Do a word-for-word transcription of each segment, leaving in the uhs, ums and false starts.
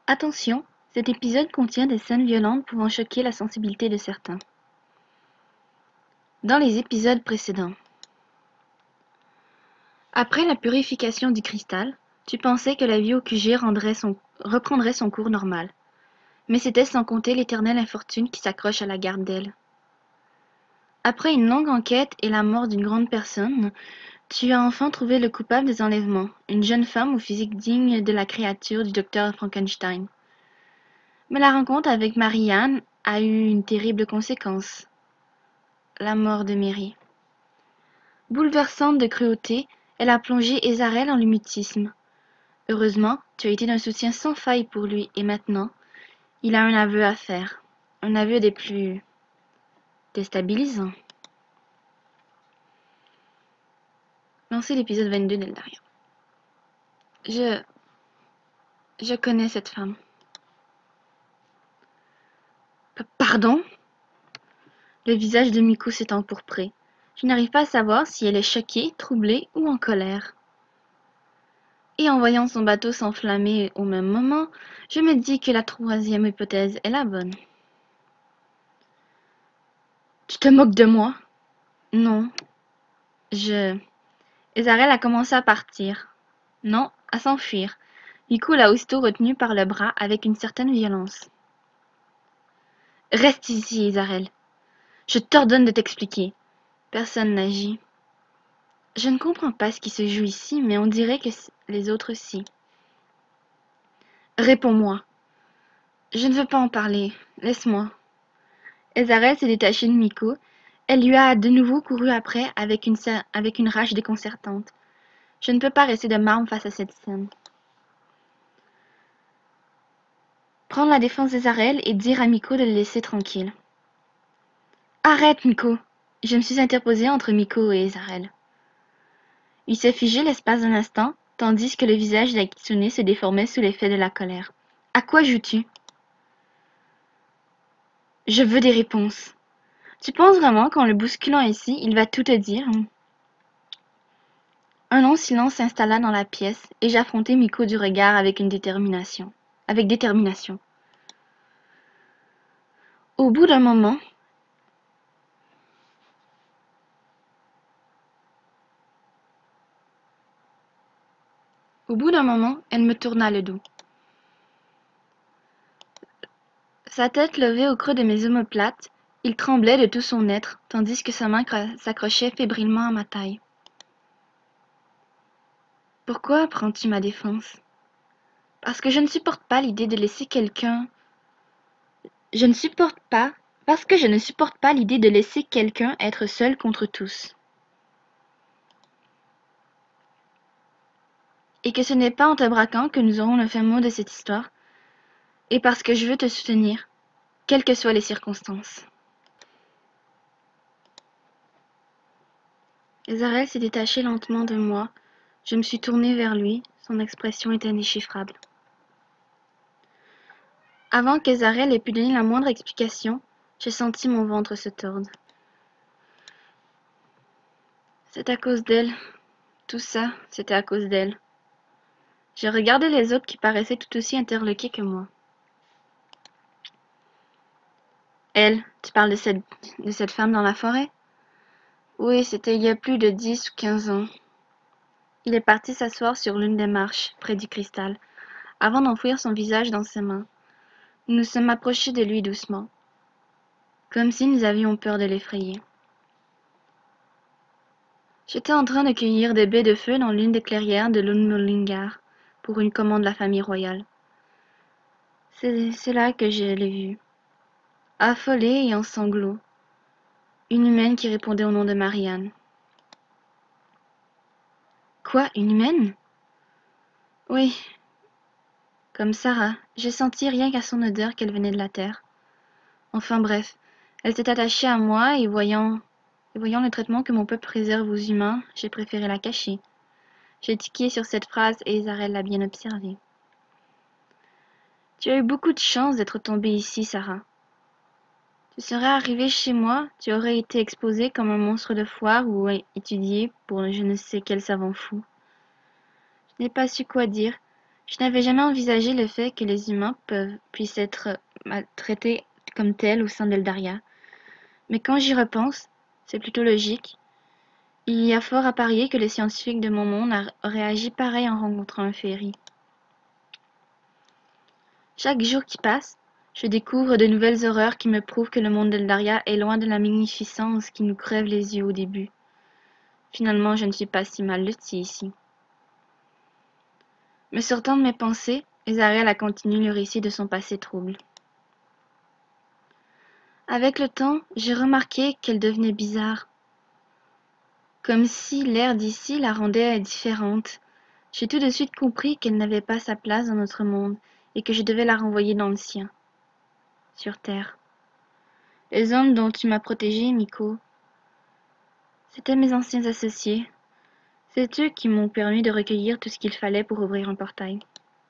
Attention, cet épisode contient des scènes violentes pouvant choquer la sensibilité de certains. Dans les épisodes précédents. Après la purification du cristal, tu pensais que la vie au Q G rendrait son- reprendrait son cours normal. Mais c'était sans compter l'éternelle infortune qui s'accroche à la garde d'elle. Après une longue enquête et la mort d'une grande personne, tu as enfin trouvé le coupable des enlèvements, une jeune femme au physique digne de la créature du docteur Frankenstein. Mais la rencontre avec Marianne a eu une terrible conséquence. La mort de Mary. Bouleversante de cruauté, elle a plongé Ezarel en mutisme. Heureusement, tu as été d'un soutien sans faille pour lui, et maintenant, il a un aveu à faire. Un aveu des plus déstabilisants. Lancez l'épisode vingt-deux d'Eldaria. Je... Je connais cette femme. P- Pardon? Le visage de Miko s'est empourpré. Je n'arrive pas à savoir si elle est choquée, troublée ou en colère. Et en voyant son bateau s'enflammer au même moment, je me dis que la troisième hypothèse est la bonne. Tu te moques de moi? Non. Je... Ezarel a commencé à partir. Non, à s'enfuir. Miko l'a aussitôt retenu par le bras avec une certaine violence. Reste ici, Ezarel. Je t'ordonne de t'expliquer. Personne n'agit. Je ne comprends pas ce qui se joue ici, mais on dirait que les autres si. Réponds-moi. Je ne veux pas en parler. Laisse-moi. Ezarel s'est détachée de Miko. Elle lui a de nouveau couru après avec une, avec une rage déconcertante. Je ne peux pas rester de marbre face à cette scène. Prendre la défense d'Ezarel et dire à Miko de le laisser tranquille. Arrête, Miko! Je me suis interposée entre Miko et Ezarel. Il s'est figé l'espace d'un instant, tandis que le visage de la kitsune se déformait sous l'effet de la colère. À quoi joues-tu? Je veux des réponses. Tu penses vraiment qu'en le bousculant ici, il va tout te dire? Un long silence s'installa dans la pièce, et j'affrontai Miko du regard avec une détermination. Avec détermination. Au bout d'un moment, au bout d'un moment, elle me tourna le dos. Sa tête levée au creux de mes omoplates, il tremblait de tout son être, tandis que sa main s'accrochait fébrilement à ma taille. Pourquoi prends-tu ma défense? Parce que je ne supporte pas l'idée de laisser quelqu'un... Je ne supporte pas... Parce que je ne supporte pas l'idée de laisser quelqu'un être seul contre tous. Et que ce n'est pas en te braquant que nous aurons le fin mot de cette histoire. Et parce que je veux te soutenir, quelles que soient les circonstances. Ezarel s'est détaché lentement de moi. Je me suis tournée vers lui. Son expression était indéchiffrable. Avant qu'Ezarel ait pu donner la moindre explication, j'ai senti mon ventre se tordre. C'est à cause d'elle. Tout ça, c'était à cause d'elle. J'ai regardé les autres qui paraissaient tout aussi interloqués que moi. Elle, tu parles de cette, de cette femme dans la forêt? Oui, c'était il y a plus de dix ou quinze ans. Il est parti s'asseoir sur l'une des marches, près du cristal, avant d'enfouir son visage dans ses mains. Nous nous sommes approchés de lui doucement, comme si nous avions peur de l'effrayer. J'étais en train de cueillir des baies de feu dans l'une des clairières de l'Unmullingar, pour une commande de la famille royale. C'est là que je l'ai vue, affolée et en sanglots. Une humaine qui répondait au nom de Marianne. Quoi, une humaine? Oui, comme Sarah, j'ai senti rien qu'à son odeur qu'elle venait de la terre. Enfin bref, elle s'est attachée à moi et voyant, et voyant le traitement que mon peuple réserve aux humains, j'ai préféré la cacher. J'ai tiqué sur cette phrase et Ezarel l'a bien observée. Tu as eu beaucoup de chance d'être tombée ici, Sarah. Tu serais arrivée chez moi, tu aurais été exposée comme un monstre de foire ou étudiée pour je ne sais quel savant fou. Je n'ai pas su quoi dire. Je n'avais jamais envisagé le fait que les humains peuvent, puissent être maltraités comme tels au sein d'Eldaria. Mais quand j'y repense, c'est plutôt logique. Il y a fort à parier que les scientifiques de mon monde auraient agi pareil en rencontrant un Faerie. Chaque jour qui passe, je découvre de nouvelles horreurs qui me prouvent que le monde d'Eldaria est loin de la magnificence qui nous crève les yeux au début. Finalement, je ne suis pas si mal lotie ici. Me sortant de mes pensées, Ezarel a continué le récit de son passé trouble. Avec le temps, j'ai remarqué qu'elle devenait bizarre. Comme si l'air d'ici la rendait différente. J'ai tout de suite compris qu'elle n'avait pas sa place dans notre monde et que je devais la renvoyer dans le sien, sur Terre. Les hommes dont tu m'as protégé, Miko, c'étaient mes anciens associés. C'est eux qui m'ont permis de recueillir tout ce qu'il fallait pour ouvrir un portail.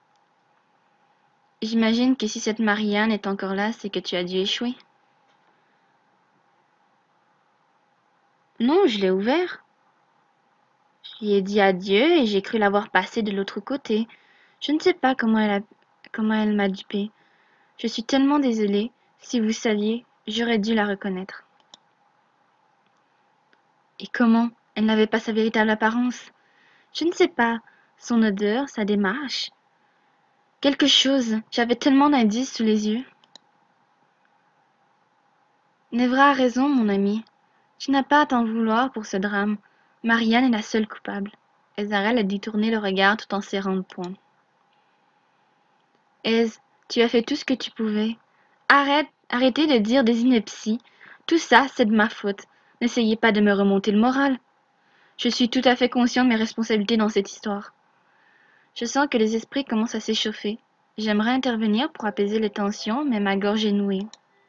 J'imagine que si cette Marianne est encore là, c'est que tu as dû échouer. Non, je l'ai ouvert. Je lui ai dit adieu et j'ai cru l'avoir passée de l'autre côté. Je ne sais pas comment elle a... comment elle m'a dupée. Je suis tellement désolée. Si vous saviez, j'aurais dû la reconnaître. Et comment? Elle n'avait pas sa véritable apparence. Je ne sais pas. Son odeur, sa démarche. Quelque chose. J'avais tellement d'indices sous les yeux. Nevra a raison, mon ami. Tu n'as pas à t'en vouloir pour ce drame. Marianne est la seule coupable. Ezarel a détourné le regard tout en serrant le poing. Ez, tu as fait tout ce que tu pouvais. Arrête, arrêtez de dire des inepties. Tout ça, c'est de ma faute. N'essayez pas de me remonter le moral. Je suis tout à fait conscient de mes responsabilités dans cette histoire. Je sens que les esprits commencent à s'échauffer. J'aimerais intervenir pour apaiser les tensions, mais ma gorge est nouée.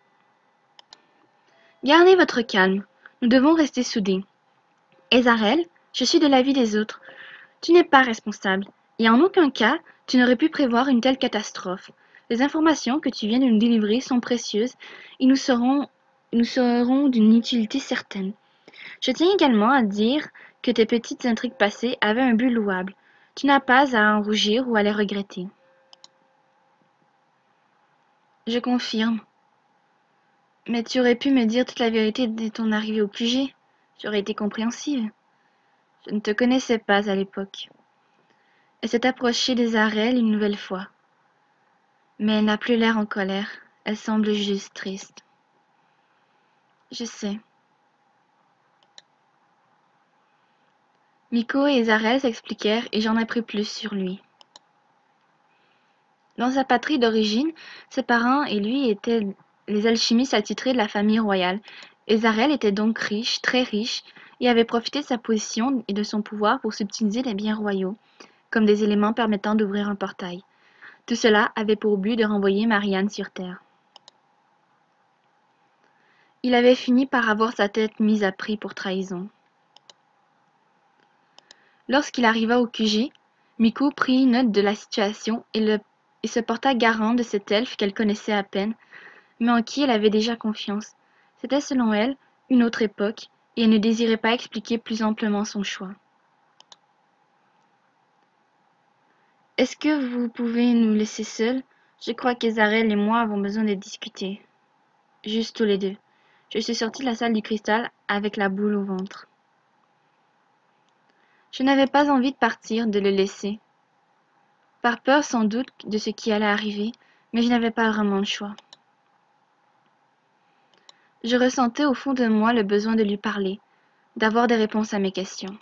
Gardez votre calme. Nous devons rester soudés. Ezarel, je suis de l'avis des autres. Tu n'es pas responsable, et en aucun cas tu n'aurais pu prévoir une telle catastrophe. Les informations que tu viens de nous délivrer sont précieuses et nous serons, nous seront d'une utilité certaine. Je tiens également à dire que tes petites intrigues passées avaient un but louable. Tu n'as pas à en rougir ou à les regretter. Je confirme. Mais tu aurais pu me dire toute la vérité dès ton arrivée au Q G. J'aurais été compréhensive. Je ne te connaissais pas à l'époque. Elle s'est approchée des Arrels une nouvelle fois. Mais elle n'a plus l'air en colère. Elle semble juste triste. Je sais. Miko et Ezarel s'expliquèrent et j'en appris plus sur lui. Dans sa patrie d'origine, ses parents et lui étaient les alchimistes attitrés de la famille royale. Ezarel était donc riche, très riche, et avait profité de sa position et de son pouvoir pour subtiliser les biens royaux, comme des éléments permettant d'ouvrir un portail. Tout cela avait pour but de renvoyer Marianne sur Terre. Il avait fini par avoir sa tête mise à prix pour trahison. Lorsqu'il arriva au Q G, Miko prit note de la situation et, le, et se porta garant de cet elfe qu'elle connaissait à peine, mais en qui elle avait déjà confiance. C'était selon elle une autre époque, et elle ne désirait pas expliquer plus amplement son choix. Est-ce que vous pouvez nous laisser seuls? Je crois qu'Ezarel et moi avons besoin de discuter. Juste tous les deux. Je suis sortie de la salle du cristal avec la boule au ventre. Je n'avais pas envie de partir, de le laisser. Par peur sans doute de ce qui allait arriver, mais je n'avais pas vraiment le choix. Je ressentais au fond de moi le besoin de lui parler, d'avoir des réponses à mes questions.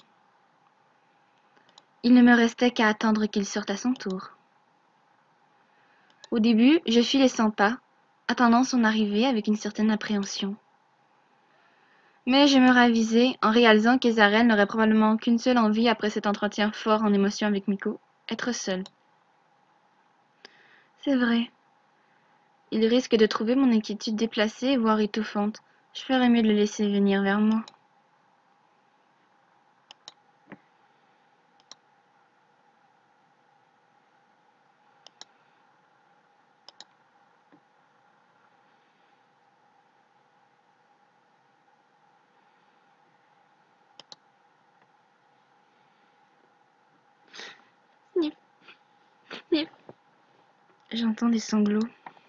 Il ne me restait qu'à attendre qu'il sorte à son tour. Au début, je fis les cent pas, attendant son arrivée avec une certaine appréhension. Mais je me ravisai en réalisant qu'Ezarel n'aurait probablement qu'une seule envie après cet entretien fort en émotion avec Miko, être seule. C'est vrai. Il risque de trouver mon inquiétude déplacée, voire étouffante. Je ferais mieux de le laisser venir vers moi. Nip, nip. J'entends des sanglots.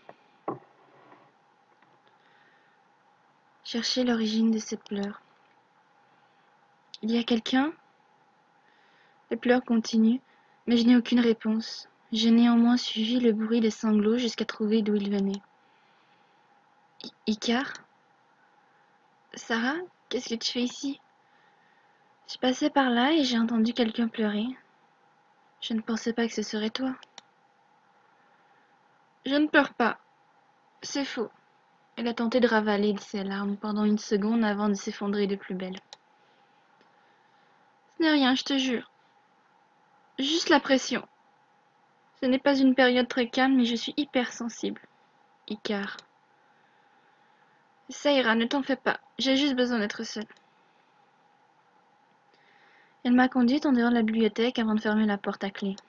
Chercher l'origine de ces pleurs. Il y a quelqu'un? Les pleurs continuent, mais je n'ai aucune réponse. J'ai néanmoins suivi le bruit des sanglots jusqu'à trouver d'où ils venaient. I- Icar? Sarah, qu'est-ce que tu fais ici? Je passais par là et j'ai entendu quelqu'un pleurer. Je ne pensais pas que ce serait toi. Je ne pleure pas. C'est faux. Elle a tenté de ravaler ses larmes pendant une seconde avant de s'effondrer de plus belle. Ce n'est rien, je te jure. Juste la pression. Ce n'est pas une période très calme, mais je suis hypersensible. Icar. Ça ira, ne t'en fais pas. J'ai juste besoin d'être seule. Elle m'a conduite en dehors de la bibliothèque avant de fermer la porte à clé.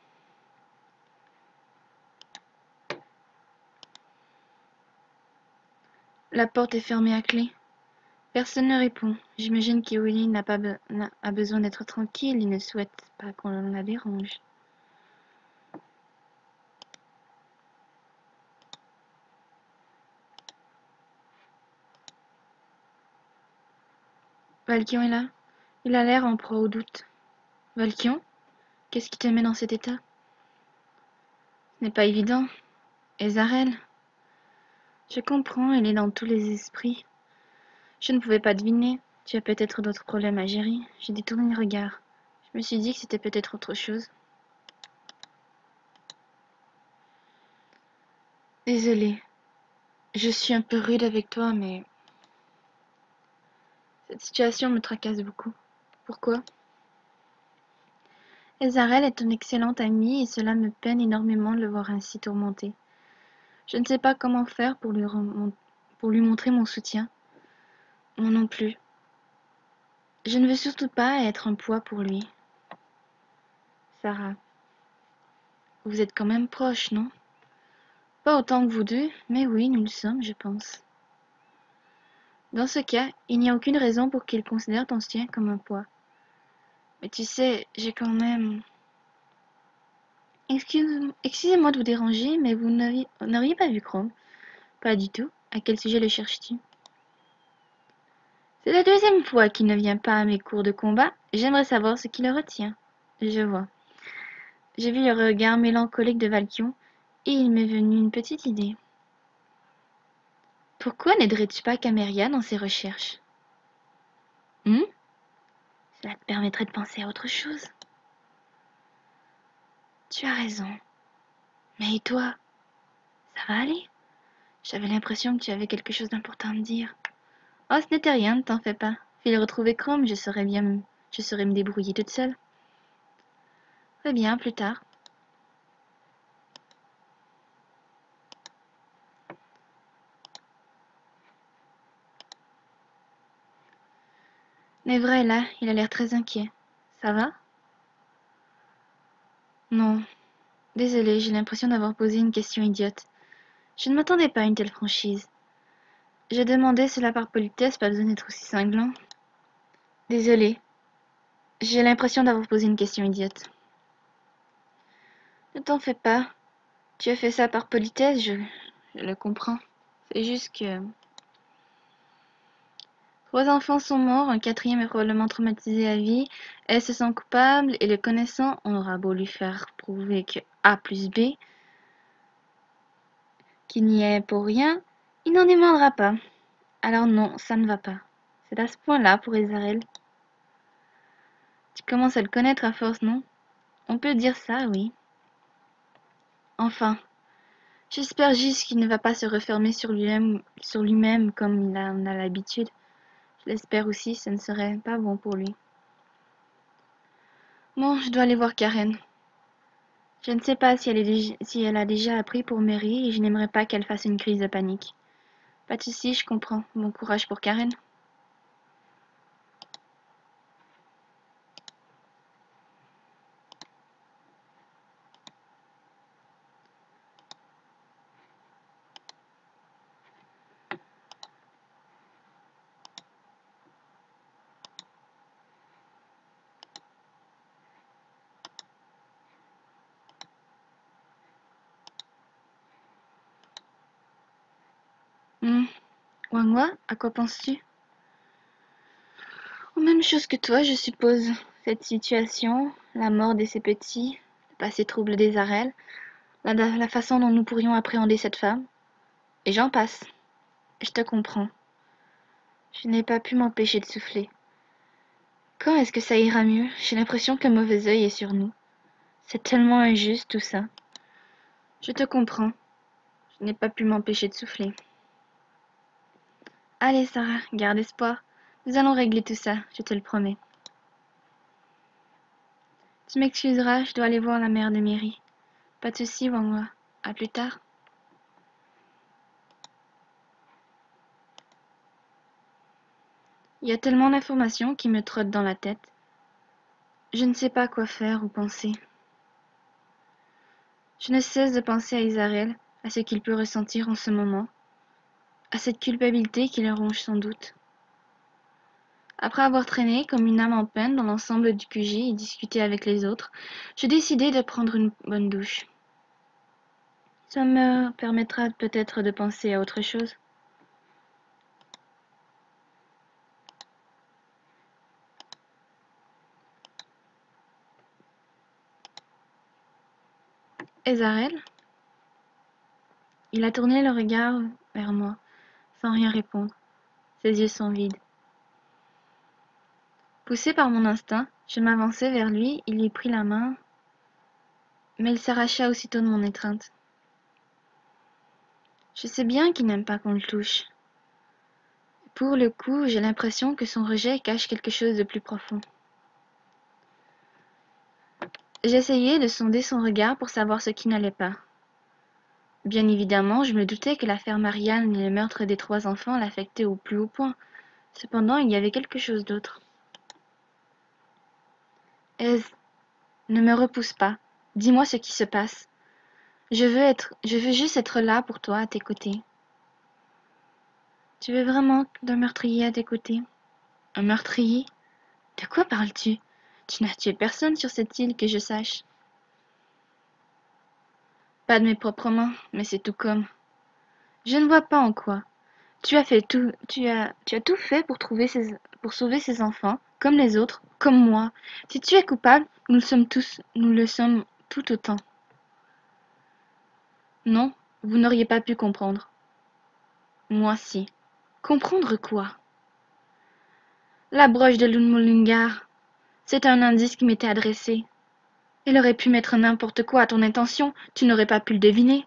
La porte est fermée à clé. Personne ne répond. J'imagine que Willy n'a pas be- n'a- a besoin d'être tranquille. Il ne souhaite pas qu'on la dérange. Valkion est là. Il a l'air en proie au doute. Valkion, qu'est-ce qui te met dans cet état? Ce n'est pas évident. Ezarel, je comprends, elle est dans tous les esprits. Je ne pouvais pas deviner. Tu as peut-être d'autres problèmes à gérer. J'ai détourné le regard. Je me suis dit que c'était peut-être autre chose. Désolée. Je suis un peu rude avec toi, mais cette situation me tracasse beaucoup. Pourquoi? Ezarel est une excellente amie et cela me peine énormément de le voir ainsi tourmenté. Je ne sais pas comment faire pour lui, remon- pour lui montrer mon soutien. Moi non plus. Je ne veux surtout pas être un poids pour lui. Sarah, vous êtes quand même proches, non? Pas autant que vous deux, mais oui, nous le sommes, je pense. Dans ce cas, il n'y a aucune raison pour qu'il considère ton soutien comme un poids. Mais tu sais, j'ai quand même... Excuse- Excusez-moi de vous déranger, mais vous n'aviez n'auriez pas vu Chrome? Pas du tout. À quel sujet le cherches-tu? C'est la deuxième fois qu'il ne vient pas à mes cours de combat. J'aimerais savoir ce qui le retient. Je vois. J'ai vu le regard mélancolique de Valkion, et il m'est venu une petite idée. Pourquoi n'aiderais-tu pas Caméria dans ses recherches? Hmm? Cela te permettrait de penser à autre chose. Tu as raison. Mais et toi? Ça va aller? J'avais l'impression que tu avais quelque chose d'important à me dire. Oh, ce n'était rien, ne t'en fais pas. Fais retrouver Chrome, je saurais bien me... je saurais me débrouiller toute seule. Très bien, plus tard. Nevra est là, il a l'air très inquiet. Ça va? Non. Désolée, j'ai l'impression d'avoir posé une question idiote. Je ne m'attendais pas à une telle franchise. Je demandais cela par politesse, pas besoin d'être aussi cinglant. Désolée. J'ai l'impression d'avoir posé une question idiote. Ne t'en fais pas. Tu as fait ça par politesse, je, je le comprends. C'est juste que... Trois enfants sont morts, un quatrième est probablement traumatisé à vie. Elle se sent coupable et le connaissant, on aura beau lui faire prouver que A plus B, qu'il n'y est pour rien, il n'en demandera pas. Alors non, ça ne va pas. C'est à ce point-là pour Ezarel. Tu commences à le connaître à force, non? On peut dire ça, oui. Enfin, j'espère juste qu'il ne va pas se refermer sur lui-même sur lui-même comme il a- en a l'habitude. Je l'espère aussi, ce ne serait pas bon pour lui. Bon, je dois aller voir Karen. Je ne sais pas si elle, est déj- si elle a déjà appris pour Mary et je n'aimerais pas qu'elle fasse une crise de panique. Pas de souci, je comprends. Bon courage pour Karen. Wangwa, à quoi penses-tu? Aux mêmes choses que toi, je suppose. Cette situation, la mort de ses petits, le passé trouble des Arels, la, la façon dont nous pourrions appréhender cette femme, et j'en passe. Je te comprends. Je n'ai pas pu m'empêcher de souffler. Quand est-ce que ça ira mieux? J'ai l'impression qu'un mauvais œil est sur nous. C'est tellement injuste tout ça. Je te comprends. Je n'ai pas pu m'empêcher de souffler. Allez, Sarah, garde espoir. Nous allons régler tout ça, je te le promets. Tu m'excuseras, je dois aller voir la mère de Mary. Pas de soucis, Wangwa. À plus tard. Il y a tellement d'informations qui me trottent dans la tête. Je ne sais pas quoi faire ou penser. Je ne cesse de penser à Isarel, à ce qu'il peut ressentir en ce moment, à cette culpabilité qui le ronge sans doute. Après avoir traîné comme une âme en peine dans l'ensemble du Q G et discuté avec les autres, je décidai de prendre une bonne douche. Ça me permettra peut-être de penser à autre chose. Isarel? Il a tourné le regard vers moi, sans rien répondre. Ses yeux sont vides. Poussé par mon instinct, je m'avançai vers lui et lui pris la main, mais il s'arracha aussitôt de mon étreinte. Je sais bien qu'il n'aime pas qu'on le touche. Pour le coup, j'ai l'impression que son rejet cache quelque chose de plus profond. J'essayai de sonder son regard pour savoir ce qui n'allait pas. Bien évidemment, je me doutais que l'affaire Marianne et le meurtre des trois enfants l'affectaient au plus haut point. Cependant, il y avait quelque chose d'autre. Ez, ne me repousse pas. Dis-moi ce qui se passe. Je veux être, je veux juste être là pour toi, à tes côtés. Tu veux vraiment d'un meurtrier à tes côtés? Un meurtrier? De quoi parles-tu? Tu n'as tué personne sur cette île que je sache. Pas de mes propres mains, mais c'est tout comme. Je ne vois pas en quoi. Tu as fait tout, tu as, tu as tout fait pour trouver ces, pour sauver ces enfants, comme les autres, comme moi. Si tu es coupable, nous le sommes tous, nous le sommes tout autant. Non, vous n'auriez pas pu comprendre. Moi si. Comprendre quoi? La broche de Lunmulungar. C'est un indice qui m'était adressé. Elle aurait pu mettre n'importe quoi à ton intention, tu n'aurais pas pu le deviner.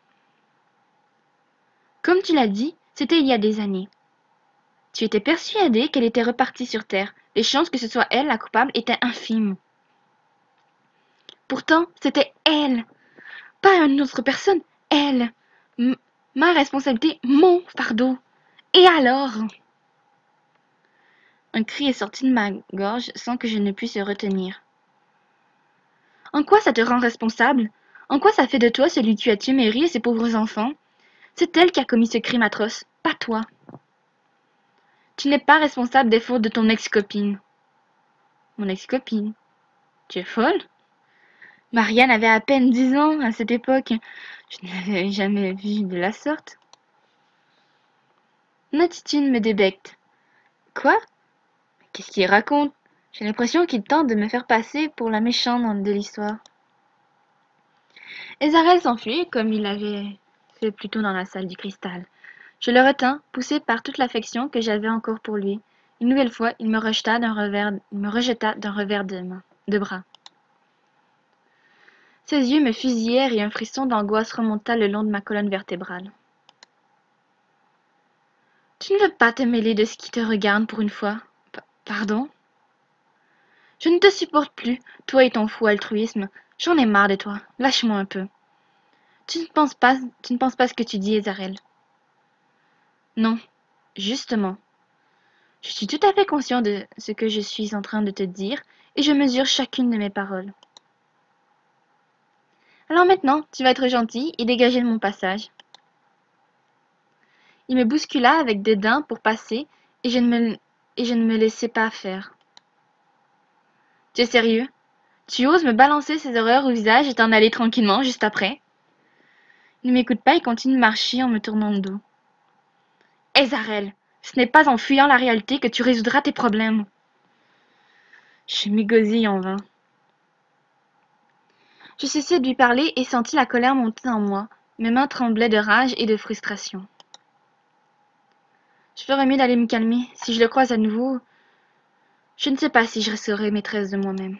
Comme tu l'as dit, c'était il y a des années. Tu étais persuadé qu'elle était repartie sur Terre. Les chances que ce soit elle la coupable étaient infimes. Pourtant, c'était elle, pas une autre personne, elle. M ma responsabilité, mon fardeau. Et alors? Un cri est sorti de ma gorge sans que je ne puisse le retenir. En quoi ça te rend responsable? En quoi ça fait de toi celui qui a tué Mary et ses pauvres enfants? C'est elle qui a commis ce crime atroce, pas toi. Tu n'es pas responsable des fautes de ton ex-copine. Mon ex-copine? Tu es folle? Marianne avait à peine dix ans à cette époque. Je ne l'avais jamais vue de la sorte. Mon attitude me débecte. Quoi? Qu'est-ce qu'il raconte? J'ai l'impression qu'il tente de me faire passer pour la méchante de l'histoire. Ezarel s'enfuit comme il l'avait fait plus tôt dans la salle du cristal. Je le retins, poussé par toute l'affection que j'avais encore pour lui. Une nouvelle fois, il me rejeta d'un revers, il me rejeta d'un revers de main, de bras. Ses yeux me fusillèrent et un frisson d'angoisse remonta le long de ma colonne vertébrale. Tu ne veux pas te mêler de ce qui te regarde pour une fois? P Pardon? Je ne te supporte plus, toi et ton fou altruisme. J'en ai marre de toi. Lâche-moi un peu. Tu ne penses pas, tu ne penses pas ce que tu dis, Ezarel. Non, justement. Je suis tout à fait conscient de ce que je suis en train de te dire, et je mesure chacune de mes paroles. Alors maintenant, tu vas être gentil et dégager de mon passage. Il me bouscula avec dédain pour passer, et je ne me, et je ne me laissai pas faire. Tu es sérieux? Tu oses me balancer ces horreurs au visage et t'en aller tranquillement juste après? Il ne m'écoute pas et continue de marcher en me tournant le dos. Ezarel, ce n'est pas en fuyant la réalité que tu résoudras tes problèmes. Je m'égosille en vain. Je cessai de lui parler et sentis la colère monter en moi. Mes mains tremblaient de rage et de frustration. Je ferais mieux d'aller me calmer. Si je le croise à nouveau, je ne sais pas si je serai maîtresse de moi-même.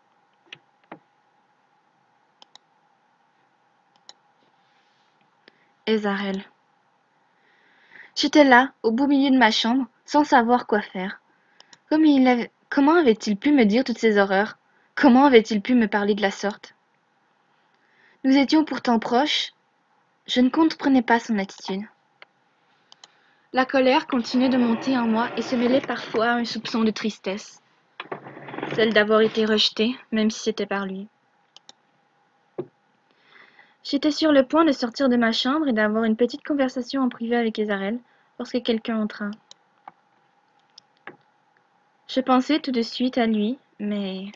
Ezarel. J'étais là, au beau milieu de ma chambre, sans savoir quoi faire. Comme il avait... Comment avait-il pu me dire toutes ces horreurs? Comment avait-il pu me parler de la sorte? Nous étions pourtant proches. Je ne comprenais pas son attitude. La colère continuait de monter en moi et se mêlait parfois à un soupçon de tristesse, celle d'avoir été rejetée, même si c'était par lui. J'étais sur le point de sortir de ma chambre et d'avoir une petite conversation en privé avec Ezarel lorsque quelqu'un entra. Je pensais tout de suite à lui, mais...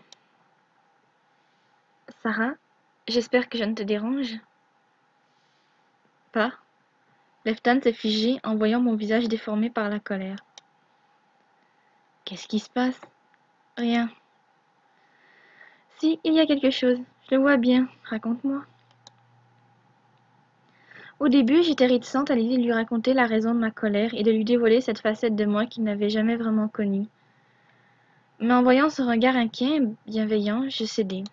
Sarah, j'espère que je ne te dérange pas. Leftan s'est figé en voyant mon visage déformé par la colère. Qu'est-ce qui se passe? Rien. Si, il y a quelque chose. Je le vois bien. Raconte-moi. Au début, j'étais réticente à l'idée de lui raconter la raison de ma colère et de lui dévoiler cette facette de moi qu'il n'avait jamais vraiment connue. Mais en voyant son regard inquiet et bienveillant, je cédai.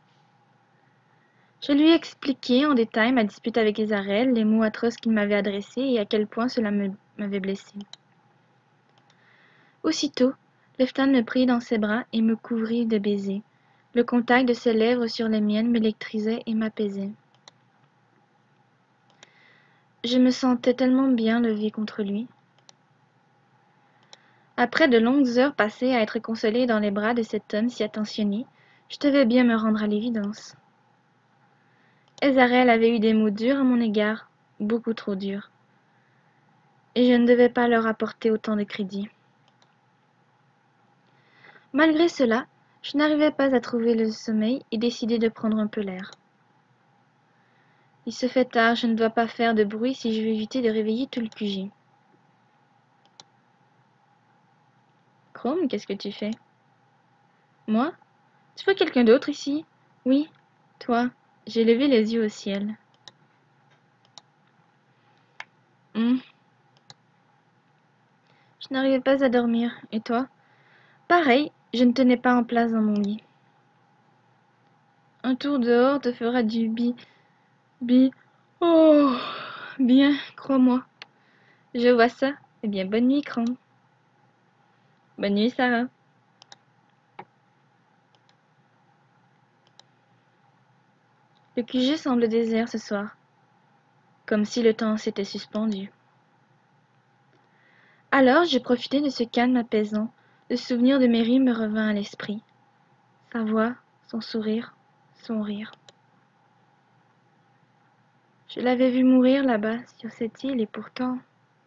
Je lui ai expliqué en détail ma dispute avec Ezarel, les mots atroces qu'il m'avait adressés et à quel point cela m'avait blessée. Aussitôt, Leftan me prit dans ses bras et me couvrit de baisers. Le contact de ses lèvres sur les miennes m'électrisait et m'apaisait. Je me sentais tellement bien levée contre lui. Après de longues heures passées à être consolée dans les bras de cet homme si attentionné, je devais bien me rendre à l'évidence. Ezarel avait eu des mots durs à mon égard, beaucoup trop durs, et je ne devais pas leur apporter autant de crédit. Malgré cela, je n'arrivais pas à trouver le sommeil et décidai de prendre un peu l'air. Il se fait tard, je ne dois pas faire de bruit si je veux éviter de réveiller tout le Q G. Chrome, qu'est-ce que tu fais? Moi? Tu vois quelqu'un d'autre ici? Oui, toi. J'ai levé les yeux au ciel. Hum. Je n'arrivais pas à dormir. Et toi? Pareil, je ne tenais pas en place dans mon lit. Un tour dehors te fera du bi... bi... Oh, bien, crois-moi. Je vois ça. Eh bien, bonne nuit, Chrome. Bonne nuit, Sarah. Le Q G semble désert ce soir, comme si le temps s'était suspendu. Alors, je profitai de ce calme apaisant. Le souvenir de Mary me revint à l'esprit. Sa voix, son sourire, son rire. Je l'avais vue mourir là-bas, sur cette île, et pourtant...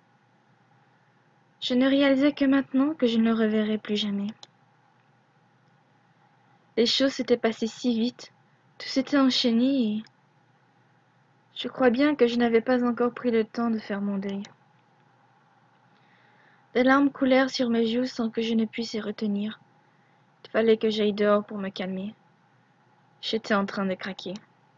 Je ne réalisais que maintenant que je ne le reverrais plus jamais. Les choses s'étaient passées si vite, tout s'était enchaîné et... Je crois bien que je n'avais pas encore pris le temps de faire mon deuil. Des larmes coulèrent sur mes joues sans que je ne puisse y retenir. Il fallait que j'aille dehors pour me calmer. J'étais en train de craquer.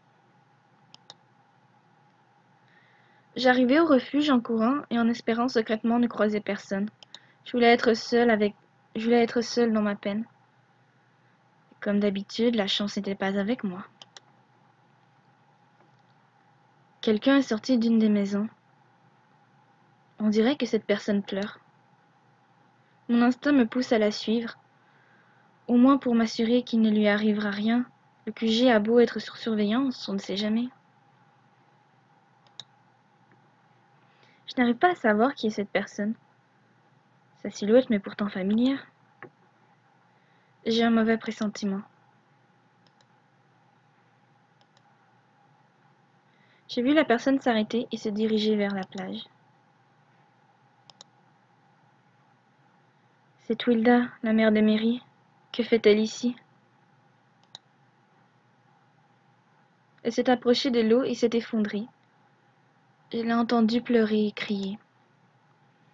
J'arrivai au refuge en courant et en espérant secrètement ne croiser personne. Je voulais être seule avec... Je voulais être seule dans ma peine. Comme d'habitude, la chance n'était pas avec moi. Quelqu'un est sorti d'une des maisons. On dirait que cette personne pleure. Mon instinct me pousse à la suivre, au moins pour m'assurer qu'il ne lui arrivera rien. Le Q G a beau être sur surveillance, on ne sait jamais. Je n'arrive pas à savoir qui est cette personne. Sa silhouette m'est pourtant familière. J'ai un mauvais pressentiment. J'ai vu la personne s'arrêter et se diriger vers la plage. C'est Wilda, la mère de Mary. Que fait-elle ici? Elle s'est approchée de l'eau et s'est effondrée. Je l'ai entendue pleurer et crier.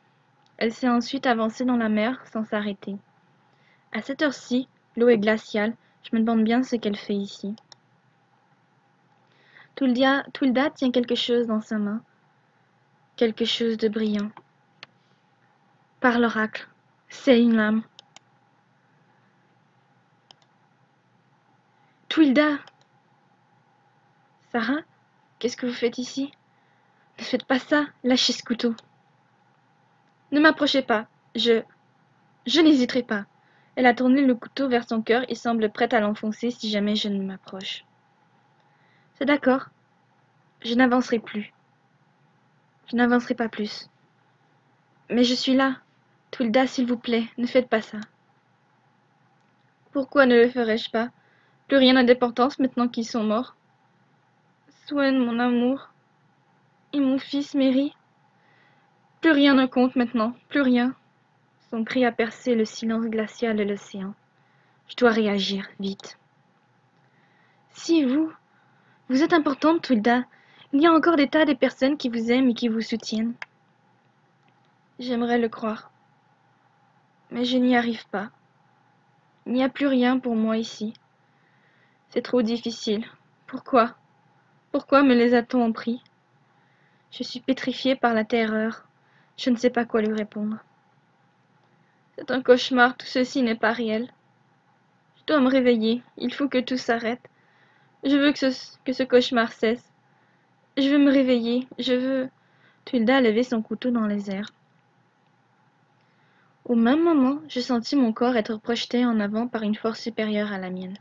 Elle s'est ensuite avancée dans la mer sans s'arrêter. À cette heure-ci, l'eau est glaciale. Je me demande bien ce qu'elle fait ici. Twilda, Twilda tient quelque chose dans sa main. Quelque chose de brillant. Par l'oracle, c'est une lame. Twilda! Sarah, qu'est-ce que vous faites ici? Ne faites pas ça, lâchez ce couteau. Ne m'approchez pas, je... je n'hésiterai pas. Elle a tourné le couteau vers son cœur et semble prête à l'enfoncer si jamais je ne m'approche. C'est d'accord, je n'avancerai plus. Je n'avancerai pas plus. Mais je suis là. Twilda, s'il vous plaît, ne faites pas ça. Pourquoi ne le ferais-je pas? Plus rien n'a d'importance maintenant qu'ils sont morts. Swen, mon amour, et mon fils Mary. Plus rien ne compte maintenant, plus rien. Son cri a percé le silence glacial de l'océan. Je dois réagir, vite. Si vous, vous êtes importante, Twilda, il y a encore des tas de personnes qui vous aiment et qui vous soutiennent. J'aimerais le croire. Mais je n'y arrive pas. Il n'y a plus rien pour moi ici. C'est trop difficile. Pourquoi? Pourquoi me les a-t-on pris? Je suis pétrifiée par la terreur. Je ne sais pas quoi lui répondre. C'est un cauchemar, tout ceci n'est pas réel. Je dois me réveiller, il faut que tout s'arrête. Je veux que ce, que ce cauchemar cesse. Je veux me réveiller, je veux... Twilda a levé son couteau dans les airs. Au même moment, je sentis mon corps être projeté en avant par une force supérieure à la mienne.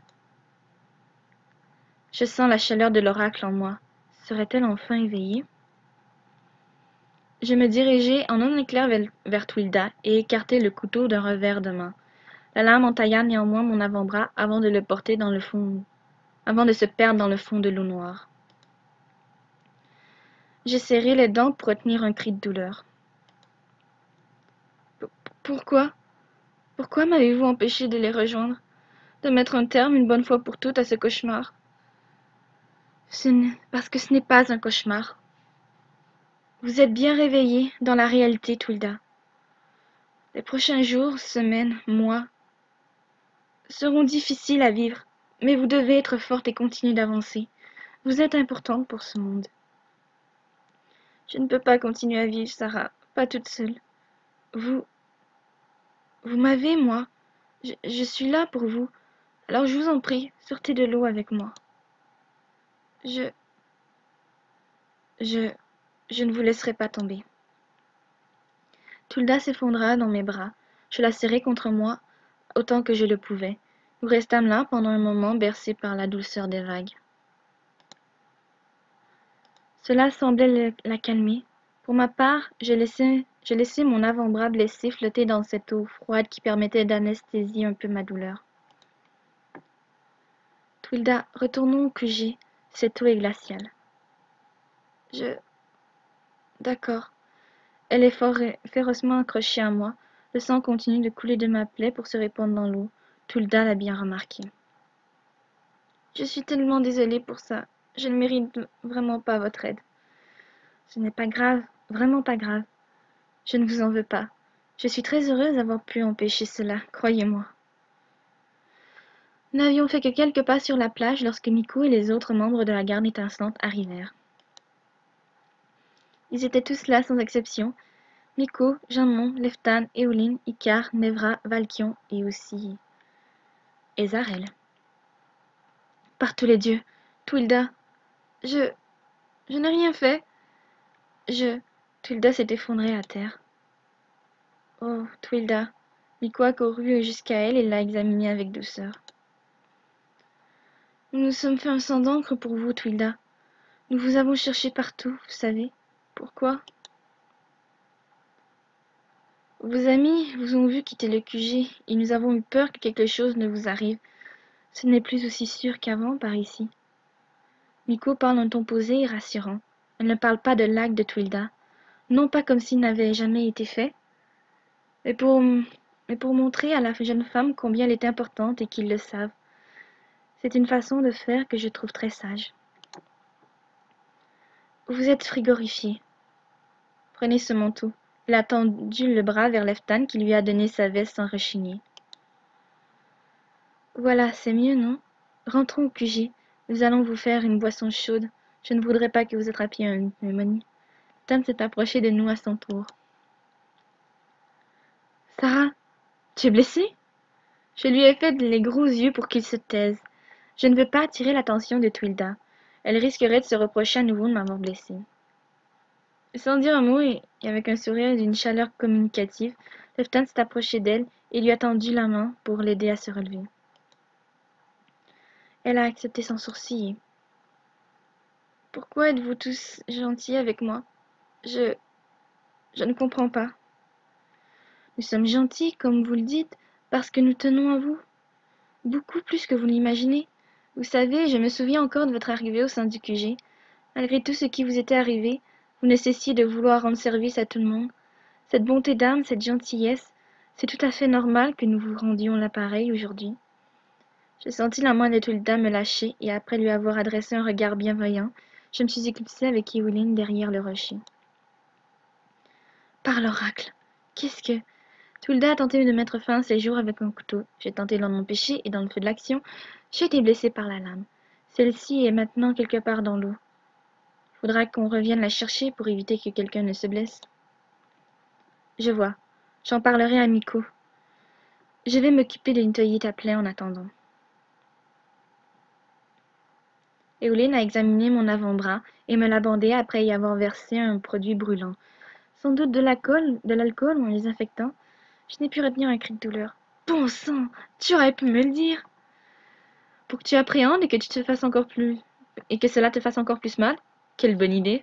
Je sens la chaleur de l'oracle en moi. Serait-elle enfin éveillée? Je me dirigeai en un éclair vers, vers Twilda et écartai le couteau d'un revers de main. La lame entailla néanmoins mon avant-bras avant de le porter dans le fond, avant de se perdre dans le fond de l'eau noire. J'ai serré les dents pour retenir un cri de douleur. Pourquoi? Pourquoi m'avez-vous empêché de les rejoindre, de mettre un terme une bonne fois pour toutes à ce cauchemar? Ce n'est... Parce que ce n'est pas un cauchemar. Vous êtes bien réveillée dans la réalité, Twilda. Les prochains jours, semaines, mois seront difficiles à vivre, mais vous devez être forte et continuer d'avancer. Vous êtes importante pour ce monde. Je ne peux pas continuer à vivre, Sarah, pas toute seule. Vous... Vous m'avez, moi. Je, je suis là pour vous. Alors je vous en prie, sortez de l'eau avec moi. Je... Je... Je ne vous laisserai pas tomber. Twilda s'effondra dans mes bras. Je la serrai contre moi autant que je le pouvais. Nous restâmes là pendant un moment bercés par la douceur des vagues. Cela semblait la calmer. Pour ma part, je laissai, je laissai mon avant-bras blessé flotter dans cette eau froide qui permettait d'anesthésier un peu ma douleur. Twilda, retournons au Q G. Cette eau est glaciale. Je... D'accord. Elle est fort, férocement accrochée à moi. Le sang continue de couler de ma plaie pour se répandre dans l'eau. Twilda l'a bien remarqué. Je suis tellement désolée pour ça. Je ne mérite vraiment pas votre aide. Ce n'est pas grave, vraiment pas grave. Je ne vous en veux pas. Je suis très heureuse d'avoir pu empêcher cela, croyez-moi. Nous n'avions fait que quelques pas sur la plage lorsque Miko et les autres membres de la garde étincelante arrivèrent. Ils étaient tous là sans exception. Miko, Jamon, Leftan, Éoline, Icar, Nevra, Valkion et aussi... Ezarel. Par tous les dieux, Twilda, je... je n'ai rien fait. Je... Twilda s'est effondrée à terre. Oh, Twilda. Miko a couru jusqu'à elle et l'a examinée avec douceur. Nous nous sommes fait un sang d'encre pour vous, Twilda. Nous vous avons cherché partout, vous savez. Pourquoi? Vos amis vous ont vu quitter le Q G et nous avons eu peur que quelque chose ne vous arrive. Ce n'est plus aussi sûr qu'avant par ici. Miko parle d'un ton posé et rassurant. Elle ne parle pas de l'acte de Twilda. Non pas comme s'il n'avait jamais été fait, mais pour, mais pour montrer à la jeune femme combien elle est importante et qu'ils le savent. C'est une façon de faire que je trouve très sage. Vous êtes frigorifié. Prenez ce manteau. Elle a tendu le bras vers Leftan qui lui a donné sa veste sans rechigner. Voilà, c'est mieux, non? Rentrons au Q G. Nous allons vous faire une boisson chaude. Je ne voudrais pas que vous attrapiez une pneumonie. Leftan s'est approché de nous à son tour. Sarah, tu es blessée? Je lui ai fait les gros yeux pour qu'il se taise. Je ne veux pas attirer l'attention de Twilda. Elle risquerait de se reprocher à nouveau de m'avoir blessée. Sans dire un mot et avec un sourire et d'une chaleur communicative, Leftan s'est approché d'elle et lui a tendu la main pour l'aider à se relever. Elle a accepté sans sourciller. « Pourquoi êtes-vous tous gentils avec moi? Je... je ne comprends pas. »« Nous sommes gentils, comme vous le dites, parce que nous tenons à vous. Beaucoup plus que vous l'imaginez. Vous savez, je me souviens encore de votre arrivée au sein du Q G. Malgré tout ce qui vous était arrivé, vous ne cessiez de vouloir rendre service à tout le monde. Cette bonté d'âme, cette gentillesse, c'est tout à fait normal que nous vous rendions l'appareil aujourd'hui. » J'ai senti la main de Twilda me lâcher et après lui avoir adressé un regard bienveillant, je me suis éclipsée avec Éoline derrière le rocher. Par l'oracle, qu'est-ce que... Twilda a tenté de mettre fin à ses jours avec un couteau. J'ai tenté de l'en empêcher et dans le feu de l'action, j'ai été blessée par la lame. Celle-ci est maintenant quelque part dans l'eau. Il faudra qu'on revienne la chercher pour éviter que quelqu'un ne se blesse. Je vois. J'en parlerai à Miko. Je vais m'occuper de nettoyer ta plaie en attendant. Éoline a examiné mon avant-bras et me l'a bandé après y avoir versé un produit brûlant. Sans doute de l'alcool, de l'alcool ou un désinfectant. Je n'ai pu retenir un cri de douleur. Bon sang, tu aurais pu me le dire. Pour que tu appréhendes et que tu te fasses encore plus et que cela te fasse encore plus mal. Quelle bonne idée.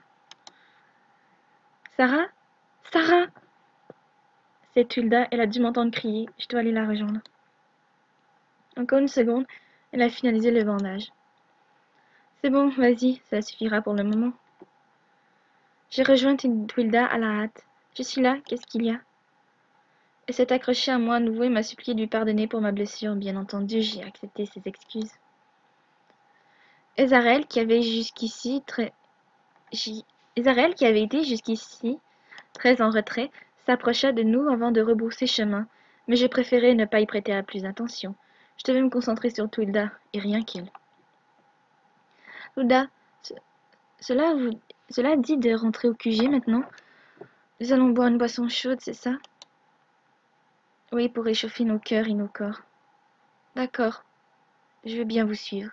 Sarah? Sarah? C'est Twilda, elle a dû m'entendre crier. Je dois aller la rejoindre. Encore une seconde, elle a finalisé le bandage. C'est bon, vas-y, ça suffira pour le moment. J'ai rejoint Twilda à la hâte. Je suis là, qu'est-ce qu'il y a? Elle s'est accrochée à moi à nouveau et m'a supplié de lui pardonner pour ma blessure. Bien entendu, j'ai accepté ses excuses. Ezarel, qui avait jusqu'ici très... Ezarel, qui avait été jusqu'ici très en retrait, s'approcha de nous avant de rebrousser chemin, mais j'ai préféré ne pas y prêter plus attention. Je devais me concentrer sur Twilda, et rien qu'elle. Twilda, ce... cela, vous... cela dit de rentrer au Q G maintenant? Nous allons boire une boisson chaude, c'est ça? Oui, pour réchauffer nos cœurs et nos corps. D'accord, je veux bien vous suivre.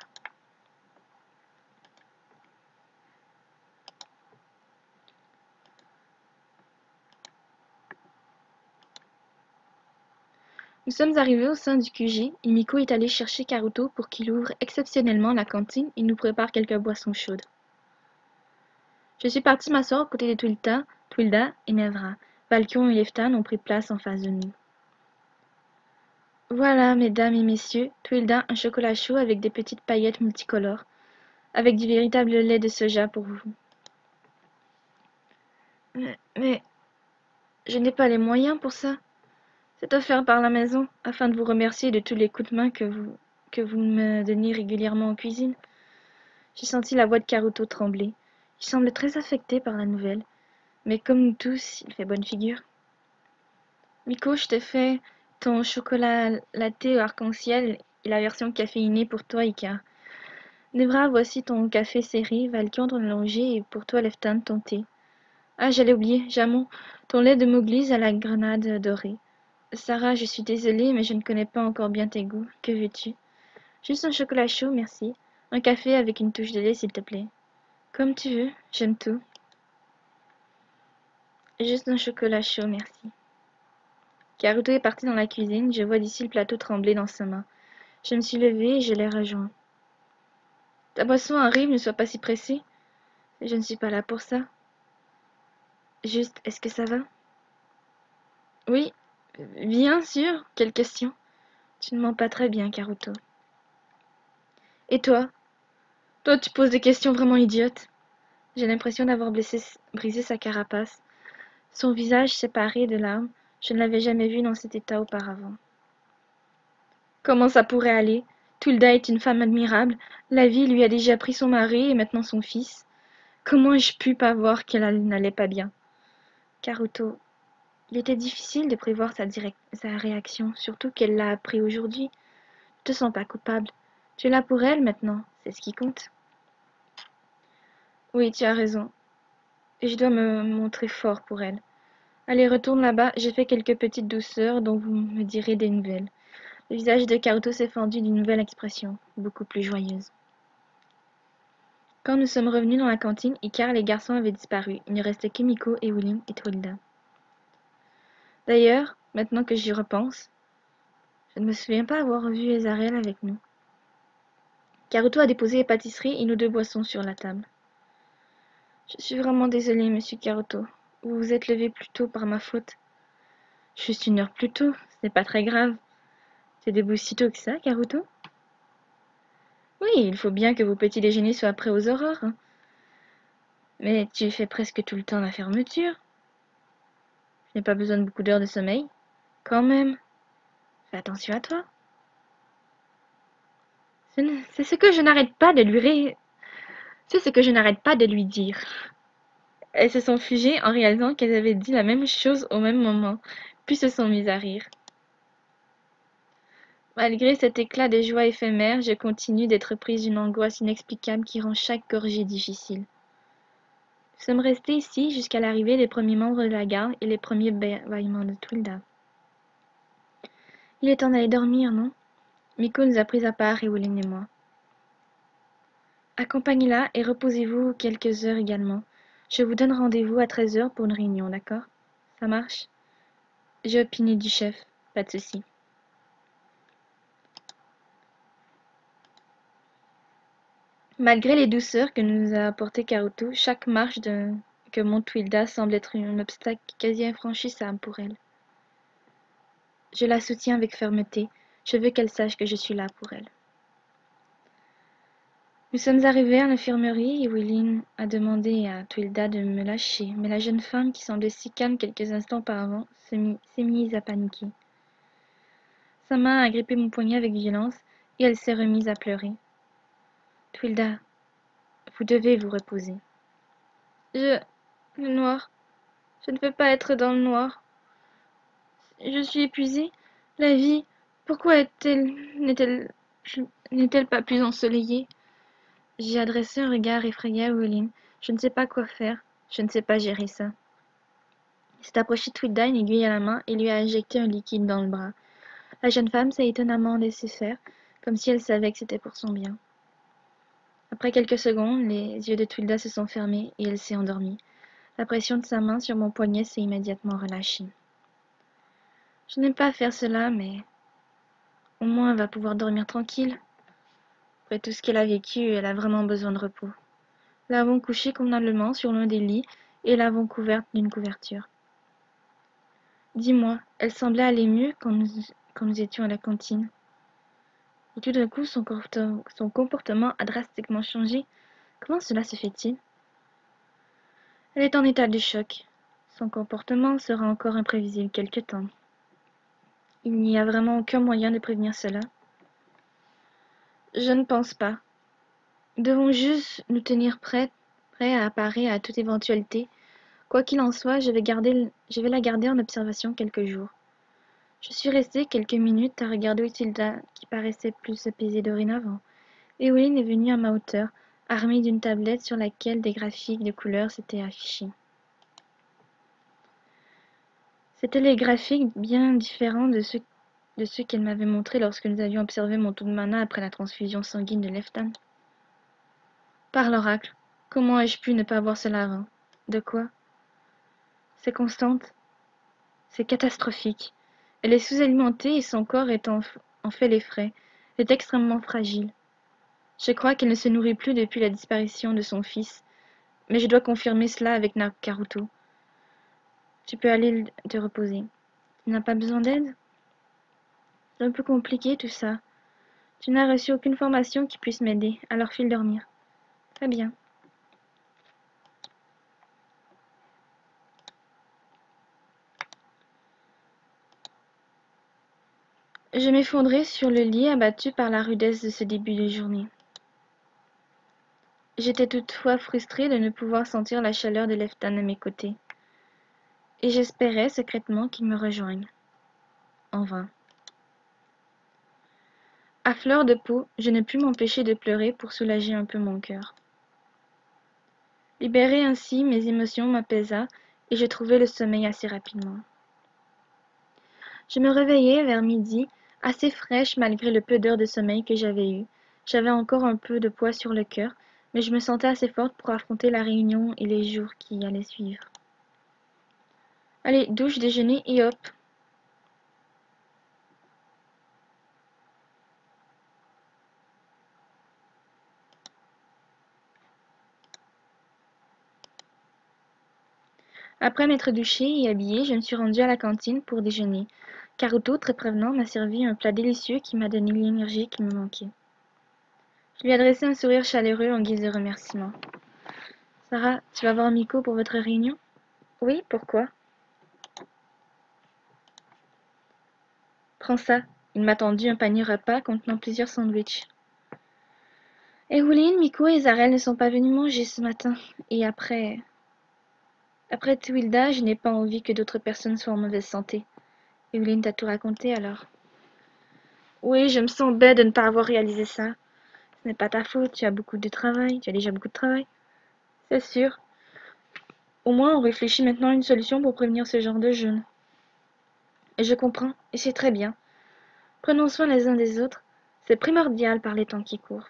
Nous sommes arrivés au sein du Q G et Miko est allé chercher Karuto pour qu'il ouvre exceptionnellement la cantine et nous prépare quelques boissons chaudes. Je suis partie m'asseoir aux côtés de Twilda, Twilda et Nevra. Valkion et Leftan ont pris place en face de nous. Voilà, mesdames et messieurs, Twilda, un chocolat chaud avec des petites paillettes multicolores, avec du véritable lait de soja pour vous. Mais, mais je n'ai pas les moyens pour ça. C'est offert par la maison, afin de vous remercier de tous les coups de main que vous, que vous me donnez régulièrement en cuisine. J'ai senti la voix de Karuto trembler. Il semble très affecté par la nouvelle, mais comme nous tous, il fait bonne figure. Miko, je te fais ton chocolat latte au arc-en-ciel et la version caféinée pour toi, Ika. Nevra, voici ton café serré, Valkion ton allongé et pour toi, Leftan, ton thé. Ah, j'allais oublier, Jamon, ton lait de Mowgli à la grenade dorée. Sarah, je suis désolée, mais je ne connais pas encore bien tes goûts. Que veux-tu? Juste un chocolat chaud, merci. Un café avec une touche de lait, s'il te plaît. Comme tu veux, j'aime tout. Juste un chocolat chaud, merci. Karuto est parti dans la cuisine, je vois d'ici le plateau trembler dans sa main. Je me suis levée et je l'ai rejoint. Ta boisson arrive, ne sois pas si pressée. Je ne suis pas là pour ça. Juste, est-ce que ça va? Oui, bien sûr. Quelle question? Tu ne mens pas très bien, Karuto. Et toi? Toi, tu poses des questions vraiment idiotes. J'ai l'impression d'avoir blessé, brisé sa carapace. Son visage séparé de larmes, je ne l'avais jamais vu dans cet état auparavant. Comment ça pourrait aller? Twilda est une femme admirable. La vie lui a déjà pris son mari et maintenant son fils. Comment ai-je pu pas voir qu'elle n'allait pas bien? Karuto, Il était difficile de prévoir sa, direct- sa réaction, surtout qu'elle l'a appris aujourd'hui. Ne te sens pas coupable. Tu es là pour elle maintenant, c'est ce qui compte. Oui, tu as raison. Et je dois me montrer fort pour elle. Allez, retourne là-bas, j'ai fait quelques petites douceurs dont vous me direz des nouvelles. Le visage de Karuto s'est fendu d'une nouvelle expression, beaucoup plus joyeuse. Quand nous sommes revenus dans la cantine, Icar et les garçons avaient disparu. Il ne restait que Miko, Ewelin et Twilda. D'ailleurs, maintenant que j'y repense, je ne me souviens pas avoir vu Ezarel avec nous. Karuto a déposé les pâtisseries et nos deux boissons sur la table. Je suis vraiment désolée, monsieur Karuto. Vous vous êtes levé plus tôt par ma faute. Juste une heure plus tôt, ce n'est pas très grave. T'es debout si tôt que ça, Karuto? Oui, il faut bien que vos petits déjeuners soient prêts aux aurores. Hein. Mais tu fais presque tout le temps la fermeture. Je n'ai pas besoin de beaucoup d'heures de sommeil. Quand même, fais attention à toi. C'est ce que je n'arrête pas de lui ré... C'est ce que je n'arrête pas de lui dire. Elles se sont figées en réalisant qu'elles avaient dit la même chose au même moment, puis se sont mises à rire. Malgré cet éclat de joie éphémère, je continue d'être prise d'une angoisse inexplicable qui rend chaque gorgée difficile. Nous sommes restés ici jusqu'à l'arrivée des premiers membres de la garde et les premiers bâillements de Twilda. Il est temps d'aller dormir, non? Miko nous a pris à part, Ewelin et moi. Accompagnez-la et reposez-vous quelques heures également. Je vous donne rendez-vous à treize heures pour une réunion, d'accord? Ça marche? J'ai opiné du chef, pas de souci. Malgré les douceurs que nous a apportées Karuto, chaque marche de... que monte Twilda semble être un obstacle quasi infranchissable pour elle. Je la soutiens avec fermeté. Je veux qu'elle sache que je suis là pour elle. Nous sommes arrivés à l'infirmerie et Ewelin a demandé à Twilda de me lâcher, mais la jeune femme, qui semblait si calme quelques instants auparavant, s'est mise à paniquer. Sa main a grippé mon poignet avec violence et elle s'est remise à pleurer. Twilda, vous devez vous reposer. Je... Le noir. Je ne veux pas être dans le noir. Je suis épuisée. La vie, pourquoi est-elle... n'est-elle... n'est-elle pas plus ensoleillée? J'ai adressé un regard effrayé à Ewelin. Je ne sais pas quoi faire. Je ne sais pas gérer ça. Il s'est approché de Twilda, une aiguille à la main, et lui a injecté un liquide dans le bras. La jeune femme s'est étonnamment laissée faire, comme si elle savait que c'était pour son bien. Après quelques secondes, les yeux de Twilda se sont fermés et elle s'est endormie. La pression de sa main sur mon poignet s'est immédiatement relâchée. Je n'aime pas faire cela, mais au moins elle va pouvoir dormir tranquille. Après tout ce qu'elle a vécu, elle a vraiment besoin de repos. Nous l'avons couchée convenablement sur l'un des lits et l'avons couverte d'une couverture. Dis-moi, elle semblait aller mieux quand nous, quand nous étions à la cantine. Et tout d'un coup, son, son comportement a drastiquement changé. Comment cela se fait-il? Elle est en état de choc. Son comportement sera encore imprévisible quelque temps. Il n'y a vraiment aucun moyen de prévenir cela. Je ne pense pas. Nous devons juste nous tenir prêts, prêts à apparaître à toute éventualité. Quoi qu'il en soit, je vais, garder, je vais la garder en observation quelques jours. Je suis restée quelques minutes à regarder Twilda, qui paraissait plus apaisée dorénavant. Ewelin est venue à ma hauteur, armée d'une tablette sur laquelle des graphiques de couleurs s'étaient affichés. C'étaient les graphiques bien différents de ceux, de ceux qu'elle m'avait montrés lorsque nous avions observé mon taux de mana après la transfusion sanguine de Leftan. Par l'oracle, comment ai-je pu ne pas voir cela avant? De quoi? C'est constante. C'est catastrophique. Elle est sous-alimentée et son corps est en, en fait les frais. Elle est extrêmement fragile. Je crois qu'elle ne se nourrit plus depuis la disparition de son fils, mais je dois confirmer cela avec Nakaruto. Tu peux aller te reposer. Tu n'as pas besoin d'aide? C'est un peu compliqué tout ça. Tu n'as reçu aucune formation qui puisse m'aider, alors file dormir. Très bien. Je m'effondrai sur le lit, abattu par la rudesse de ce début de journée. J'étais toutefois frustrée de ne pouvoir sentir la chaleur de Leftan à mes côtés. et j'espérais secrètement qu'il me rejoigne. En vain. À fleur de peau, je ne pus m'empêcher de pleurer pour soulager un peu mon cœur. Libérée ainsi, mes émotions m'apaisa et je trouvai le sommeil assez rapidement. Je me réveillai vers midi, assez fraîche malgré le peu d'heures de sommeil que j'avais eu. J'avais encore un peu de poids sur le cœur, mais je me sentais assez forte pour affronter la réunion et les jours qui allaient suivre. Allez, douche, déjeuner et hop! Après m'être douchée et habillée, je me suis rendue à la cantine pour déjeuner. Caruto, très prévenant, m'a servi un plat délicieux qui m'a donné l'énergie qui me manquait. Je lui ai adressé un sourire chaleureux en guise de remerciement. Sarah, tu vas voir Miko pour votre réunion? Oui, pourquoi? Prends ça. Il m'a tendu un panier repas contenant plusieurs sandwichs. Evelyn, Miko et Zarel ne sont pas venus manger ce matin. Et après... Après Twilda, je n'ai pas envie que d'autres personnes soient en mauvaise santé. Evelyn t'a tout raconté alors? Oui, je me sens bête de ne pas avoir réalisé ça. Ce n'est pas ta faute, tu as beaucoup de travail, tu as déjà beaucoup de travail. C'est sûr. Au moins, on réfléchit maintenant à une solution pour prévenir ce genre de jeûne. Et je comprends, et c'est très bien. Prenons soin les uns des autres. C'est primordial par les temps qui courent.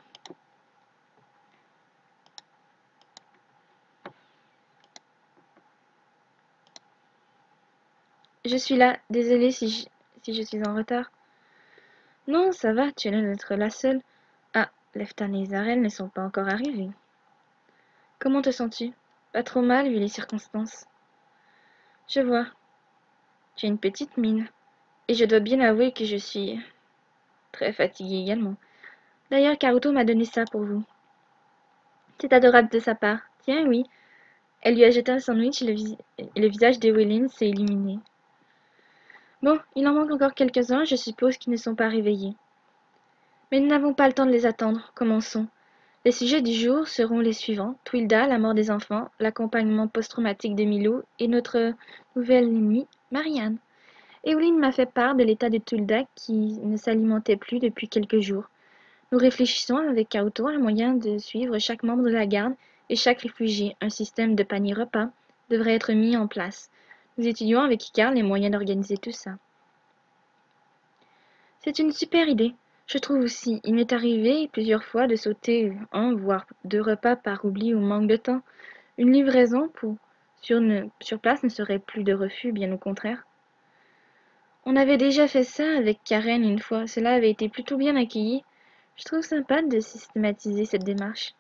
Je suis là, désolée si je, si je suis en retard. Non, ça va, tu es loin d'être la seule. Ah, Leftan et Zarel ne sont pas encore arrivés. Comment te sens-tu? Pas trop mal vu les circonstances. Je vois. Tu as une petite mine. Et je dois bien avouer que je suis très fatiguée également. D'ailleurs, Karuto m'a donné ça pour vous. C'est adorable de sa part. Tiens, oui. Elle lui a jeté un sandwich et le, vis et le visage d'Ewelyn s'est illuminé. Bon, il en manque encore quelques-uns, je suppose qu'ils ne sont pas réveillés. Mais nous n'avons pas le temps de les attendre. Commençons. Les sujets du jour seront les suivants. Twilda, la mort des enfants, l'accompagnement post-traumatique de Milo et notre nouvelle ennemie, Marianne. Evelyn m'a fait part de l'état de Twilda qui ne s'alimentait plus depuis quelques jours. Nous réfléchissons avec Kaoto à un moyen de suivre chaque membre de la garde et chaque réfugié. Un système de panier repas devrait être mis en place. Nous étudions avec Icar les moyens d'organiser tout ça. C'est une super idée. Je trouve aussi, il m'est arrivé plusieurs fois de sauter un voire deux repas par oubli ou manque de temps. Une livraison pour, sur, ne, sur place ne serait plus de refus, bien au contraire. On avait déjà fait ça avec Karen une fois, cela avait été plutôt bien accueilli. Je trouve sympa de systématiser cette démarche.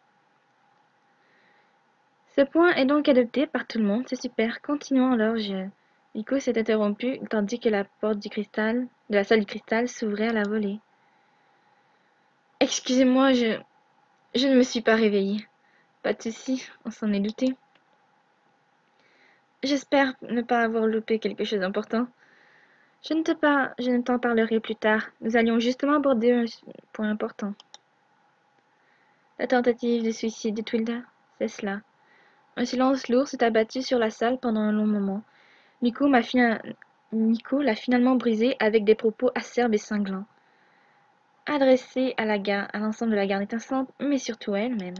Ce point est donc adopté par tout le monde, c'est super. Continuons alors, je... Nico s'est interrompu tandis que la porte du cristal, de la salle du cristal s'ouvrait à la volée. Excusez-moi, je... je ne me suis pas réveillée. Pas de souci, on s'en est douté. J'espère ne pas avoir loupé quelque chose d'important. Je ne te par... je ne t'en parlerai plus tard. Nous allions justement aborder un point important. La tentative de suicide de Twilda, c'est cela. Un silence lourd s'est abattu sur la salle pendant un long moment. Nico m'a fina... Nico l'a finalement brisé avec des propos acerbes et cinglants, adressés à la garde, à l'ensemble de la garde étincelante, mais surtout à elle-même.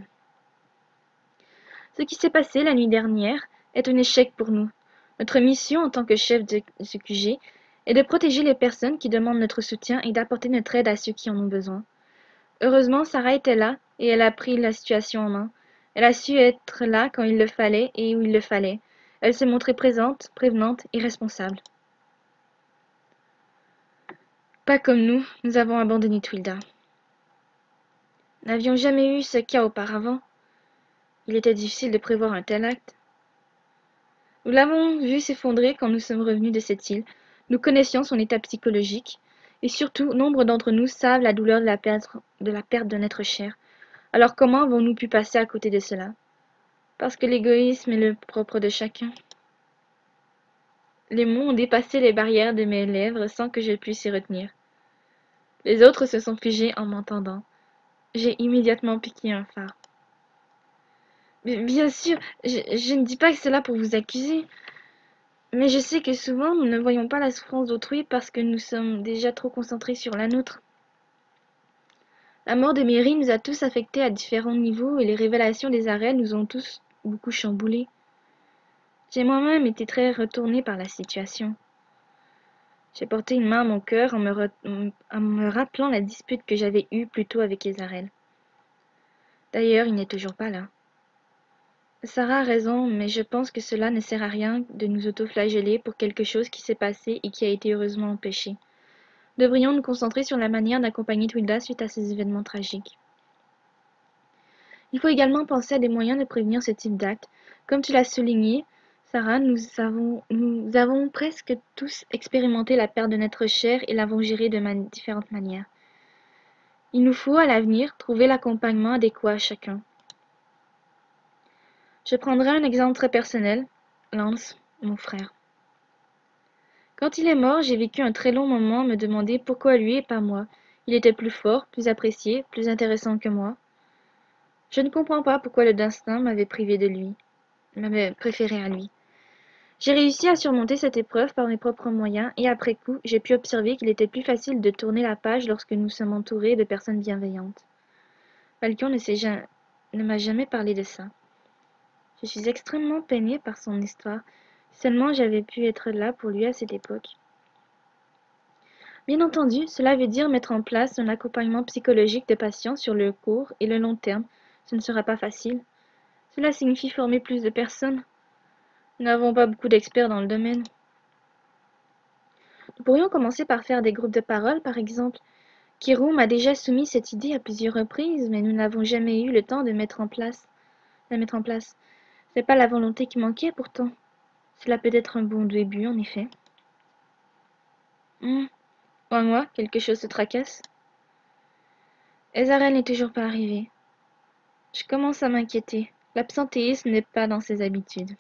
Ce qui s'est passé la nuit dernière est un échec pour nous. Notre mission en tant que chef de ce Q G est de protéger les personnes qui demandent notre soutien et d'apporter notre aide à ceux qui en ont besoin. Heureusement, Sarah était là et elle a pris la situation en main. Elle a su être là quand il le fallait et où il le fallait. Elle s'est montrée présente, prévenante et responsable. Pas comme nous, nous avons abandonné Twilda. N'avions jamais eu ce cas auparavant. Il était difficile de prévoir un tel acte. Nous l'avons vu s'effondrer quand nous sommes revenus de cette île. Nous connaissions son état psychologique. Et surtout, nombre d'entre nous savent la douleur de la perte de, la perte d'un être cher. Alors comment avons-nous pu passer à côté de cela? Parce que l'égoïsme est le propre de chacun. Les mots ont dépassé les barrières de mes lèvres sans que je puisse y retenir. Les autres se sont figés en m'entendant. J'ai immédiatement piqué un phare. Mais bien sûr, je, je ne dis pas que c'est là pour vous accuser. Mais je sais que souvent, nous ne voyons pas la souffrance d'autrui parce que nous sommes déjà trop concentrés sur la nôtre. La mort de Mary nous a tous affectés à différents niveaux et les révélations des arrêts nous ont tous beaucoup chamboulés. J'ai moi-même été très retournée par la situation. J'ai porté une main à mon cœur en me, re- en me rappelant la dispute que j'avais eue plus tôt avec Ezarel. D'ailleurs, il n'est toujours pas là. Sarah a raison, mais je pense que cela ne sert à rien de nous autoflageller pour quelque chose qui s'est passé et qui a été heureusement empêché. Devrions nous concentrer sur la manière d'accompagner Twilda suite à ces événements tragiques. Il faut également penser à des moyens de prévenir ce type d'acte. Comme tu l'as souligné, Sarah, nous avons, nous avons presque tous expérimenté la perte de notre chair et l'avons gérée de man- différentes manières. Il nous faut, à l'avenir, trouver l'accompagnement adéquat à chacun. Je prendrai un exemple très personnel, Lance, mon frère. Quand il est mort, j'ai vécu un très long moment à me demander pourquoi lui et pas moi. Il était plus fort, plus apprécié, plus intéressant que moi. Je ne comprends pas pourquoi le destin m'avait privé de lui, m'avait préféré à lui. J'ai réussi à surmonter cette épreuve par mes propres moyens et après coup, j'ai pu observer qu'il était plus facile de tourner la page lorsque nous sommes entourés de personnes bienveillantes. Falcon ne, s'est ja- ne m'a jamais parlé de ça. Je suis extrêmement peinée par son histoire. Seulement j'avais pu être là pour lui à cette époque. Bien entendu, cela veut dire mettre en place un accompagnement psychologique de patients sur le court et le long terme. Ce ne sera pas facile. Cela signifie former plus de personnes. Nous n'avons pas beaucoup d'experts dans le domaine. Nous pourrions commencer par faire des groupes de parole, par exemple. Kiro m'a déjà soumis cette idée à plusieurs reprises, mais nous n'avons jamais eu le temps de mettre en place. La mettre en place. Ce n'est pas la volonté qui manquait pourtant. Cela peut être un bon début, en effet. Hum, ou à moi, quelque chose se tracasse. Ezarel n'est toujours pas arrivé. Je commence à m'inquiéter. L'absentéisme n'est pas dans ses habitudes.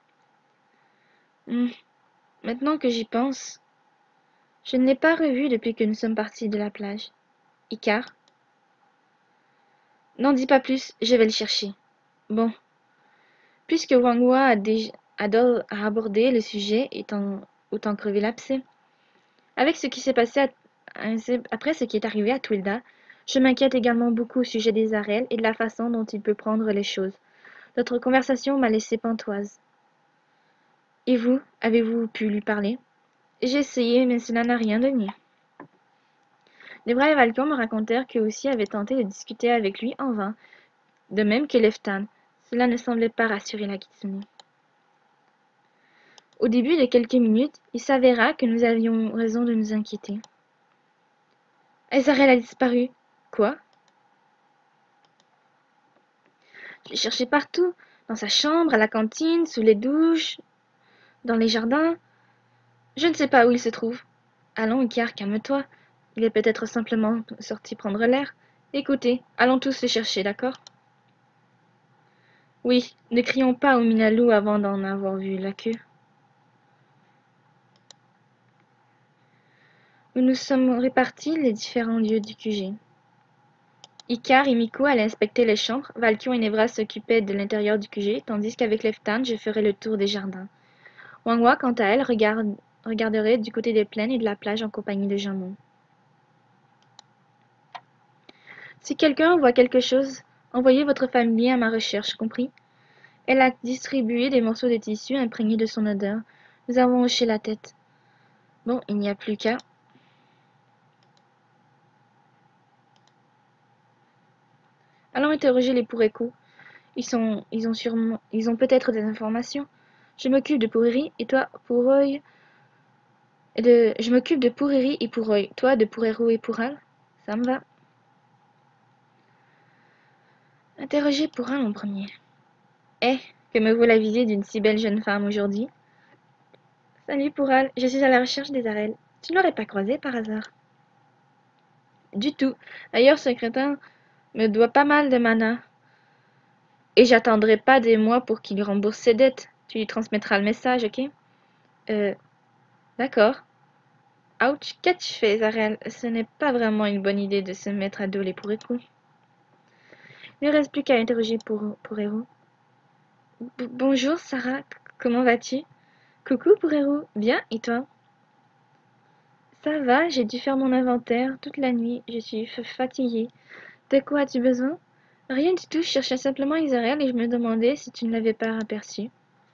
Hum, Maintenant que j'y pense, je ne l'ai pas revu depuis que nous sommes partis de la plage. Icar? N'en dis pas plus, je vais le chercher. Bon, puisque Wang Hua a, déjà, a, a abordé le sujet, étant, autant crever l'abcès. Avec ce qui s'est passé à, après ce qui est arrivé à Twilda, je m'inquiète également beaucoup au sujet des Arels et de la façon dont il peut prendre les choses. Notre conversation m'a laissé pantoise. Et vous, avez-vous pu lui parler? J'ai essayé, mais cela n'a rien donné. Debra et Valcon me racontèrent qu'eux aussi avaient tenté de discuter avec lui en vain, de même que Leftan. Cela ne semblait pas rassurer la Kitsune. Au début de quelques minutes, il s'avéra que nous avions raison de nous inquiéter. Ezarel a disparu. Quoi? Je l'ai cherché partout, dans sa chambre, à la cantine, sous les douches, dans les jardins. Je ne sais pas où il se trouve. Allons, Icar, calme-toi. Il est peut-être simplement sorti prendre l'air. Écoutez, allons tous le chercher, d'accord? Oui, ne crions pas au Minalou avant d'en avoir vu la queue. Nous nous sommes répartis les différents lieux du Q G. Icar et Miko allaient inspecter les chambres, Valkion et Nevra s'occupaient de l'intérieur du Q G, tandis qu'avec Leftan, je ferais le tour des jardins. Wanghua, quant à elle, regarde, regarderait du côté des plaines et de la plage en compagnie de Jamon. Si quelqu'un voit quelque chose, envoyez votre familier à ma recherche, compris? Elle a distribué des morceaux de tissu imprégnés de son odeur. Nous avons hoché la tête. Bon, il n'y a plus qu'à... Allons interroger les Pourécous. Ils sont, ils ont sûrement, ils ont peut-être des informations. Je m'occupe de Pouriri et toi, Poureuil. De, je m'occupe de Pouriri et Poureuil. Toi, de Pourérou et Poural. Ça me va. Interroger Poural en premier. Eh, que me vaut la visite d'une si belle jeune femme aujourd'hui? Salut Poural, je suis à la recherche des Arels. Tu ne l'aurais pas croisé par hasard? Du tout. D'ailleurs, ce crétin me doit pas mal de mana. Et j'attendrai pas des mois pour qu'il lui rembourse ses dettes. Tu lui transmettras le message, ok? Euh, d'accord. Ouch, qu'as-tu fait, Zarel? Ce n'est pas vraiment une bonne idée de se mettre à dos les pourricots. Il ne reste plus qu'à interroger pour, pour héros. Bonjour, Sarah. Comment vas-tu? Coucou Pourero, bien et toi? Ça va, j'ai dû faire mon inventaire toute la nuit, je suis f- fatiguée. De quoi as-tu besoin? Rien du tout, je cherchais simplement Isarelle et je me demandais si tu ne l'avais pas aperçu.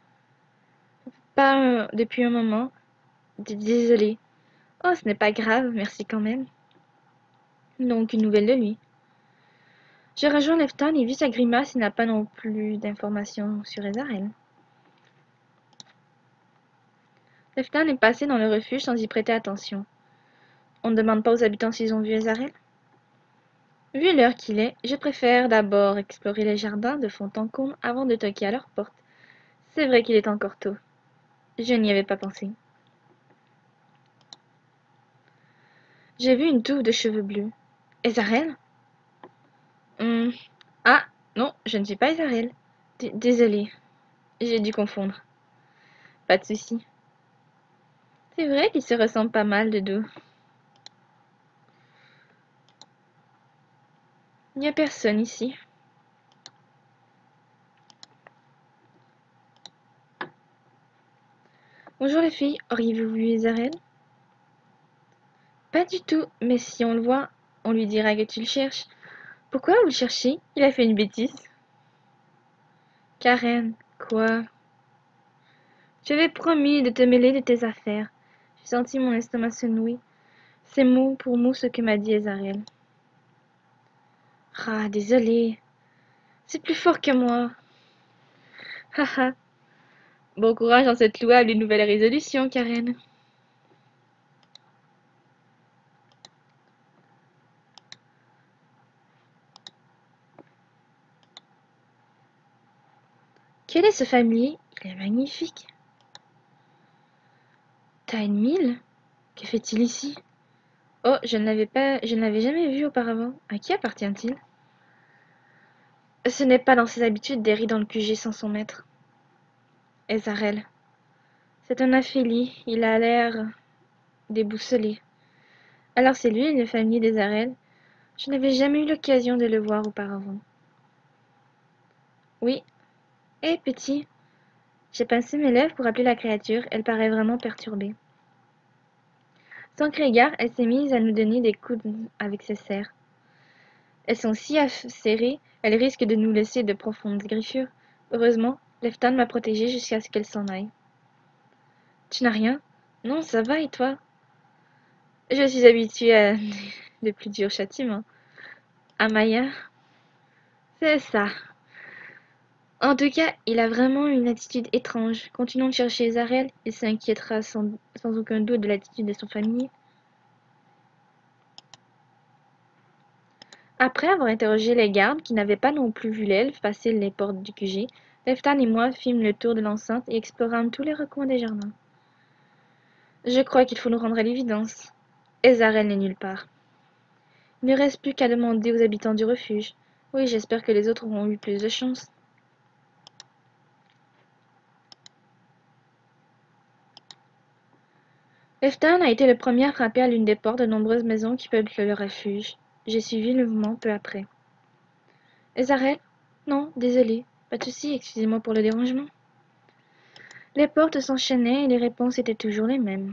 Pas euh, depuis un moment. D- Désolée. Oh, ce n'est pas grave, merci quand même. Donc, une nouvelle de lui. Je rejoins Lefton et vu sa grimace, il n'a pas non plus d'informations sur Isarelle. Lefton est passé dans le refuge sans y prêter attention. On ne demande pas aux habitants s'ils ont vu Isarelle? Vu l'heure qu'il est, je préfère d'abord explorer les jardins de fond en comble avant de toquer à leur porte. C'est vrai qu'il est encore tôt. Je n'y avais pas pensé. J'ai vu une touffe de cheveux bleus. Ezarel? Hum. Ah, non, je ne suis pas Ezarel. D- Désolée, j'ai dû confondre. Pas de souci. C'est vrai qu'ils se ressemblent pas mal de dos. Il n'y a personne ici. Bonjour les filles, auriez-vous vu Ezarel? Pas du tout, mais si on le voit, on lui dira que tu le cherches. Pourquoi vous le cherchez? Il a fait une bêtise. Karen, quoi? Je t'avais promis de te mêler de tes affaires. J'ai senti mon estomac se nouer. C'est mot pour mot ce que m'a dit Ezarel. Ah, désolé. C'est plus fort que moi. Haha. Bon courage dans cette louable et nouvelle résolution, Karen. Quel est ce familier? Il est magnifique. T'as une mille? Que fait-il ici? Oh, je ne l'avais pas, je ne l'avais jamais vu auparavant. À qui appartient-il? Ce n'est pas dans ses habitudes d'errer dans le Q G sans son maître. Ezarel. C'est un affili, il a l'air déboussolé. Alors c'est lui, le familier d'Ezarel? Je n'avais jamais eu l'occasion de le voir auparavant. Oui. Hé, petit. J'ai pincé mes lèvres pour appeler la créature, elle paraît vraiment perturbée. Sans crier gare, elle s'est mise à nous donner des coups de- avec ses serres. Elles sont si serrées, elles risquent de nous laisser de profondes griffures. Heureusement, Lefton m'a protégée jusqu'à ce qu'elle s'en aille. Tu n'as rien? Non, ça va et toi? Je suis habituée à de plus durs châtiments. Amaya? C'est ça. En tout cas, il a vraiment une attitude étrange. Continuons de chercher Zarel, il s'inquiétera sans, sans aucun doute de l'attitude de son famille. Après avoir interrogé les gardes, qui n'avaient pas non plus vu l'elfe passer les portes du Q G, Leftan et moi fîmes le tour de l'enceinte et explorâmes tous les recoins des jardins. Je crois qu'il faut nous rendre à l'évidence. Ezarel n'est nulle part. Il ne reste plus qu'à demander aux habitants du refuge. Oui, j'espère que les autres auront eu plus de chance. Leftan a été le premier à frapper à l'une des portes de nombreuses maisons qui peuplent le refuge. J'ai suivi le mouvement peu après. Ezarel? Non, désolé. Pas de souci, excusez-moi pour le dérangement. Les portes s'enchaînaient et les réponses étaient toujours les mêmes.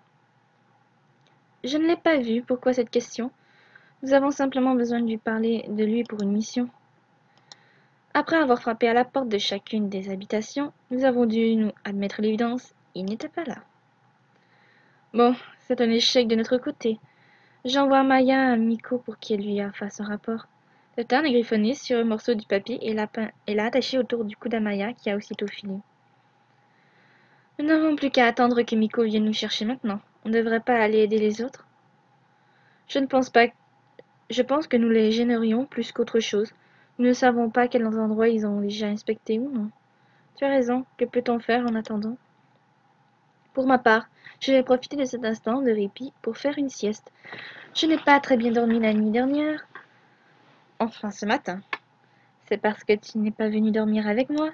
Je ne l'ai pas vu, pourquoi cette question? Nous avons simplement besoin de lui parler de lui pour une mission. Après avoir frappé à la porte de chacune des habitations, nous avons dû nous admettre l'évidence, il n'était pas là. Bon, c'est un échec de notre côté. J'envoie Maya à Miko pour qu'elle lui fasse un rapport. Le tarn est griffonné sur un morceau du papier et l'a attaché autour du cou d'Amaya qui a aussitôt filé. Nous n'avons plus qu'à attendre que Miko vienne nous chercher maintenant. On ne devrait pas aller aider les autres. Je ne pense pas. Je pense que nous les gênerions plus qu'autre chose. Nous ne savons pas quels endroits ils ont déjà inspectés ou non. Tu as raison. Que peut-on faire en attendant? Pour ma part, je vais profiter de cet instant de répit pour faire une sieste. Je n'ai pas très bien dormi la nuit dernière. Enfin, ce matin. C'est parce que tu n'es pas venu dormir avec moi?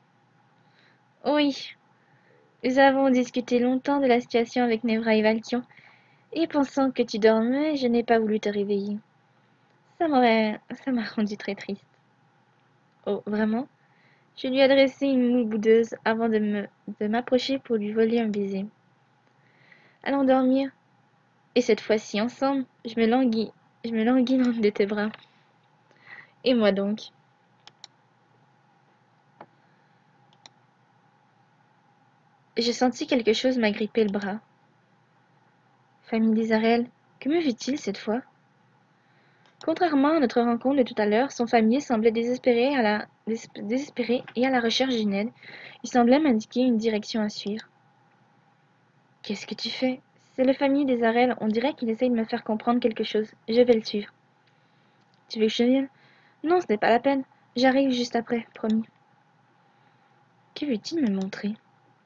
Oui. Nous avons discuté longtemps de la situation avec Nevra et Valkion, et pensant que tu dormais, je n'ai pas voulu te réveiller. Ça m'aurait... ça m'a rendu très triste. Oh, vraiment? Je lui adressai une moue boudeuse avant de me de m'approcher pour lui voler un baiser. Allons dormir, et cette fois-ci ensemble, je me languis, je me languis dans de tes bras. Et moi donc. Je sentis quelque chose m'agripper le bras. Famille Desarel, que me vit-il cette fois? Contrairement à notre rencontre de tout à l'heure, son famille semblait désespéré, à la... désespéré et à la recherche d'une aide. Il semblait m'indiquer une direction à suivre. Qu'est-ce que tu fais? C'est le famille Desarel, on dirait qu'il essaye de me faire comprendre quelque chose. Je vais le suivre. Tu veux que je vienne? Non, ce n'est pas la peine. J'arrive juste après, promis. Que veut-il me montrer?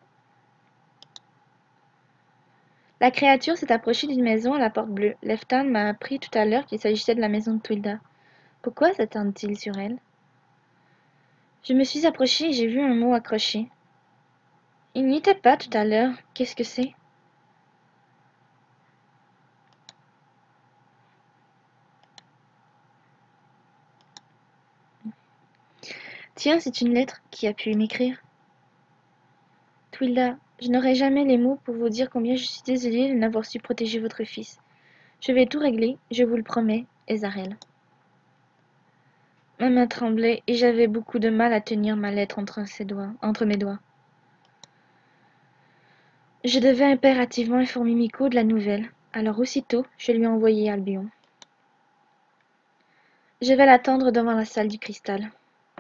La créature s'est approchée d'une maison à la porte bleue. Leftan m'a appris tout à l'heure qu'il s'agissait de la maison de Twilda. Pourquoi s'attarde-t-il sur elle? Je me suis approchée et j'ai vu un mot accroché. Il n'y était pas tout à l'heure. Qu'est-ce que c'est? Tiens, c'est une lettre. Qui a pu m'écrire? Twilda, je n'aurai jamais les mots pour vous dire combien je suis désolée de n'avoir su protéger votre fils. Je vais tout régler, je vous le promets, Ezarel. Ma main tremblait et j'avais beaucoup de mal à tenir ma lettre entre ses doigts, entre mes doigts. Je devais impérativement informer Miko de la nouvelle, alors aussitôt je lui envoyai Albion. Je vais l'attendre devant la salle du cristal.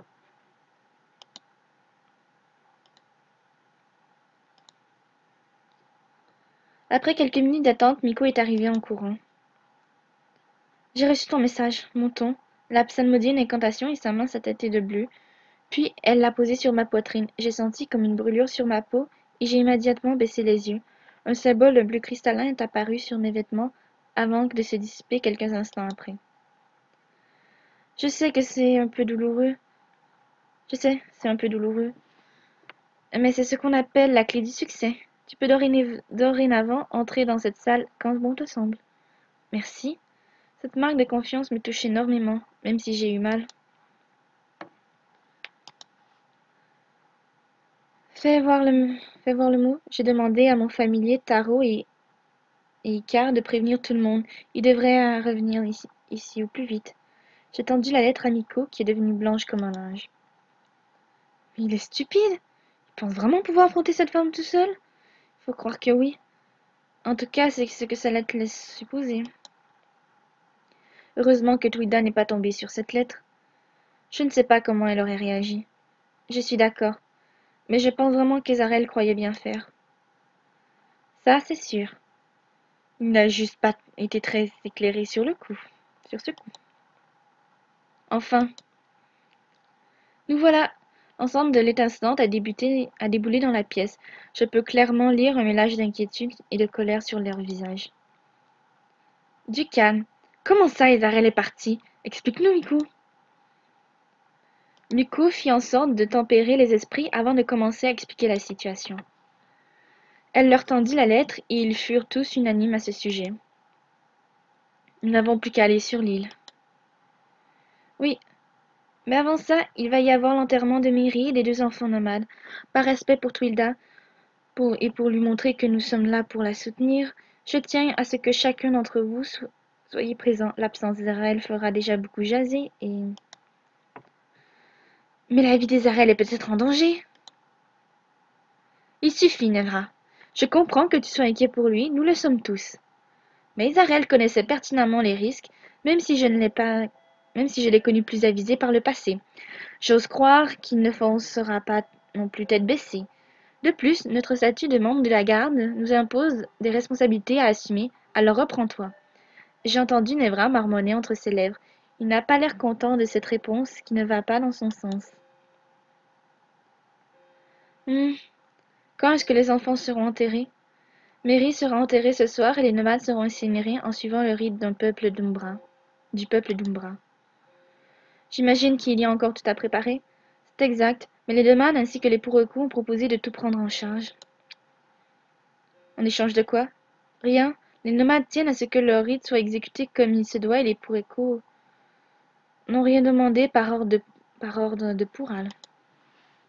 Après quelques minutes d'attente, Miko est arrivée en courant. J'ai reçu ton message, montons. La psalmodie une incantation et sa main s'est tâtée de bleu. Puis elle l'a posée sur ma poitrine. J'ai senti comme une brûlure sur ma peau et j'ai immédiatement baissé les yeux. Un symbole de bleu cristallin est apparu sur mes vêtements avant de se dissiper quelques instants après. Je sais que c'est un peu douloureux. Je sais, c'est un peu douloureux. Mais c'est ce qu'on appelle la clé du succès. Tu peux dorénavant entrer dans cette salle quand bon te semble. Merci. Cette marque de confiance me touche énormément, même si j'ai eu mal. Fais voir le, fais voir le mot. J'ai demandé à mon familier Taro et, et Icar de prévenir tout le monde. Ils devraient euh, revenir ici, ici au plus vite. J'ai tendu la lettre à Miko, qui est devenue blanche comme un linge. Mais il est stupide. Il pense vraiment pouvoir affronter cette femme tout seul? Faut croire que oui. En tout cas, c'est ce que sa lettre laisse supposer. Heureusement que Twida n'est pas tombée sur cette lettre. Je ne sais pas comment elle aurait réagi. Je suis d'accord, mais je pense vraiment qu'Ezarel croyait bien faire. Ça, c'est sûr. Il n'a juste pas été très éclairé sur le coup, sur ce coup. Enfin, nous voilà. Ensemble de l'étincelante a débuté, a déboulé dans la pièce. Je peux clairement lire un mélange d'inquiétude et de colère sur leurs visages. Du calme. Comment ça, Ezarel est parti? Explique-nous, Miku. Miko fit en sorte de tempérer les esprits avant de commencer à expliquer la situation. Elle leur tendit la lettre et ils furent tous unanimes à ce sujet. Nous n'avons plus qu'à aller sur l'île. Oui, mais avant ça, il va y avoir l'enterrement de Miri et des deux enfants nomades. Par respect pour Twilda pour, et pour lui montrer que nous sommes là pour la soutenir, je tiens à ce que chacun d'entre vous so soyez présent. L'absence d'Israël fera déjà beaucoup jaser et... Mais la vie d'Israël est peut-être en danger. Il suffit, Nevra. Je comprends que tu sois inquiet pour lui, nous le sommes tous. Mais Isarel connaissait pertinemment les risques, même si je ne l'ai pas, même si je l'ai connu plus avisé par le passé. J'ose croire qu'il ne foncera pas non plus tête baissée. De plus, notre statut de membre de la garde nous impose des responsabilités à assumer, alors reprends-toi. J'ai entendu Nevra marmonner entre ses lèvres. Il n'a pas l'air content de cette réponse qui ne va pas dans son sens. Hum, quand est-ce que les enfants seront enterrés? Mary sera enterrée ce soir et les nomades seront incinérés en suivant le rite d'un peuple d'Umbra, du peuple d'Umbra. J'imagine qu'il y a encore tout à préparer. C'est exact, mais les nomades ainsi que les Puroku ont proposé de tout prendre en charge. En échange de quoi? Rien. Les nomades tiennent à ce que leur rite soit exécuté comme il se doit et les Puroku n'ont rien demandé par ordre de, par ordre de Pural.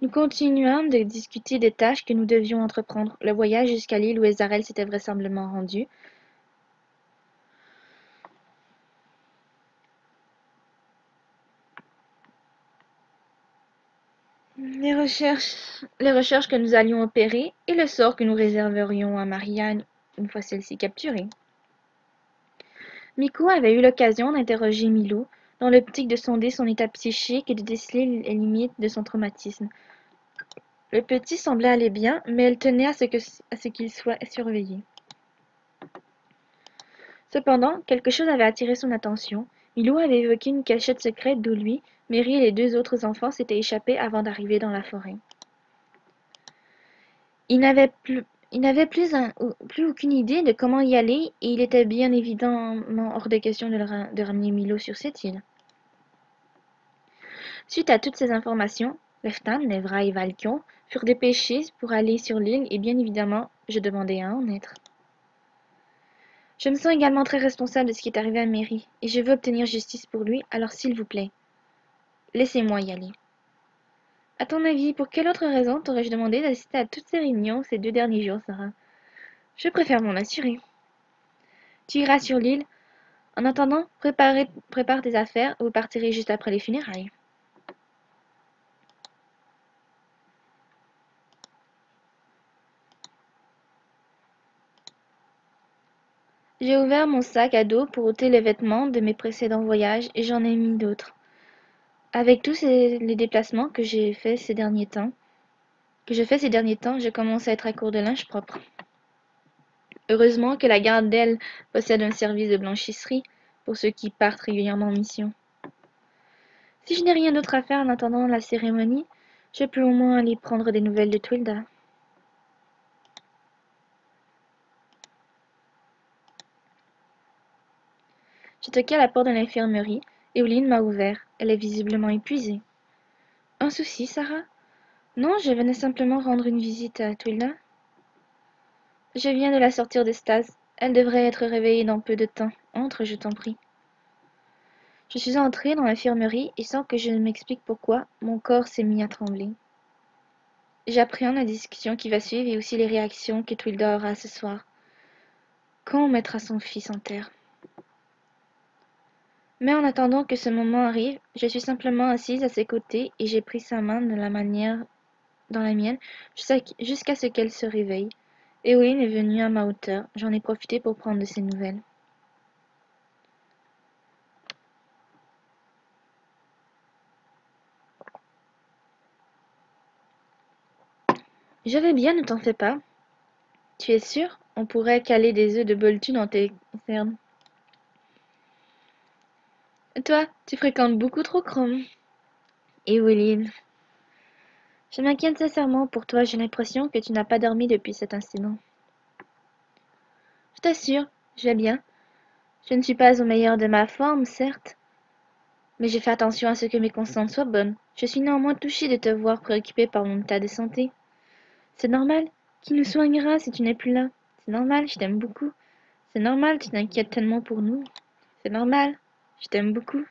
Nous continuâmes de discuter des tâches que nous devions entreprendre. Le voyage jusqu'à l'île où Ezarel s'était vraisemblablement rendu. Les recherches, les recherches que nous allions opérer et le sort que nous réserverions à Marianne une fois celle-ci capturée. Miko avait eu l'occasion d'interroger Milo, dans l'optique de sonder son état psychique et de déceler les limites de son traumatisme. Le petit semblait aller bien, mais elle tenait à ce que, à ce qu'il soit surveillé. Cependant, quelque chose avait attiré son attention. Milo avait évoqué une cachette secrète d'où lui, Mary et les deux autres enfants s'étaient échappés avant d'arriver dans la forêt. Il n'avait plus, il n'avait plus, un- plus aucune idée de comment y aller et il était bien évidemment hors de question de, le ra- de ramener Milo sur cette île. Suite à toutes ces informations, Leftan, Nevra et Valkion furent dépêchés pour aller sur l'île et bien évidemment, je demandai à en être. Je me sens également très responsable de ce qui est arrivé à Mary et je veux obtenir justice pour lui, alors s'il vous plaît, laissez-moi y aller. À ton avis, pour quelle autre raison t'aurais-je demandé d'assister à toutes ces réunions ces deux derniers jours, Sarah? Je préfère m'en assurer. Tu iras sur l'île. En attendant, prépare, prépare tes affaires, vous partirez juste après les funérailles. J'ai ouvert mon sac à dos pour ôter les vêtements de mes précédents voyages et j'en ai mis d'autres. Avec tous ces, les déplacements que j'ai faits ces derniers temps, que je fais ces derniers temps, je commence à être à court de linge propre. Heureusement que la garde d'elle possède un service de blanchisserie pour ceux qui partent régulièrement en mission. Si je n'ai rien d'autre à faire en attendant la cérémonie, je peux au moins aller prendre des nouvelles de Twilda. Je toquai à la porte de l'infirmerie. Evelyn m'a ouvert. Elle est visiblement épuisée. Un souci, Sarah? Non, je venais simplement rendre une visite à Twilda. Je viens de la sortir de stase. Elle devrait être réveillée dans peu de temps. Entre, je t'en prie. Je suis entrée dans l'infirmerie et sans que je ne m'explique pourquoi, mon corps s'est mis à trembler. J'appréhende la discussion qui va suivre et aussi les réactions que Twilda aura ce soir. Quand on mettra son fils en terre? Mais en attendant que ce moment arrive, je suis simplement assise à ses côtés et j'ai pris sa main de la manière dans la mienne jusqu'à ce qu'elle se réveille. Eowyn est venue à ma hauteur. J'en ai profité pour prendre de ses nouvelles. Je vais bien, ne t'en fais pas. Tu es sûr? On pourrait caler des œufs de boltu dans tes cernes. Toi, tu fréquentes beaucoup trop Chrome. Eowyn, je m'inquiète sincèrement pour toi. J'ai l'impression que tu n'as pas dormi depuis cet incident. Je t'assure, je vais bien. Je ne suis pas au meilleur de ma forme, certes, mais j'ai fait attention à ce que mes constantes soient bonnes. Je suis néanmoins touchée de te voir préoccupée par mon état de santé. C'est normal. Qui nous soignera si tu n'es plus là? C'est normal, je t'aime beaucoup. C'est normal, tu t'inquiètes tellement pour nous. C'est normal, je t'aime beaucoup.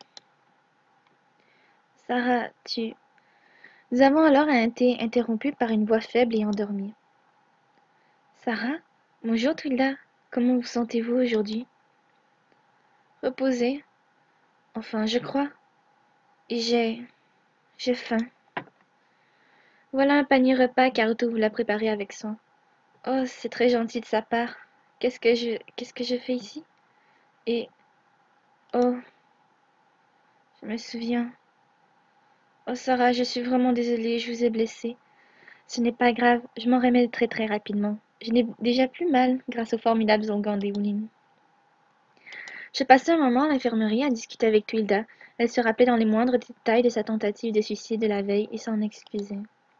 Sarah, tu... Nous avons alors été interrompus par une voix faible et endormie. Sarah? Bonjour Twilda. Comment vous sentez-vous aujourd'hui? Reposée. Enfin, je crois. Et j'ai... j'ai faim. Voilà un panier repas qu'Aruto vous l'a préparé avec soin. Oh, c'est très gentil de sa part. Qu'est-ce que je... qu'est-ce que je fais ici? Et... oh, je me souviens. Oh Sarah, je suis vraiment désolée, je vous ai blessée. Ce n'est pas grave, je m'en remettrai très rapidement. Je n'ai déjà plus mal grâce aux formidables onguents d'Evelyn. Je passai un moment à l'infirmerie à discuter avec Twilda. Elle se rappelait dans les moindres détails de sa tentative de suicide de la veille et s'en excusait.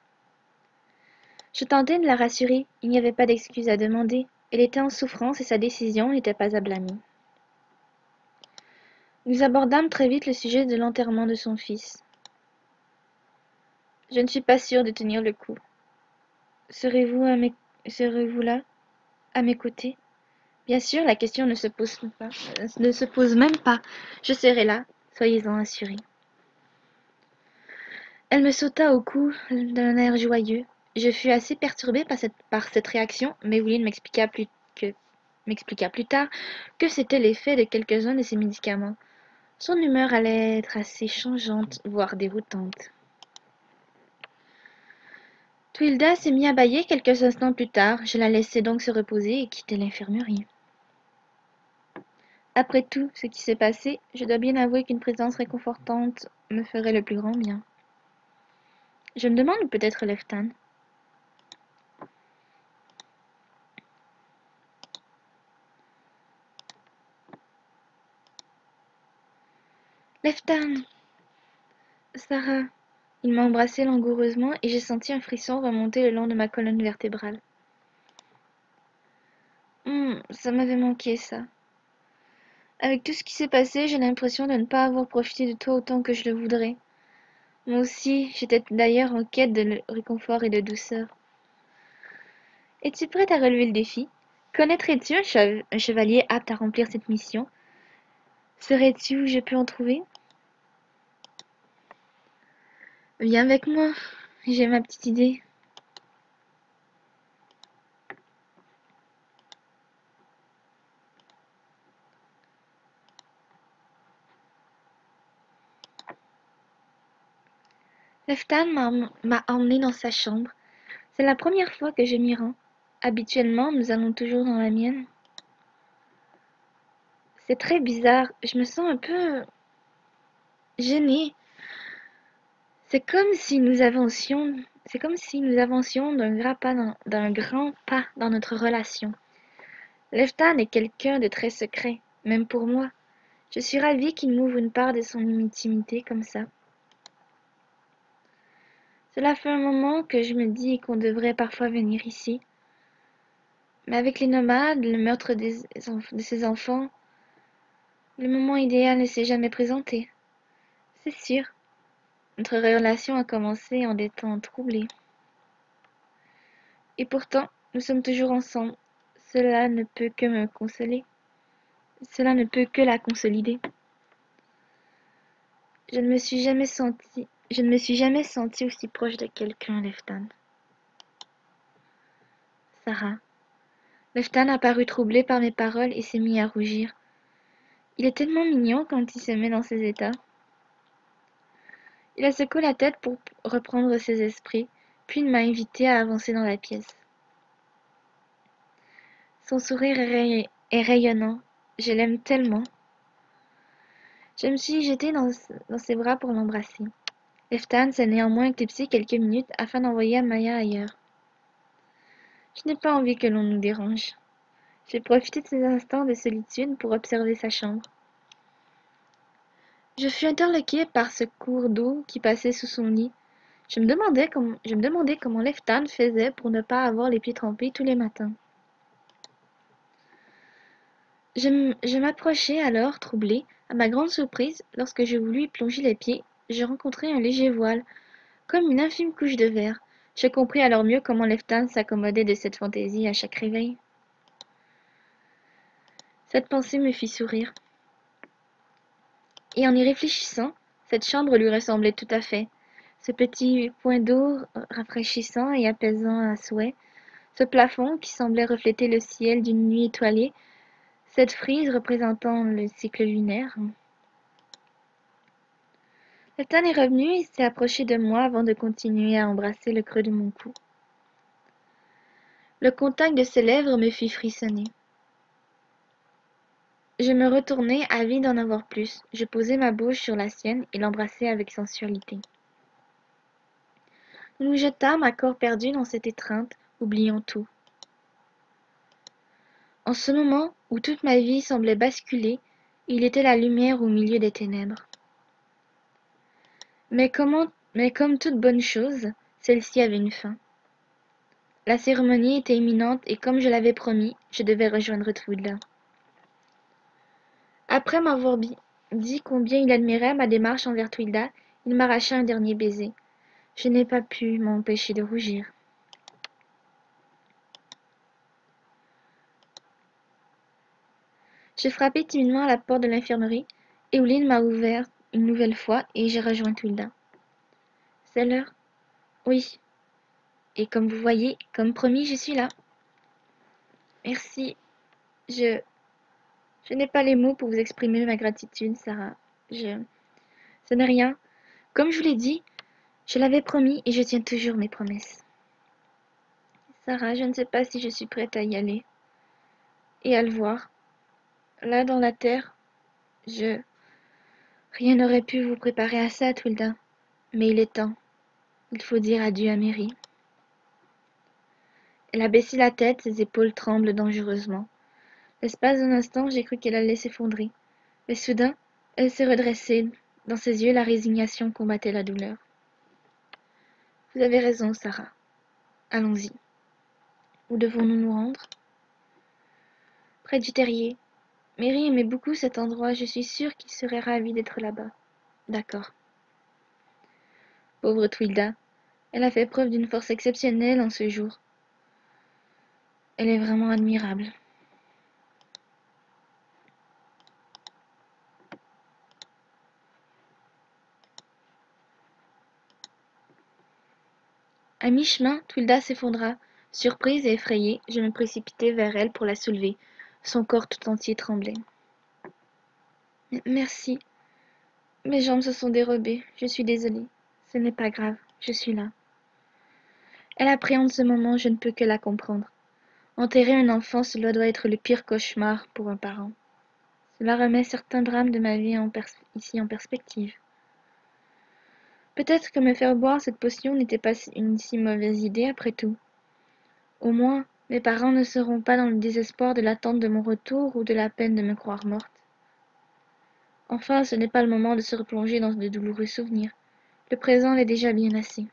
Je tentai de la rassurer, il n'y avait pas d'excuse à demander. Elle était en souffrance et sa décision n'était pas à blâmer. Nous abordâmes très vite le sujet de l'enterrement de son fils. Je ne suis pas sûre de tenir le coup. Serez-vous à mes... serez-vous là, à mes côtés? Bien sûr, la question ne se pose pas, ne se pose même pas. Je serai là, soyez-en assurés. Elle me sauta au cou d'un air joyeux. Je fus assez perturbée par cette, par cette réaction, mais William m'expliqua plus, que, m'expliqua plus tard que c'était l'effet de quelques-uns de ses médicaments. Son humeur allait être assez changeante, voire déroutante. Twilda s'est mis à bâiller quelques instants plus tard. Je la laissai donc se reposer et quitter l'infirmerie. Après tout ce qui s'est passé, je dois bien avouer qu'une présence réconfortante me ferait le plus grand bien. Je me demande où peut être Leftan. Leftan! Sarah! Il m'a embrassée langoureusement et j'ai senti un frisson remonter le long de ma colonne vertébrale. Hum, ça m'avait manqué, ça. Avec tout ce qui s'est passé, j'ai l'impression de ne pas avoir profité de toi autant que je le voudrais. Moi aussi, j'étais d'ailleurs en quête de réconfort et de douceur. Es-tu prête à relever le défi? Connaîtrais-tu un, chev- un chevalier apte à remplir cette mission? Saurais-tu où je peux en trouver? Viens avec moi, j'ai ma petite idée. Leftan m'a emmené dans sa chambre. C'est la première fois que je m'y rends. Habituellement, nous allons toujours dans la mienne. C'est très bizarre, je me sens un peu gênée. C'est comme si nous avancions, c'est comme si nous avancions d'un grand pas dans, d'un grand pas dans notre relation. Leftan est quelqu'un de très secret, même pour moi. Je suis ravie qu'il m'ouvre une part de son intimité comme ça. Cela fait un moment que je me dis qu'on devrait parfois venir ici. Mais avec les nomades, le meurtre des, de ses enfants, le moment idéal ne s'est jamais présenté. C'est sûr, notre relation a commencé en des temps troublés. Et pourtant, nous sommes toujours ensemble. Cela ne peut que me consoler. Cela ne peut que la consolider. Je ne me suis jamais sentie, je ne me suis jamais sentie aussi proche de quelqu'un, Leftan. Sarah. Leftan a paru troublé par mes paroles et s'est mis à rougir. Il est tellement mignon quand il se met dans ces états. Il a secoué la tête pour reprendre ses esprits, puis il m'a invité à avancer dans la pièce. Son sourire est, ray est rayonnant. Je l'aime tellement. Je me suis jetée dans, dans ses bras pour l'embrasser. Leftan s'est néanmoins éclipsé quelques minutes afin d'envoyer Maya ailleurs. Je n'ai pas envie que l'on nous dérange. J'ai profité de ces instants de solitude pour observer sa chambre. Je fus interloquée par ce cours d'eau qui passait sous son lit. Je me demandais comment, je me demandais comment Leftan faisait pour ne pas avoir les pieds trempés tous les matins. Je, je m'approchai alors, troublée. À ma grande surprise, lorsque je voulus y plonger les pieds, je rencontrai un léger voile, comme une infime couche de verre. Je compris alors mieux comment Leftan s'accommodait de cette fantaisie à chaque réveil. Cette pensée me fit sourire. Et en y réfléchissant, cette chambre lui ressemblait tout à fait. Ce petit point d'eau rafraîchissant et apaisant à souhait, ce plafond qui semblait refléter le ciel d'une nuit étoilée, cette frise représentant le cycle lunaire. Leftan est revenu et s'est approché de moi avant de continuer à embrasser le creux de mon cou. Le contact de ses lèvres me fit frissonner. Je me retournai, avide d'en avoir plus. Je posai ma bouche sur la sienne et l'embrassai avec sensualité. Nous nous jetâmes à corps perdu dans cette étreinte, oubliant tout. En ce moment où toute ma vie semblait basculer, il était la lumière au milieu des ténèbres. Mais, comment, mais comme toute bonne chose, celle-ci avait une fin. La cérémonie était imminente et comme je l'avais promis, je devais rejoindre Twila. Après m'avoir dit combien il admirait ma démarche envers Twilda, il m'arracha un dernier baiser. Je n'ai pas pu m'empêcher de rougir. J'ai frappé timidement à la porte de l'infirmerie. Evelyn m'a ouvert une nouvelle fois et j'ai rejoint Twilda. C'est l'heure? Oui. Et comme vous voyez, comme promis, je suis là. Merci. Je... Je n'ai pas les mots pour vous exprimer ma gratitude, Sarah. Je... Ce n'est rien. Comme je vous l'ai dit, je l'avais promis et je tiens toujours mes promesses. Sarah, je ne sais pas si je suis prête à y aller et à le voir. Là, dans la terre, je... Rien n'aurait pu vous préparer à ça, Twilda. Mais il est temps. Il faut dire adieu à Mary. Elle a baissé la tête, ses épaules tremblent dangereusement. L'espace d'un instant, j'ai cru qu'elle allait s'effondrer. Mais soudain, elle s'est redressée. Dans ses yeux, la résignation combattait la douleur. Vous avez raison, Sarah. Allons-y. Où devons-nous nous rendre? Près du terrier. Mary aimait beaucoup cet endroit, je suis sûre qu'il serait ravi d'être là-bas. D'accord. Pauvre Twilda, elle a fait preuve d'une force exceptionnelle en ce jour. Elle est vraiment admirable. À mi-chemin, Twilda s'effondra. Surprise et effrayée, je me précipitai vers elle pour la soulever. Son corps tout entier tremblait. Merci. Mes jambes se sont dérobées. Je suis désolée. Ce n'est pas grave. Je suis là. Elle appréhende ce moment, je ne peux que la comprendre. Enterrer un enfant, cela doit être le pire cauchemar pour un parent. Cela remet certains drames de ma vie en ici en perspective. Peut-être que me faire boire cette potion n'était pas une si mauvaise idée après tout. Au moins, mes parents ne seront pas dans le désespoir de l'attente de mon retour ou de la peine de me croire morte. Enfin, ce n'est pas le moment de se replonger dans de douloureux souvenirs. Le présent l'est déjà bien assez.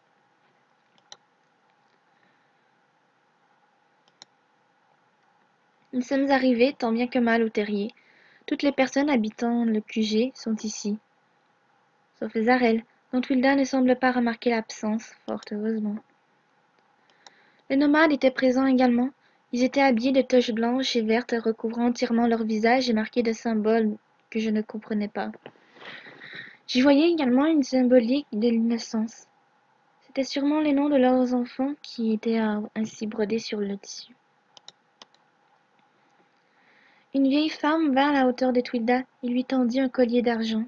Nous sommes arrivés, tant bien que mal, au terrier. Toutes les personnes habitant le Q G sont ici, sauf les Zarel, dont Twilda ne semble pas remarquer l'absence, fort heureusement. Les nomades étaient présents également. Ils étaient habillés de toches blanches et vertes recouvrant entièrement leur visage et marqués de symboles que je ne comprenais pas. J'y voyais également une symbolique de l'innocence. C'étaient sûrement les noms de leurs enfants qui étaient ainsi brodés sur le tissu. Une vieille femme vint à la hauteur de Twilda et lui tendit un collier d'argent.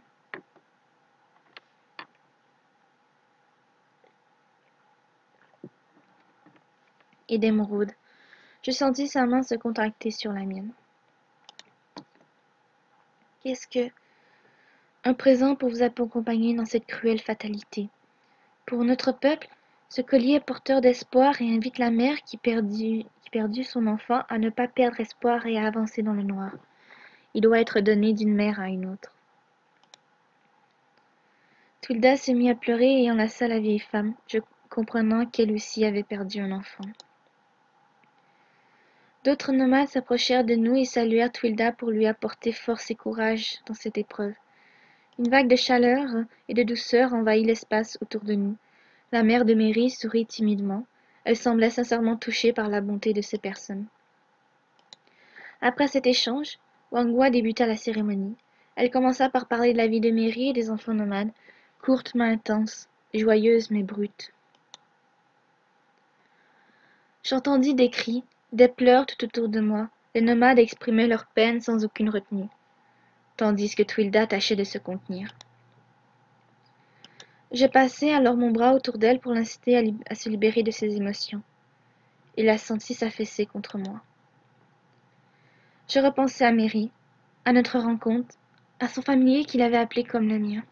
Et d'émeraude. Je sentis sa main se contracter sur la mienne. Qu'est-ce que... Un présent pour vous accompagner dans cette cruelle fatalité. Pour notre peuple, ce collier est porteur d'espoir et invite la mère qui perdit, qui perdit son enfant à ne pas perdre espoir et à avancer dans le noir. Il doit être donné d'une mère à une autre. Twilda se mit à pleurer et enlaça la vieille femme, je comprenant qu'elle aussi avait perdu un enfant. D'autres nomades s'approchèrent de nous et saluèrent Twilda pour lui apporter force et courage dans cette épreuve. Une vague de chaleur et de douceur envahit l'espace autour de nous. La mère de Mary sourit timidement. Elle semblait sincèrement touchée par la bonté de ces personnes. Après cet échange, Wangwa débuta la cérémonie. Elle commença par parler de la vie de Mary et des enfants nomades, courte mais intense, joyeuse mais brute. J'entendis des cris, des pleurs tout autour de moi. Les nomades exprimaient leur peine sans aucune retenue, tandis que Twilda tâchait de se contenir. Je passai alors mon bras autour d'elle pour l'inciter à, à se libérer de ses émotions, et la sentis s'affaisser contre moi. Je repensai à Mary, à notre rencontre, à son familier qu'il avait appelé comme le mien.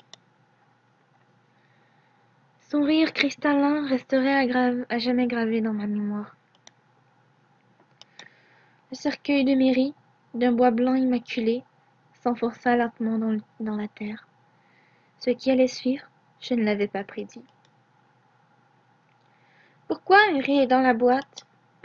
Son rire cristallin resterait à, grave, à jamais gravé dans ma mémoire. Le cercueil de Mary, d'un bois blanc immaculé, s'enfonça lentement dans, dans la terre. Ce qui allait suivre, je ne l'avais pas prédit. Pourquoi Mary est dans la boîte?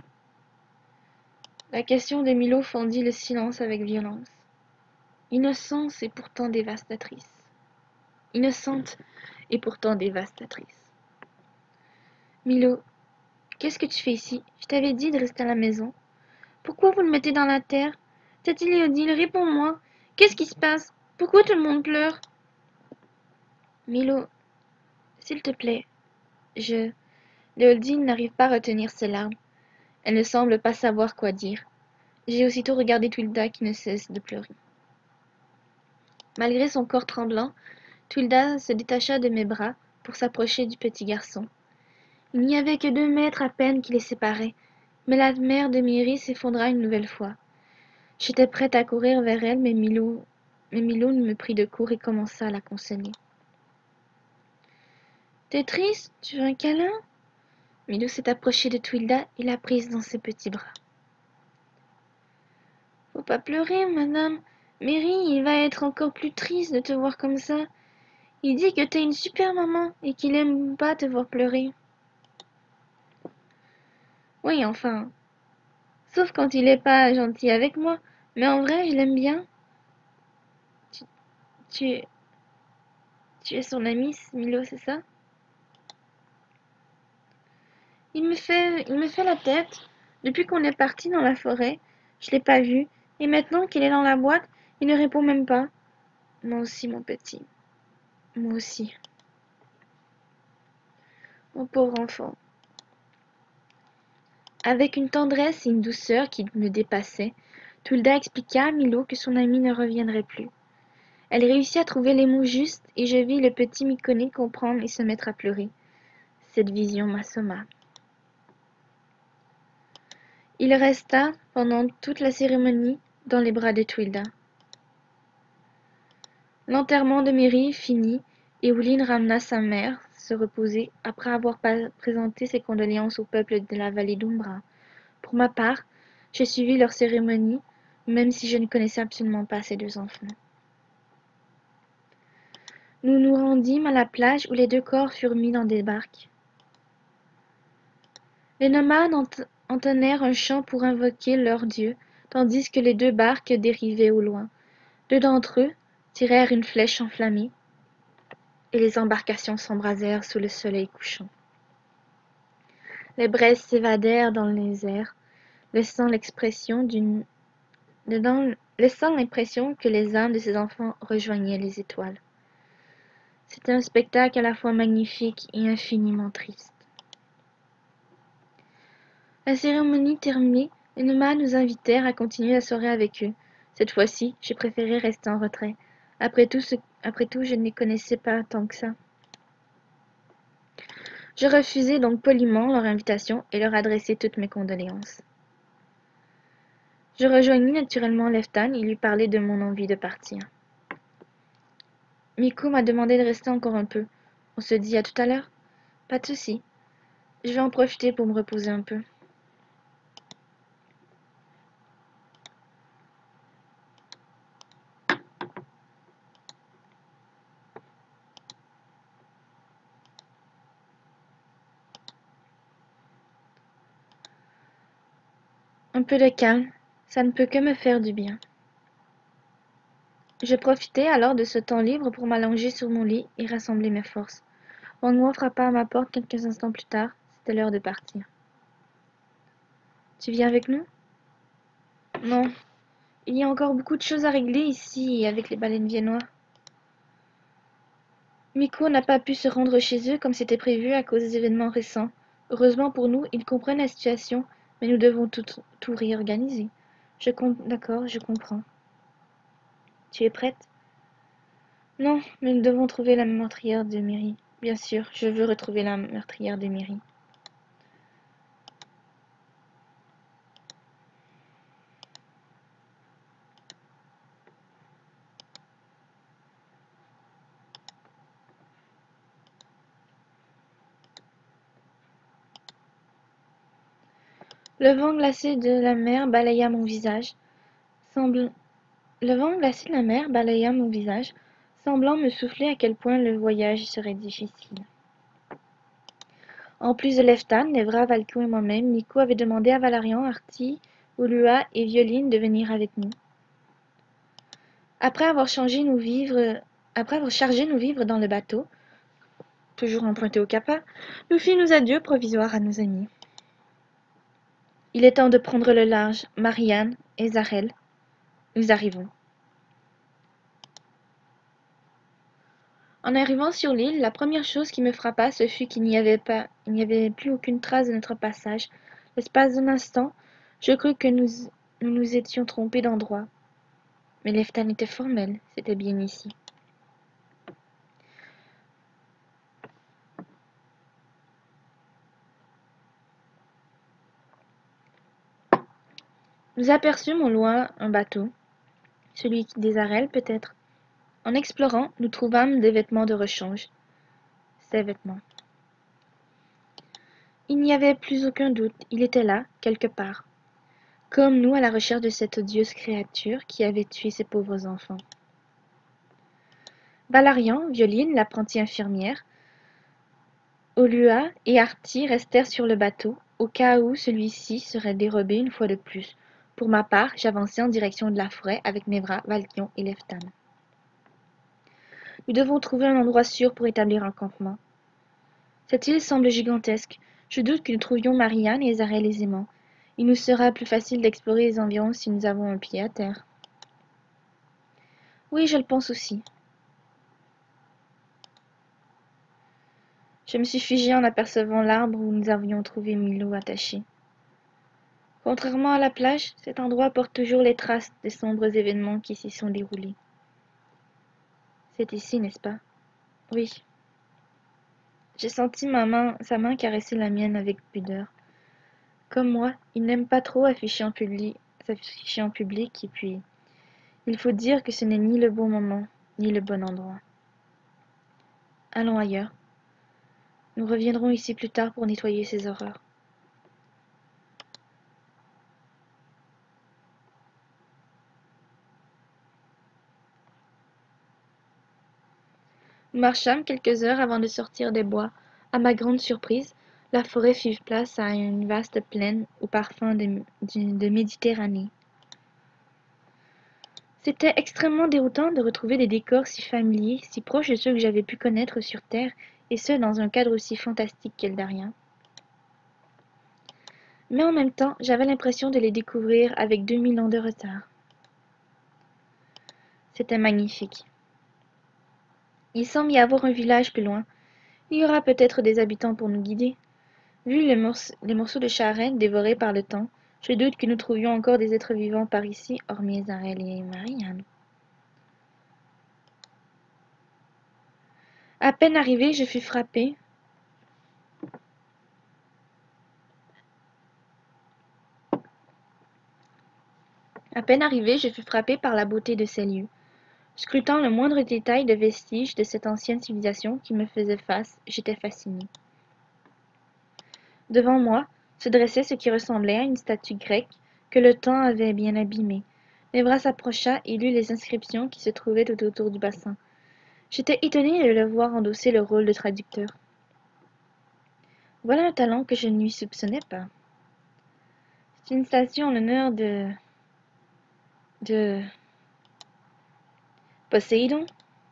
La question de Milo fendit le silence avec violence. Innocence et pourtant dévastatrice. Innocente et pourtant dévastatrice. Milo, qu'est-ce que tu fais ici? Je t'avais dit de rester à la maison. Pourquoi vous le mettez dans la terre? Tati Léodile, réponds-moi. Qu'est-ce qui se passe? Pourquoi tout le monde pleure? Milo, S'il te plaît, je... Léoldine n'arrive pas à retenir ses larmes. Elle ne semble pas savoir quoi dire. J'ai aussitôt regardé Twilda qui ne cesse de pleurer. Malgré son corps tremblant, Twilda se détacha de mes bras pour s'approcher du petit garçon. Il n'y avait que deux mètres à peine qui les séparaient, mais la mère de Myri s'effondra une nouvelle fois. J'étais prête à courir vers elle, mais Milou, mais Milou me prit de court et commença à la consoler. « T'es triste? Tu veux un câlin ?» Milou s'est approché de Twilda et l'a prise dans ses petits bras. « Faut pas pleurer, madame. Myri, il va être encore plus triste de te voir comme ça. Il dit que t'es une super maman et qu'il aime pas te voir pleurer. » Oui, enfin, sauf quand il est pas gentil avec moi, mais en vrai, je l'aime bien. Tu, tu, tu es son ami, Milo, c'est ça? Il me fait, il me fait la tête. Depuis qu'on est parti dans la forêt, je l'ai pas vu, et maintenant qu'il est dans la boîte, il ne répond même pas. Moi aussi, mon petit. Moi aussi. Mon pauvre enfant. Avec une tendresse et une douceur qui me dépassaient, Twilda expliqua à Milo que son ami ne reviendrait plus. Elle réussit à trouver les mots justes et je vis le petit Mikoné comprendre et se mettre à pleurer. Cette vision m'assomma. Il resta, pendant toute la cérémonie, dans les bras de Twilda. L'enterrement de Myri fini, et Ouline ramena sa mère se reposer après avoir présenté ses condoléances au peuple de la vallée d'Umbra. Pour ma part, j'ai suivi leur cérémonie, même si je ne connaissais absolument pas ces deux enfants. Nous nous rendîmes à la plage où les deux corps furent mis dans des barques. Les nomades entonnèrent un chant pour invoquer leur dieu, tandis que les deux barques dérivaient au loin. Deux d'entre eux tirèrent une flèche enflammée, et les embarcations s'embrasèrent sous le soleil couchant. Les braises s'évadèrent dans les airs, laissant l'expression d'une... laissant l'impression que les âmes de ces enfants rejoignaient les étoiles. C'était un spectacle à la fois magnifique et infiniment triste. La cérémonie terminée, les nomades nous invitèrent à continuer la soirée avec eux. Cette fois-ci, j'ai préféré rester en retrait. Après tout, ce... Après tout, je ne les connaissais pas tant que ça. Je refusai donc poliment leur invitation et leur adressai toutes mes condoléances. Je rejoignis naturellement Leftan et lui parlai de mon envie de partir. Miku m'a demandé de rester encore un peu. On se dit à tout à l'heure? Pas de souci. Je vais en profiter pour me reposer un peu. Un peu de calme, ça ne peut que me faire du bien. Je profitai alors de ce temps libre pour m'allonger sur mon lit et rassembler mes forces. Wangmo frappa à ma porte quelques instants plus tard. C'était l'heure de partir. Tu viens avec nous? Non. Il y a encore beaucoup de choses à régler ici avec les baleines viennois. Miko n'a pas pu se rendre chez eux comme c'était prévu à cause des événements récents. Heureusement pour nous, ils comprennent la situation, mais nous devons tout, tout réorganiser. Je compte, d'accord, je comprends. Tu es prête? Non, mais nous devons trouver la meurtrière de Myri. Bien sûr, je veux retrouver la meurtrière de Myri. Le vent glacé de la mer balaya mon visage, semble... Le vent glacé de la mer balaya mon visage, semblant me souffler à quel point le voyage serait difficile. En plus de Leftan, Nevra, Valko et moi-même, Miko avait demandé à Valarian, Arti, Ulua et Violine de venir avec nous. Après avoir, changé nos vivres... Après avoir chargé nos vivres dans le bateau, toujours emprunté au Kappa, nous fîmes nos adieux provisoires à nos amis. Il est temps de prendre le large, Marianne et Zahel. Nous arrivons. En arrivant sur l'île, la première chose qui me frappa, ce fut qu'il n'y avait pas, il n'y avait plus aucune trace de notre passage. L'espace d'un instant, je crus que nous nous, nous étions trompés d'endroit. Mais Leftan était formel, c'était bien ici. Nous aperçûmes au loin un bateau, celui des Arelles peut-être. En explorant, nous trouvâmes des vêtements de rechange. Ces vêtements. Il n'y avait plus aucun doute, il était là, quelque part. Comme nous à la recherche de cette odieuse créature qui avait tué ces pauvres enfants. Valarian, Violine, l'apprentie infirmière, Olua et Artie restèrent sur le bateau, au cas où celui-ci serait dérobé une fois de plus. Pour ma part, j'avançai en direction de la forêt avec Mevra, Valkion et Leftan. Nous devons trouver un endroit sûr pour établir un campement. Cette île semble gigantesque. Je doute que nous trouvions Marianne et Zarel aisément. Il nous sera plus facile d'explorer les environs si nous avons un pied à terre. Oui, je le pense aussi. Je me suis figée en apercevant l'arbre où nous avions trouvé Milo attaché. Contrairement à la plage, cet endroit porte toujours les traces des sombres événements qui s'y sont déroulés. C'est ici, n'est-ce pas? Oui. J'ai senti ma main, sa main caresser la mienne avec pudeur. Comme moi, il n'aime pas trop afficher en public, s'afficher en public et puis, il faut dire que ce n'est ni le bon moment, ni le bon endroit. Allons ailleurs. Nous reviendrons ici plus tard pour nettoyer ces horreurs. Nous marchâmes quelques heures avant de sortir des bois. À ma grande surprise, la forêt fit place à une vaste plaine au parfum de, de Méditerranée. C'était extrêmement déroutant de retrouver des décors si familiers, si proches de ceux que j'avais pu connaître sur Terre, et ce dans un cadre aussi fantastique qu'Eldarien. Mais en même temps, j'avais l'impression de les découvrir avec deux mille ans de retard. C'était magnifique. Il semble y avoir un village plus loin. Il y aura peut-être des habitants pour nous guider. Vu les, morce les morceaux de charrette dévorés par le temps, je doute que nous trouvions encore des êtres vivants par ici, hormis Zarel et Marianne. À peine arrivé, je fus frappé. À peine arrivé, je fus frappé par la beauté de ces lieux. Scrutant le moindre détail de vestiges de cette ancienne civilisation qui me faisait face, j'étais fasciné. Devant moi se dressait ce qui ressemblait à une statue grecque que le temps avait bien abîmée. Mevra s'approcha et lut les inscriptions qui se trouvaient tout autour du bassin. J'étais étonné de le voir endosser le rôle de traducteur. Voilà un talent que je ne lui soupçonnais pas. C'est une statue en l'honneur de... de... Poséidon?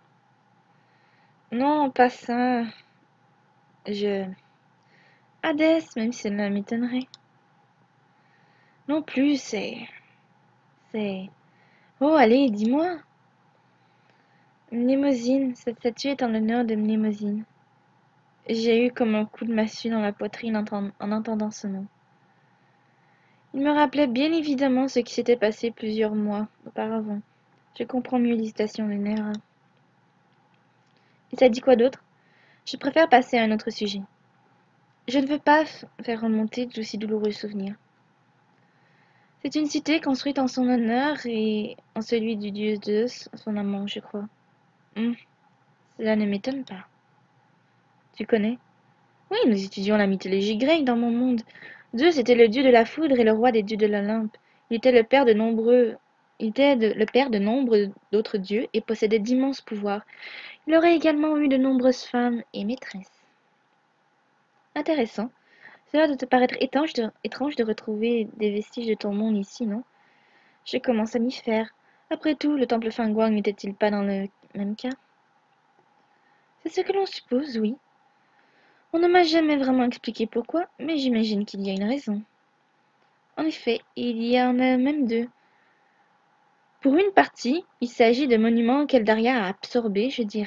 Non, pas ça. Je... Hadès, même si cela m'étonnerait. Non plus, c'est... c'est... Oh, allez, dis-moi. Mnémosyne, cette statue est en l'honneur de Mnémosyne. J'ai eu comme un coup de massue dans la poitrine en entendant ce nom. Il me rappelait bien évidemment ce qui s'était passé plusieurs mois auparavant. Je comprends mieux l'hésitation lunaire. Et ça dit quoi d'autre? Je préfère passer à un autre sujet. Je ne veux pas faire remonter d'aussi douloureux souvenirs. C'est une cité construite en son honneur et en celui du dieu Zeus, son amant, je crois. Hum, cela ne m'étonne pas. Tu connais? Oui, nous étudions la mythologie grecque dans mon monde. Zeus était le dieu de la foudre et le roi des dieux de l'Olympe. Il était le père de nombreux... Il était de- le père de nombreux d'autres dieux et possédait d'immenses pouvoirs. Il aurait également eu de nombreuses femmes et maîtresses. Intéressant. Cela doit te paraître étrange de, étrange de retrouver des vestiges de ton monde ici, non? Je commence à m'y faire. Après tout, le temple Fangwang n'était-il pas dans le même cas? C'est ce que l'on suppose, oui. On ne m'a jamais vraiment expliqué pourquoi, mais j'imagine qu'il y a une raison. En effet, il y en a même deux. Pour une partie, il s'agit de monuments qu'Eldaria a absorbés, je dirais,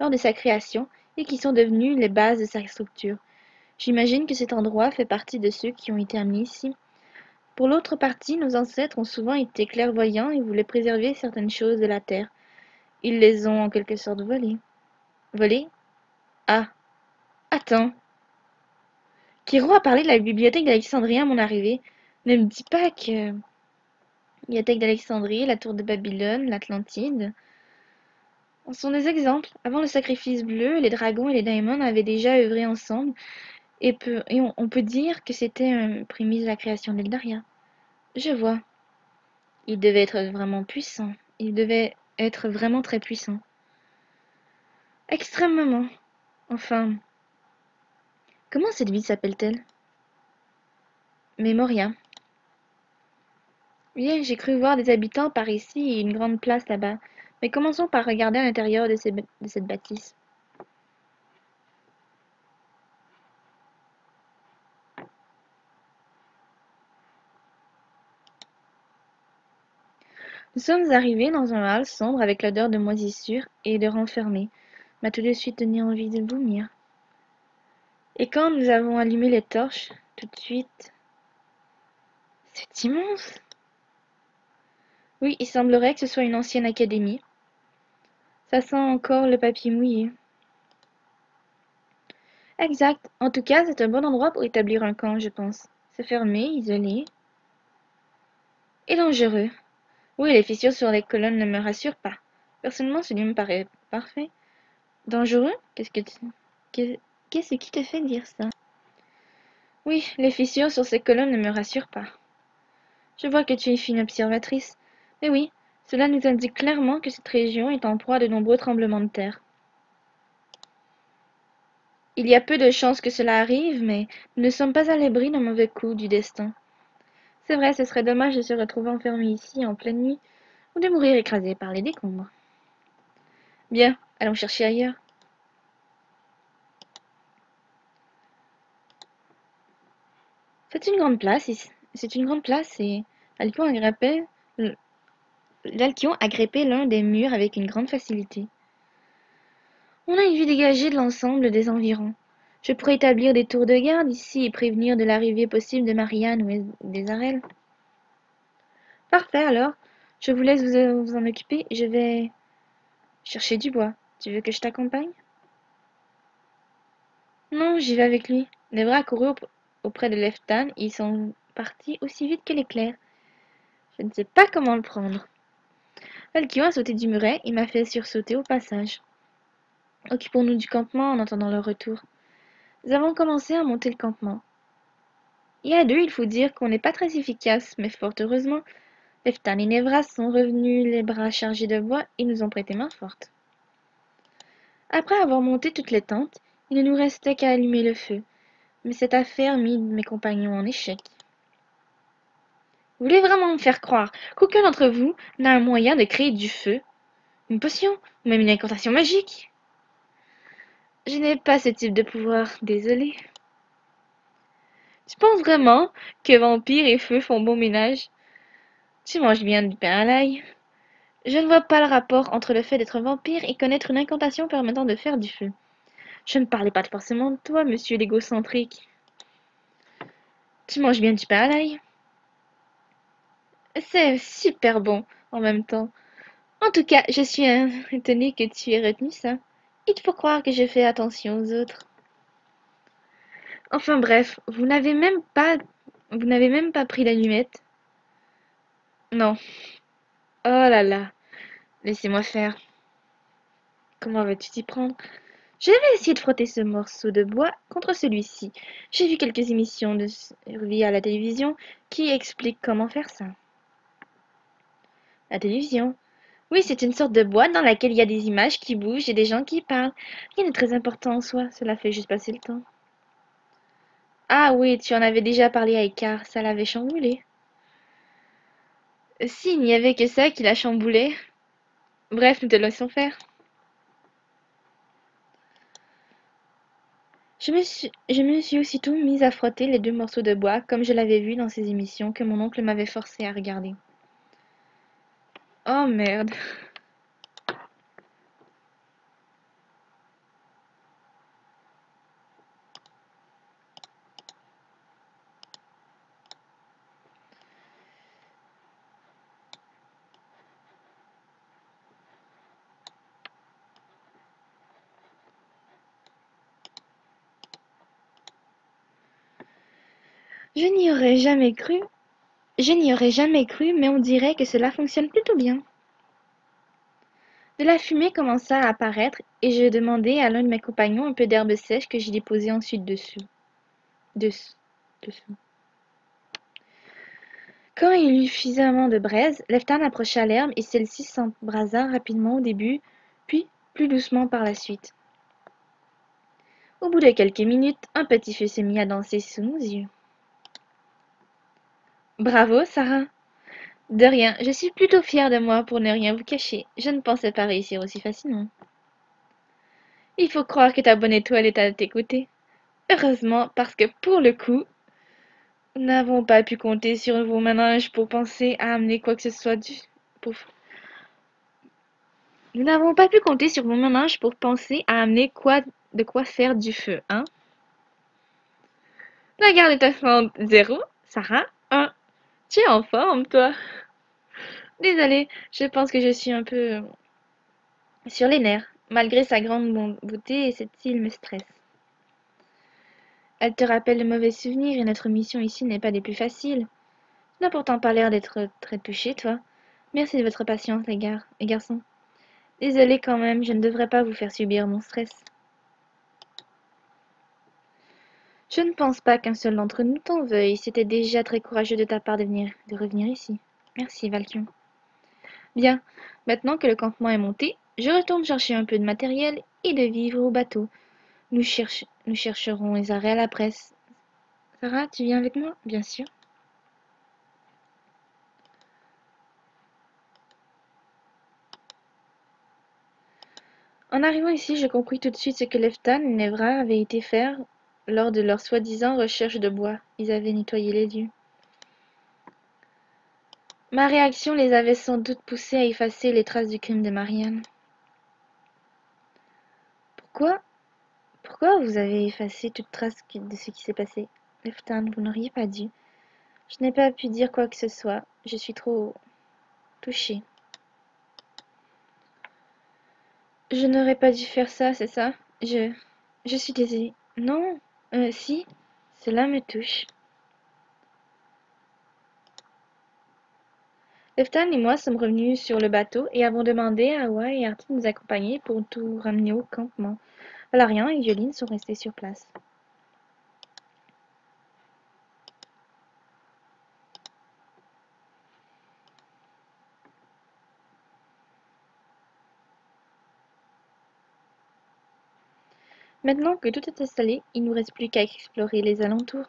lors de sa création et qui sont devenus les bases de sa structure. J'imagine que cet endroit fait partie de ceux qui ont été amenés ici. Pour l'autre partie, nos ancêtres ont souvent été clairvoyants et voulaient préserver certaines choses de la terre. Ils les ont en quelque sorte volées. Volées? Ah, attends. Kiro a parlé de la bibliothèque d'Alexandrie à mon arrivée. Ne me dis pas que... Bibliothèque d'Alexandrie, la tour de Babylone, l'Atlantide... En sont des exemples. Avant le sacrifice bleu, les dragons et les daemons avaient déjà œuvré ensemble, et, peut, et on, on peut dire que c'était un prémisse de la création d'Eldaria. Je vois. Il devait être vraiment puissant. Il devait être vraiment très puissant. Extrêmement. Enfin... Comment cette ville s'appelle-t-elle? Memoria. Bien, j'ai cru voir des habitants par ici et une grande place là-bas. Mais commençons par regarder à l'intérieur de, ces, de cette bâtisse. Nous sommes arrivés dans un hall sombre avec l'odeur de moisissure et de renfermé. M'a tout de suite donné envie de vomir. Et quand nous avons allumé les torches, tout de suite... C'est immense! Oui, il semblerait que ce soit une ancienne académie. Ça sent encore le papier mouillé. Exact. En tout cas, c'est un bon endroit pour établir un camp, je pense. C'est fermé, isolé. Et dangereux. Oui, les fissures sur les colonnes ne me rassurent pas. Personnellement, ce lieu me paraît parfait. Dangereux? Qu'est-ce que tu... qu'est- Qu'est-ce qui te fait dire ça? Oui, les fissures sur ces colonnes ne me rassurent pas. Je vois que tu es fine observatrice. Mais oui, cela nous indique clairement que cette région est en proie à de nombreux tremblements de terre. Il y a peu de chances que cela arrive, mais nous ne sommes pas à l'abri d'un mauvais coup du destin. C'est vrai, ce serait dommage de se retrouver enfermé ici en pleine nuit, ou de mourir écrasé par les décombres. Bien, allons chercher ailleurs. C'est une grande place, ici. C'est une grande place et Alcyon a grimpé, l'Alcyon a grimpé l'un des murs avec une grande facilité. On a une vue dégagée de l'ensemble des environs. Je pourrais établir des tours de garde ici et prévenir de l'arrivée possible de Marianne ou des Arels. Parfait alors. Je vous laisse vous, vous en occuper. Je vais chercher du bois. Tu veux que je t'accompagne? Non, j'y vais avec lui. Nebra a couru auprès de Leftan et ils sont partis aussi vite que l'éclair. Je ne sais pas comment le prendre. Valkyrie a sauté du muret et m'a fait sursauter au passage. Occupons-nous du campement en attendant leur retour. Nous avons commencé à monter le campement. Et à deux, il faut dire qu'on n'est pas très efficace, mais fort heureusement, Leftan et Nevra sont revenus les bras chargés de bois et nous ont prêté main forte. Après avoir monté toutes les tentes, il ne nous restait qu'à allumer le feu, mais cette affaire mit mes compagnons en échec. Vous voulez vraiment me faire croire qu'aucun d'entre vous n'a un moyen de créer du feu? Une potion? Ou même une incantation magique? Je n'ai pas ce type de pouvoir, désolé. Tu penses vraiment que vampire et feu font bon ménage? Tu manges bien du pain à l'ail. Je ne vois pas le rapport entre le fait d'être vampire et connaître une incantation permettant de faire du feu. Je ne parlais pas forcément de toi, monsieur l'égocentrique. Tu manges bien du pain à l'ail? C'est super bon, en même temps. En tout cas, je suis euh, étonnée que tu aies retenu ça. Il faut croire que je fais attention aux autres. Enfin bref, vous n'avez même pas... Vous n'avez même pas pris l'allumette? Non. Oh là là. Laissez-moi faire. Comment vas-tu t'y prendre? Je vais essayer de frotter ce morceau de bois contre celui-ci. J'ai vu quelques émissions de survie à la télévision qui expliquent comment faire ça. La télévision? Oui, c'est une sorte de boîte dans laquelle il y a des images qui bougent et des gens qui parlent. Rien de très important en soi, cela fait juste passer le temps. Ah oui, tu en avais déjà parlé à Icare, ça l'avait chamboulé. S'il n'y avait que ça qui la chamboulait. Bref, nous te laissons faire. Je me suis, je me suis aussitôt mise à frotter les deux morceaux de bois, comme je l'avais vu dans ces émissions que mon oncle m'avait forcé à regarder. Oh merde. Je n'y aurais jamais cru. Je n'y aurais jamais cru, mais on dirait que cela fonctionne plutôt bien. De la fumée commença à apparaître, et je demandai à l'un de mes compagnons un peu d'herbe sèche que j'y déposai ensuite dessus. Dessous. Dessous. Quand il eut suffisamment de braise, Leftan approcha l'herbe et celle-ci s'embrasa rapidement au début, puis plus doucement par la suite. Au bout de quelques minutes, un petit feu se mit à danser sous nos yeux. Bravo, Sarah! De rien, je suis plutôt fière de moi pour ne rien vous cacher. Je ne pensais pas réussir aussi facilement. Il faut croire que ta bonne étoile est à tes côtés. Heureusement, parce que pour le coup, nous n'avons pas pu compter sur vos manèges pour penser à amener quoi que ce soit du... Pour... Nous n'avons pas pu compter sur vos manèges pour penser à amener quoi de quoi faire du feu, hein? La garde est à cent zéro, Sarah, un. Tu es en forme, toi? Désolée, je pense que je suis un peu sur les nerfs. Malgré sa grande beauté, cette île me stresse. Elle te rappelle de mauvais souvenirs et notre mission ici n'est pas des plus faciles. Tu n'as pourtant pas l'air d'être très touché, toi. Merci de votre patience, les gars, les garçons. Désolée quand même, je ne devrais pas vous faire subir mon stress. Je ne pense pas qu'un seul d'entre nous t'en veuille. C'était déjà très courageux de ta part de venir, de revenir ici. Merci, Valkion. Bien, maintenant que le campement est monté, je retourne chercher un peu de matériel et de vivres au bateau. Nous, cherche... Nous chercherons les arrêts à la presse. Sarah, tu viens avec moi? Bien sûr. En arrivant ici, je compris tout de suite ce que Leftan et Nevra avaient été faire lors de leur soi-disant recherche de bois. Ils avaient nettoyé les lieux. Ma réaction les avait sans doute poussés à effacer les traces du crime de Marianne. Pourquoi? Pourquoi vous avez effacé toute trace de ce qui s'est passé? Leftan, vous n'auriez pas dû. Je n'ai pas pu dire quoi que ce soit. Je suis trop touchée. Je n'aurais pas dû faire ça, c'est ça? Je... Je suis désolée. Non, euh, si, cela me touche. Leftan et moi sommes revenus sur le bateau et avons demandé à Awa et Artie de nous accompagner pour tout ramener au campement. Valérian et Violine sont restés sur place. Maintenant que tout est installé, il ne nous reste plus qu'à explorer les alentours.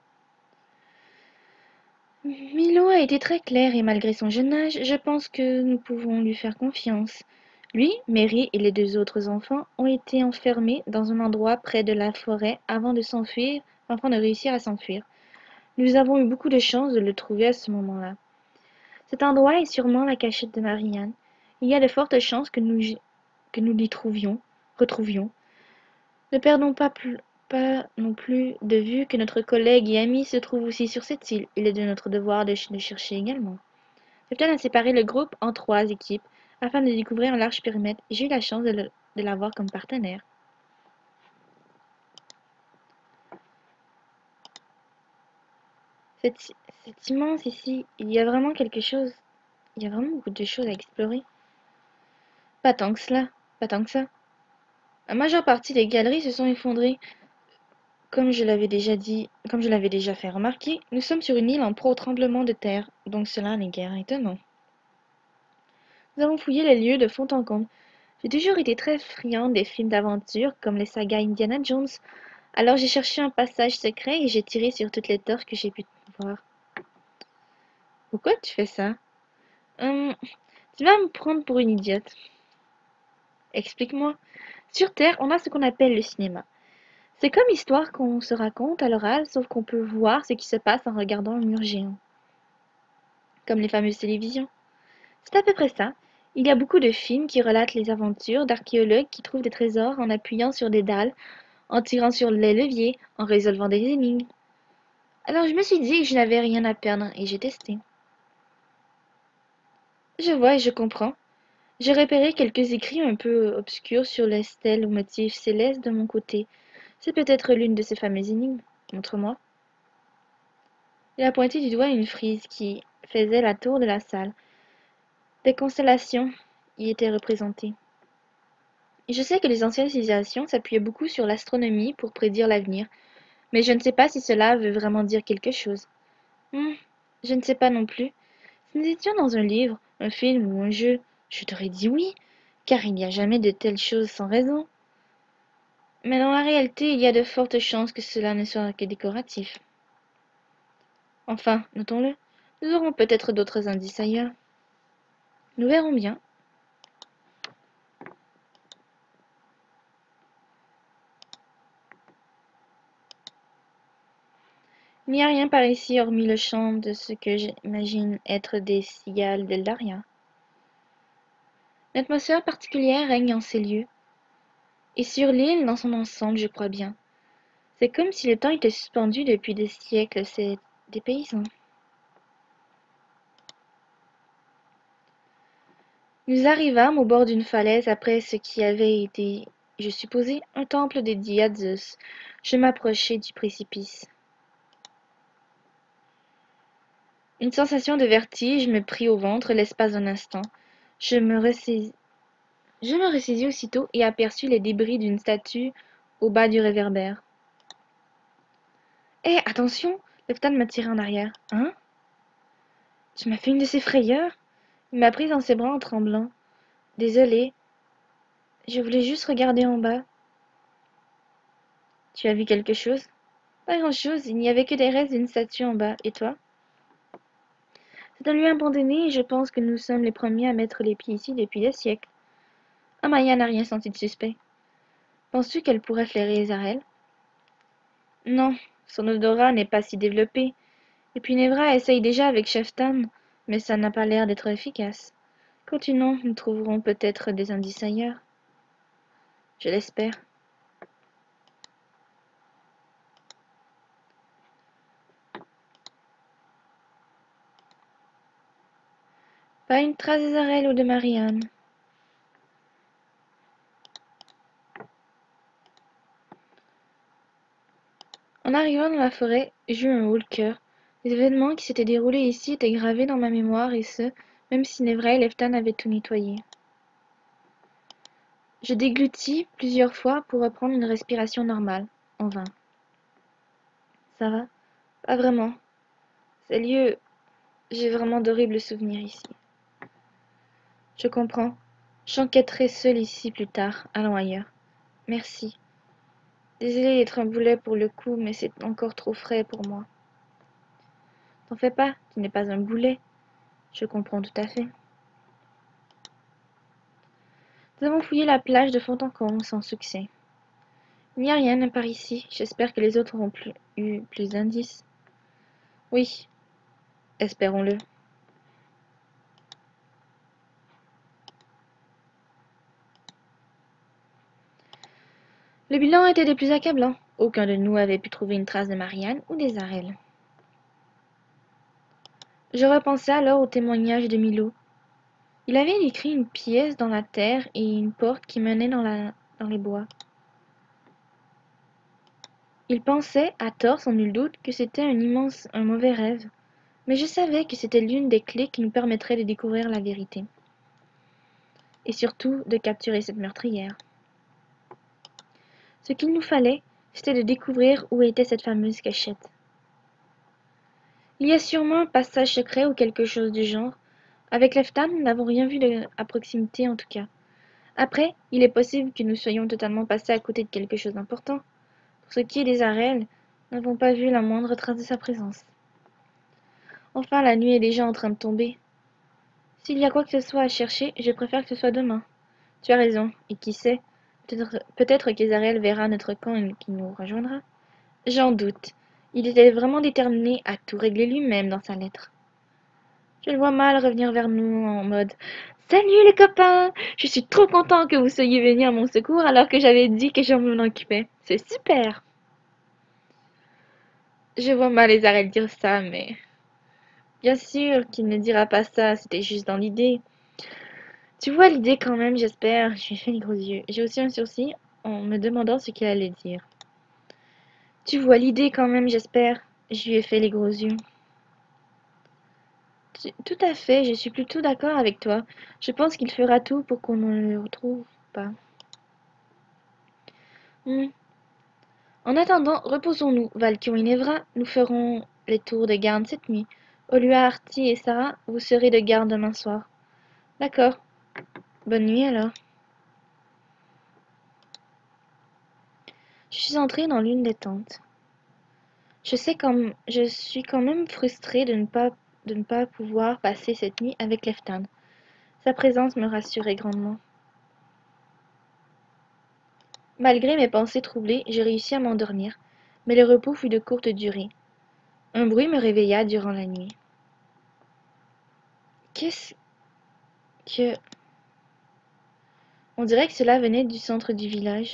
Milo a été très clair et malgré son jeune âge, je pense que nous pouvons lui faire confiance. Lui, Mary et les deux autres enfants ont été enfermés dans un endroit près de la forêt avant de s'enfuir, afin de réussir à s'enfuir. Nous avons eu beaucoup de chance de le trouver à ce moment-là. Cet endroit est sûrement la cachette de Marianne. Il y a de fortes chances que nous, que nous l'y trouvions, retrouvions. Ne perdons pas, plus, pas non plus de vue que notre collègue et ami se trouve aussi sur cette île. Il est de notre devoir de le chercher également. Captain a séparé le groupe en trois équipes afin de découvrir un large périmètre et j'ai eu la chance de l'avoir comme partenaire. C'est immense ici. Il y a vraiment quelque chose. Il y a vraiment beaucoup de choses à explorer. Pas tant que cela. Pas tant que ça. La majeure partie des galeries se sont effondrées. Comme je l'avais déjà dit, comme je l'avais déjà fait remarquer, nous sommes sur une île en proie au tremblement de terre, donc cela n'est guère étonnant. Nous avons fouillé les lieux de fond en comble. J'ai toujours été très friand des films d'aventure, comme les sagas Indiana Jones, alors j'ai cherché un passage secret et j'ai tiré sur toutes les torches que j'ai pu voir. Pourquoi tu fais ça? Hum, tu vas me prendre pour une idiote. Explique-moi. Sur Terre, on a ce qu'on appelle le cinéma. C'est comme l'histoire qu'on se raconte à l'oral, sauf qu'on peut voir ce qui se passe en regardant un mur géant. Comme les fameuses télévisions. C'est à peu près ça. Il y a beaucoup de films qui relatent les aventures d'archéologues qui trouvent des trésors en appuyant sur des dalles, en tirant sur les leviers, en résolvant des énigmes. Alors je me suis dit que je n'avais rien à perdre et j'ai testé. Je vois et je comprends. J'ai repéré quelques écrits un peu obscurs sur les stèles ou motifs célestes de mon côté. C'est peut-être l'une de ces fameuses énigmes. Montre-moi. Il a pointé du doigt une frise qui faisait la tour de la salle. Des constellations y étaient représentées. Et je sais que les anciennes civilisations s'appuyaient beaucoup sur l'astronomie pour prédire l'avenir, mais je ne sais pas si cela veut vraiment dire quelque chose. Hmm, je ne sais pas non plus. Si nous étions dans un livre, un film ou un jeu, je t'aurais dit oui, car il n'y a jamais de telles choses sans raison. Mais dans la réalité, il y a de fortes chances que cela ne soit que décoratif. Enfin, notons-le, nous aurons peut-être d'autres indices ailleurs. Nous verrons bien. Il n'y a rien par ici hormis le chant de ce que j'imagine être des cigales d'Eldaria. Une atmosphère particulière règne en ces lieux, et sur l'île dans son ensemble, je crois bien. C'est comme si le temps était suspendu depuis des siècles, c'est dépaysant. Nous arrivâmes au bord d'une falaise après ce qui avait été, je supposais, un temple dédié à Zeus. Je m'approchai du précipice. Une sensation de vertige me prit au ventre l'espace d'un instant. Je me ressaisis, je me ressaisis aussitôt et aperçus les débris d'une statue au bas du réverbère. Hé, attention! Leftan m'a tiré en arrière. Hein? Tu m'as fait une de ces frayeurs? Il m'a prise dans ses bras en tremblant. Désolée, je voulais juste regarder en bas. Tu as vu quelque chose? Pas grand-chose, il n'y avait que des restes d'une statue en bas. Et toi? C'est un lieu abandonné et je pense que nous sommes les premiers à mettre les pieds ici depuis des siècles. Amaya n'a rien senti de suspect. Penses-tu qu'elle pourrait flairer Ezarel? Non, son odorat n'est pas si développé. Et puis Nevra essaye déjà avec Sheftan, mais ça n'a pas l'air d'être efficace. Continuons, nous trouverons peut-être des indices ailleurs. Je l'espère. Pas une trace d'Ezarel ou de Marianne. En arrivant dans la forêt, j'eus un haut-le-cœur. Les événements qui s'étaient déroulés ici étaient gravés dans ma mémoire, et ce, même si Nevra et Leftan avaient tout nettoyé. Je déglutis plusieurs fois pour reprendre une respiration normale, en vain. Ça va? Pas vraiment. Ces lieux, j'ai vraiment d'horribles souvenirs ici. Je comprends. J'enquêterai seule ici plus tard, allons ailleurs. Merci. Désolée d'être un boulet pour le coup, mais c'est encore trop frais pour moi. T'en fais pas, tu n'es pas un boulet. Je comprends tout à fait. Nous avons fouillé la plage de fond en comble sans succès. Il n'y a rien par ici. J'espère que les autres auront plus, eu plus d'indices. Oui, espérons-le. Le bilan était des plus accablants. Aucun de nous avait pu trouver une trace de Marianne ou des Arels. Je repensai alors au témoignage de Milo. Il avait écrit une pièce dans la terre et une porte qui menait dans, la, dans les bois. Il pensait, à tort sans nul doute, que c'était un immense, un mauvais rêve. Mais je savais que c'était l'une des clés qui nous permettrait de découvrir la vérité. Et surtout de capturer cette meurtrière. Ce qu'il nous fallait, c'était de découvrir où était cette fameuse cachette. Il y a sûrement un passage secret ou quelque chose du genre. Avec Leftan, nous n'avons rien vu de, à proximité en tout cas. Après, il est possible que nous soyons totalement passés à côté de quelque chose d'important. Pour ce qui est des Arels, nous n'avons pas vu la moindre trace de sa présence. Enfin, la nuit est déjà en train de tomber. S'il y a quoi que ce soit à chercher, je préfère que ce soit demain. Tu as raison, et qui sait, peut-être peut-être qu'Ezarel verra notre camp et qu'il nous rejoindra. J'en doute. Il était vraiment déterminé à tout régler lui-même dans sa lettre. Je le vois mal revenir vers nous en mode «Salut les copains! Je suis trop content que vous soyez venus à mon secours alors que j'avais dit que je m'en occupais. C'est super!» Je vois mal Ezarel dire ça, mais... Bien sûr qu'il ne dira pas ça, c'était juste dans l'idée. Tu vois l'idée quand même, j'espère. Je lui ai fait les gros yeux. J'ai aussi un sourcil en me demandant ce qu'il allait dire. Tu vois l'idée quand même, j'espère. Je lui ai fait les gros yeux. Tu- Tout à fait, je suis plutôt d'accord avec toi. Je pense qu'il fera tout pour qu'on ne le retrouve pas. Hmm. En attendant, reposons-nous. Valkion et Nevra, nous ferons les tours de garde cette nuit. Olua, Artie et Sarah, vous serez de garde demain soir. D'accord. Bonne nuit alors. Je suis entrée dans l'une des tentes. Je sais comme je suis quand même frustrée de ne pas de ne pas pouvoir passer cette nuit avec Leftan. Sa présence me rassurait grandement. Malgré mes pensées troublées, je réussis à m'endormir, mais le repos fut de courte durée. Un bruit me réveilla durant la nuit. Qu'est-ce que... On dirait que cela venait du centre du village.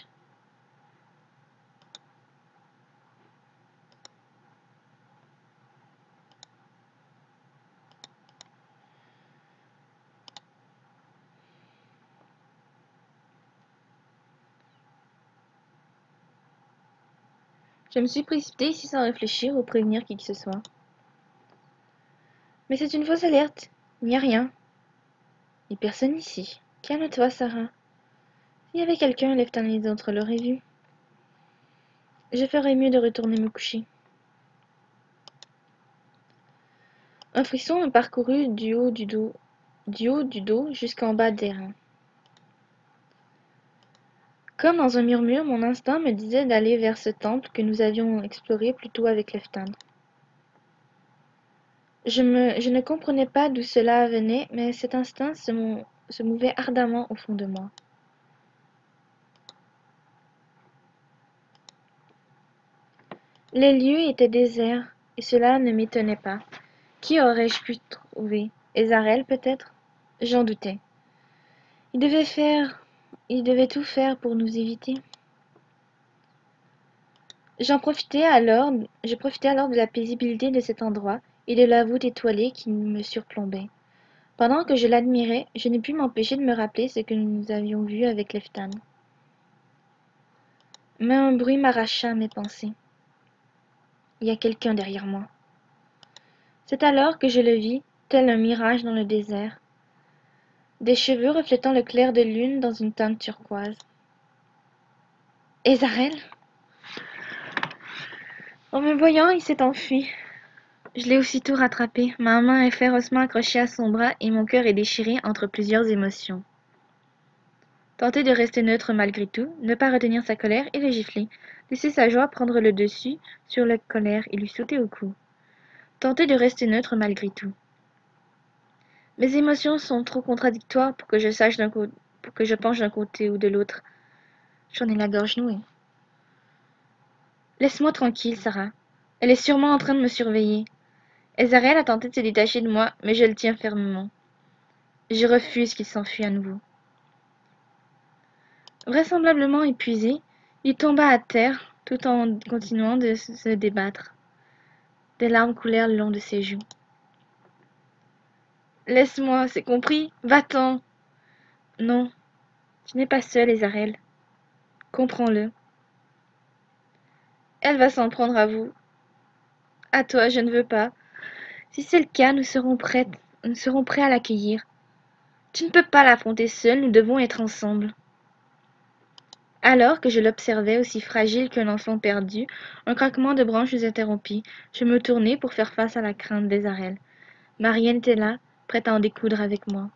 Je me suis précipitée ici sans réfléchir ou prévenir qui que ce soit. Mais c'est une fausse alerte. Il n'y a rien. Il n'y a personne ici. Calme-toi, Sarah. S'il y avait quelqu'un, Leftan et les autres l'auraient vu. Je ferais mieux de retourner me coucher. Un frisson me parcourut du haut du dos, du haut du dos jusqu'en bas des reins. Comme dans un murmure, mon instinct me disait d'aller vers ce temple que nous avions exploré plus tôt avec Leftan. Je, me, je ne comprenais pas d'où cela venait, mais cet instinct se, mou- se mouvait ardemment au fond de moi. Les lieux étaient déserts, et cela ne m'étonnait pas. Qui aurais-je pu trouver? Ezarel, peut-être? J'en doutais. Il devait faire... Il devait tout faire pour nous éviter. J'en profitais alors, je profitais alors de la paisibilité de cet endroit et de la voûte étoilée qui me surplombait. Pendant que je l'admirais, je ne pus m'empêcher de me rappeler ce que nous avions vu avec Leftan. Mais un bruit m'arracha mes pensées. Il y a quelqu'un derrière moi. C'est alors que je le vis, tel un mirage dans le désert, des cheveux reflétant le clair de lune dans une teinte turquoise. Ezarel? En me voyant, il s'est enfui. Je l'ai aussitôt rattrapé. Ma main est férocement accrochée à son bras et mon cœur est déchiré entre plusieurs émotions. Tenter de rester neutre malgré tout, ne pas retenir sa colère et le gifler, laisser sa joie prendre le dessus sur la colère et lui sauter au cou. Tenter de rester neutre malgré tout. Mes émotions sont trop contradictoires pour que je sache d'un côté, pour que je penche d'un côté ou de l'autre. J'en ai la gorge nouée. Laisse-moi tranquille, Sarah. Elle est sûrement en train de me surveiller. Ezarel a tenté de se détacher de moi, mais je le tiens fermement. Je refuse qu'il s'enfuit à nouveau. Vraisemblablement épuisé, il tomba à terre tout en continuant de se débattre. Des larmes coulèrent le long de ses joues. Laisse-moi, c'est compris? Va-t'en! Non, tu n'es pas seule, Ezarel. Comprends-le. Elle va s'en prendre à vous. À toi, je ne veux pas. Si c'est le cas, nous serons prêtes, nous serons prêts à l'accueillir. Tu ne peux pas l'affronter seule, nous devons être ensemble. Alors que je l'observais aussi fragile qu'un enfant perdu, un craquement de branches nous interrompit. Je me tournai pour faire face à la crainte d'Ezarel. Marianne était là, prête à en découdre avec moi.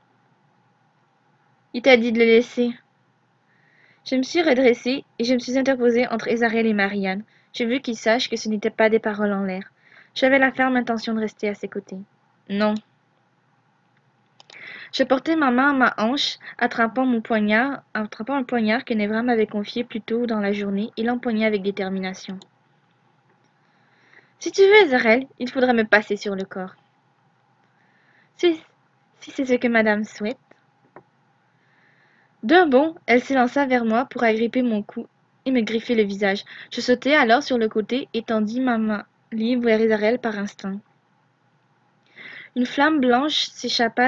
Il t'a dit de le laisser. Je me suis redressée et je me suis interposée entre Ezarel et Marianne. Je veux qu'il sache que ce n'étaient pas des paroles en l'air. J'avais la ferme intention de rester à ses côtés. Non. Je portais ma main à ma hanche, attrapant mon poignard, attrapant un poignard que Nevra m'avait confié plus tôt dans la journée et l'empoignai avec détermination. Si tu veux, Ezarel, il faudra me passer sur le corps. Si, si c'est ce que madame souhaite. D'un bond, elle s'élança vers moi pour agripper mon cou et me griffer le visage. Je sautai alors sur le côté et tendis ma main libre vers Ezarel par instinct. Une flamme blanche s'échappa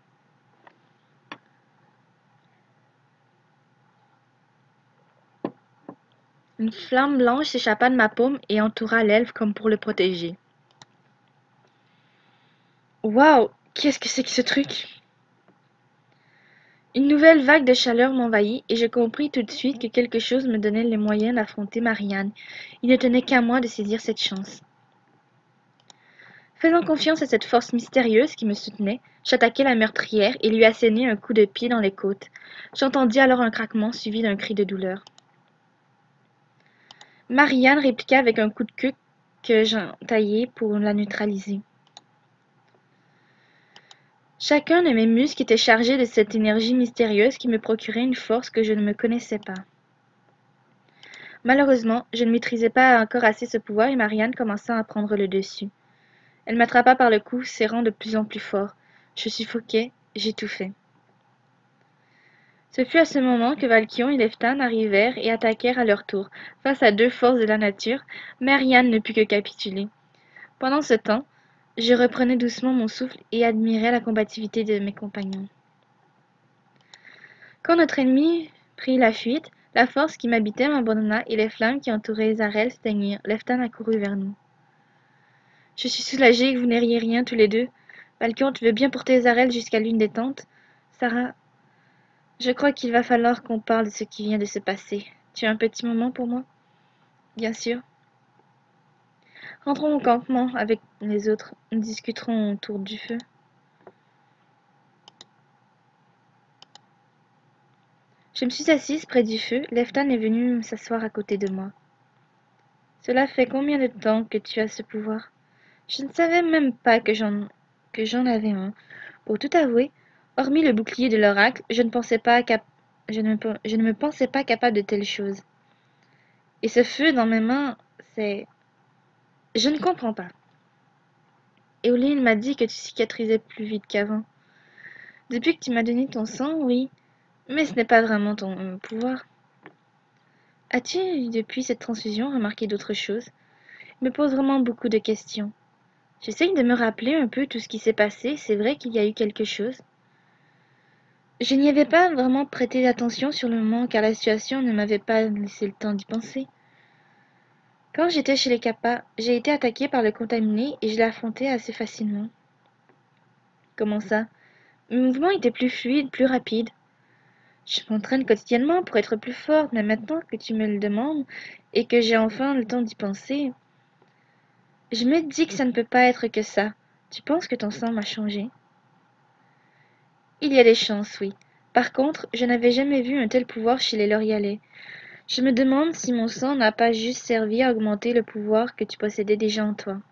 Une flamme blanche s'échappa de ma paume et entoura l'elfe comme pour le protéger. Waouh! Qu'est-ce que c'est que ce truc? Une nouvelle vague de chaleur m'envahit et je compris tout de suite que quelque chose me donnait les moyens d'affronter Marianne. Il ne tenait qu'à moi de saisir cette chance. Faisant confiance à cette force mystérieuse qui me soutenait, j'attaquai la meurtrière et lui assénai un coup de pied dans les côtes. J'entendis alors un craquement suivi d'un cri de douleur. Marianne répliqua avec un coup de queue que j'entaillai pour la neutraliser. Chacun de mes muscles était chargé de cette énergie mystérieuse qui me procurait une force que je ne me connaissais pas. Malheureusement, je ne maîtrisais pas encore assez ce pouvoir et Marianne commença à prendre le dessus. Elle m'attrapa par le cou, serrant de plus en plus fort. Je suffoquais, j'étouffais. Ce fut à ce moment que Valkion et Leftan arrivèrent et attaquèrent à leur tour. Face à deux forces de la nature, Marianne ne put que capituler. Pendant ce temps, je reprenais doucement mon souffle et admirais la combativité de mes compagnons. Quand notre ennemi prit la fuite, la force qui m'habitait m'abandonna et les flammes qui entouraient Zarel s'éteignirent. Leftan accourut vers nous. « Je suis soulagée que vous n'ayez rien tous les deux. Valkion, tu veux bien porter Zarel jusqu'à l'une des tentes? Sarah, je crois qu'il va falloir qu'on parle de ce qui vient de se passer. Tu as un petit moment pour moi? Bien sûr. Rentrons au campement avec les autres. Nous discuterons autour du feu. Je me suis assise près du feu. Leftan est venu s'asseoir à côté de moi. Cela fait combien de temps que tu as ce pouvoir? Je ne savais même pas que j'en que j'en avais un. Pour tout avouer, hormis le bouclier de l'oracle, je ne pensais pas cap je ne, je ne me pensais pas capable de telles choses. Et ce feu dans mes mains, c'est... Je ne comprends pas. Éoline m'a dit que tu cicatrisais plus vite qu'avant. Depuis que tu m'as donné ton sang, oui. Mais ce n'est pas vraiment ton euh, pouvoir. As-tu, depuis cette transfusion, remarqué d'autres choses? Il me pose vraiment beaucoup de questions. J'essaye de me rappeler un peu tout ce qui s'est passé. C'est vrai qu'il y a eu quelque chose. Je n'y avais pas vraiment prêté attention sur le moment car la situation ne m'avait pas laissé le temps d'y penser. Quand j'étais chez les Kappa, j'ai été attaquée par le contaminé et je l'ai affronté assez facilement. Comment ça? Mes mouvements étaient plus fluides, plus rapides. Je m'entraîne quotidiennement pour être plus forte, mais maintenant que tu me le demandes et que j'ai enfin le temps d'y penser, je me dis que ça ne peut pas être que ça. Tu penses que ton sang m'a changé? Il y a des chances, oui. Par contre, je n'avais jamais vu un tel pouvoir chez les Lorialais. Je me demande si mon sang n'a pas juste servi à augmenter le pouvoir que tu possédais déjà en toi.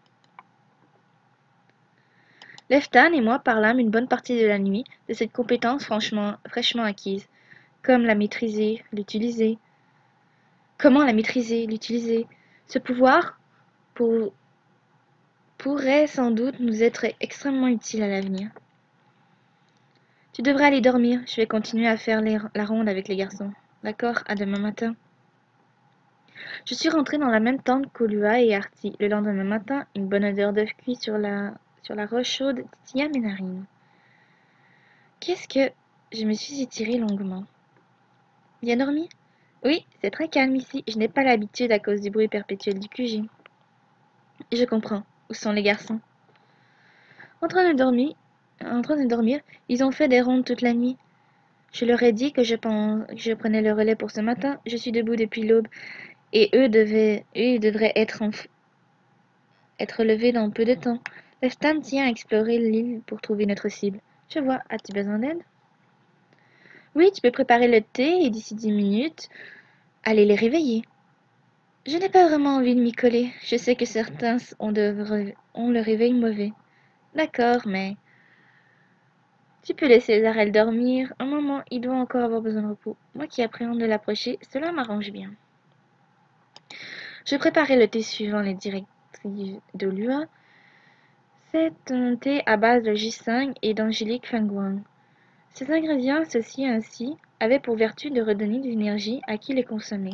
Leftan et moi parlâmes une bonne partie de la nuit de cette compétence franchement, fraîchement acquise. Comme la maîtriser, l'utiliser. Comment la maîtriser, l'utiliser? Ce pouvoir pour, pourrait sans doute nous être extrêmement utile à l'avenir. Tu devrais aller dormir, je vais continuer à faire les, la ronde avec les garçons. D'accord, à demain matin. Je suis rentrée dans la même tente qu'Olua et Artie. Le lendemain matin, une bonne odeur d'œuf cuit sur la, sur la roche chaude titilla mes narines. Qu'est-ce que... Je me suis étirée longuement. Bien dormi? Oui, c'est très calme ici. Je n'ai pas l'habitude à cause du bruit perpétuel du Q G. Je comprends. Où sont les garçons? En train de dormir, en train de dormir, ils ont fait des rondes toute la nuit. Je leur ai dit que je, pense, que je prenais le relais pour ce matin. Je suis debout depuis l'aube et eux, devaient, eux ils devraient être, en, être levés dans peu de temps. Leftan tient à explorer l'île pour trouver notre cible. Je vois. As-tu besoin d'aide? Oui, tu peux préparer le thé et d'ici dix minutes, aller les réveiller. Je n'ai pas vraiment envie de m'y coller. Je sais que certains ont, de, ont le réveil mauvais. D'accord, mais... Tu peux laisser Zarel dormir. Un moment, il doit encore avoir besoin de repos. Moi qui appréhende de l'approcher, cela m'arrange bien. Je préparai le thé suivant les directives de Lua. C'est un thé à base de ginseng et d'angélique fengguang. Ces ingrédients associés ainsi avaient pour vertu de redonner de l'énergie à qui les consommait.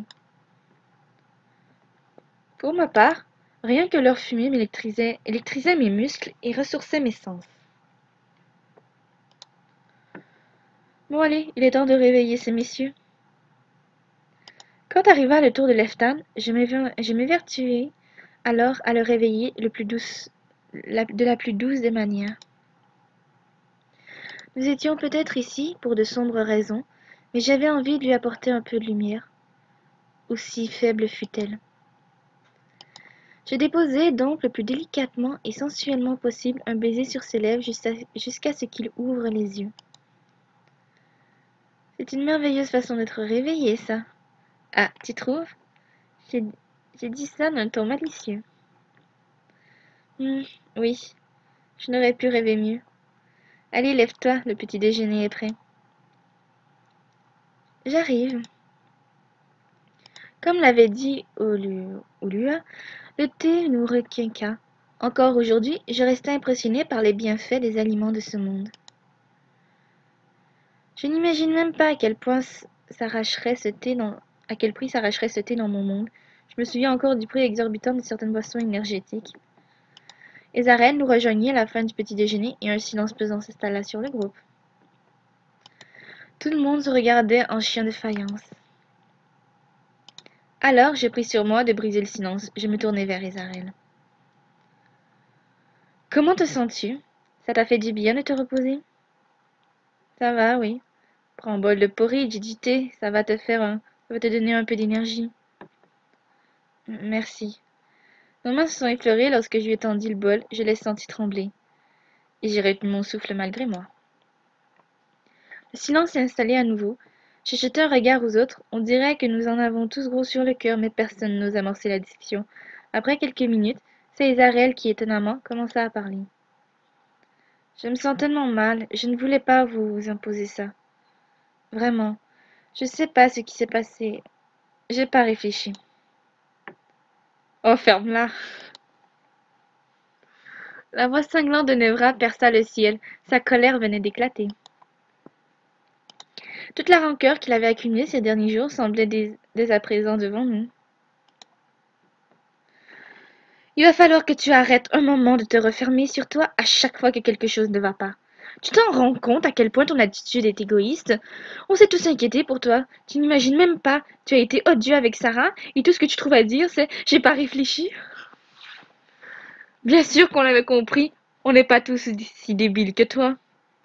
Pour ma part, rien que leur fumée m'électrisait électrisait mes muscles et ressourçait mes sens. Bon allez, il est temps de réveiller ces messieurs. Quand arriva le tour de Leftan, je m'évertuai alors à le réveiller le plus douce, la, de la plus douce des manières. Nous étions peut-être ici pour de sombres raisons, mais j'avais envie de lui apporter un peu de lumière, aussi faible fût-elle. Je déposai donc le plus délicatement et sensuellement possible un baiser sur ses lèvres jusqu'à ce qu'il ouvre les yeux. C'est une merveilleuse façon d'être réveillé, ça. Ah, tu trouves? J'ai j'ai dit ça d'un ton malicieux. Hmm, oui, je n'aurais pu rêver mieux. Allez, lève-toi, le petit déjeuner est prêt. J'arrive. Comme l'avait dit Olua, le thé nous requinqua. Encore aujourd'hui, je restais impressionné par les bienfaits des aliments de ce monde. Je n'imagine même pas à quel point s'arracherait ce thé dans, à quel prix s'arracherait ce thé dans mon monde. Je me souviens encore du prix exorbitant de certaines boissons énergétiques. Ezarel nous rejoignit à la fin du petit déjeuner et un silence pesant s'installa sur le groupe. Tout le monde se regardait en chien de faïence. Alors, je pris sur moi de briser le silence. Je me tournai vers Ezarel. Comment te sens-tu? Ça t'a fait du bien de te reposer? Ça va, oui. Prends un bol de porridge et du thé, ça va te faire un... ça va te donner un peu d'énergie. Merci. Nos mains se sont effleurées lorsque je lui ai tendu le bol, je l'ai senti trembler. Et j'ai retenu mon souffle malgré moi. Le silence s'est installé à nouveau. J'ai jeté un regard aux autres. On dirait que nous en avons tous gros sur le cœur, mais personne n'ose amorcer la discussion. Après quelques minutes, c'est Ezarel qui, étonnamment, commença à parler. Je me sens tellement mal, je ne voulais pas vous imposer ça. Vraiment. Je sais pas ce qui s'est passé. J'ai pas réfléchi. Oh, ferme-la. La voix cinglante de Nevra perça le ciel. Sa colère venait d'éclater. Toute la rancœur qu'il avait accumulée ces derniers jours semblait dès, dès à présent devant nous. Il va falloir que tu arrêtes un moment de te refermer sur toi à chaque fois que quelque chose ne va pas. Tu t'en rends compte à quel point ton attitude est égoïste? On s'est tous inquiétés pour toi. Tu n'imagines même pas. Tu as été odieux avec Sarah et tout ce que tu trouves à dire, c'est « j'ai pas réfléchi ». Bien sûr qu'on l'avait compris. On n'est pas tous si débiles que toi.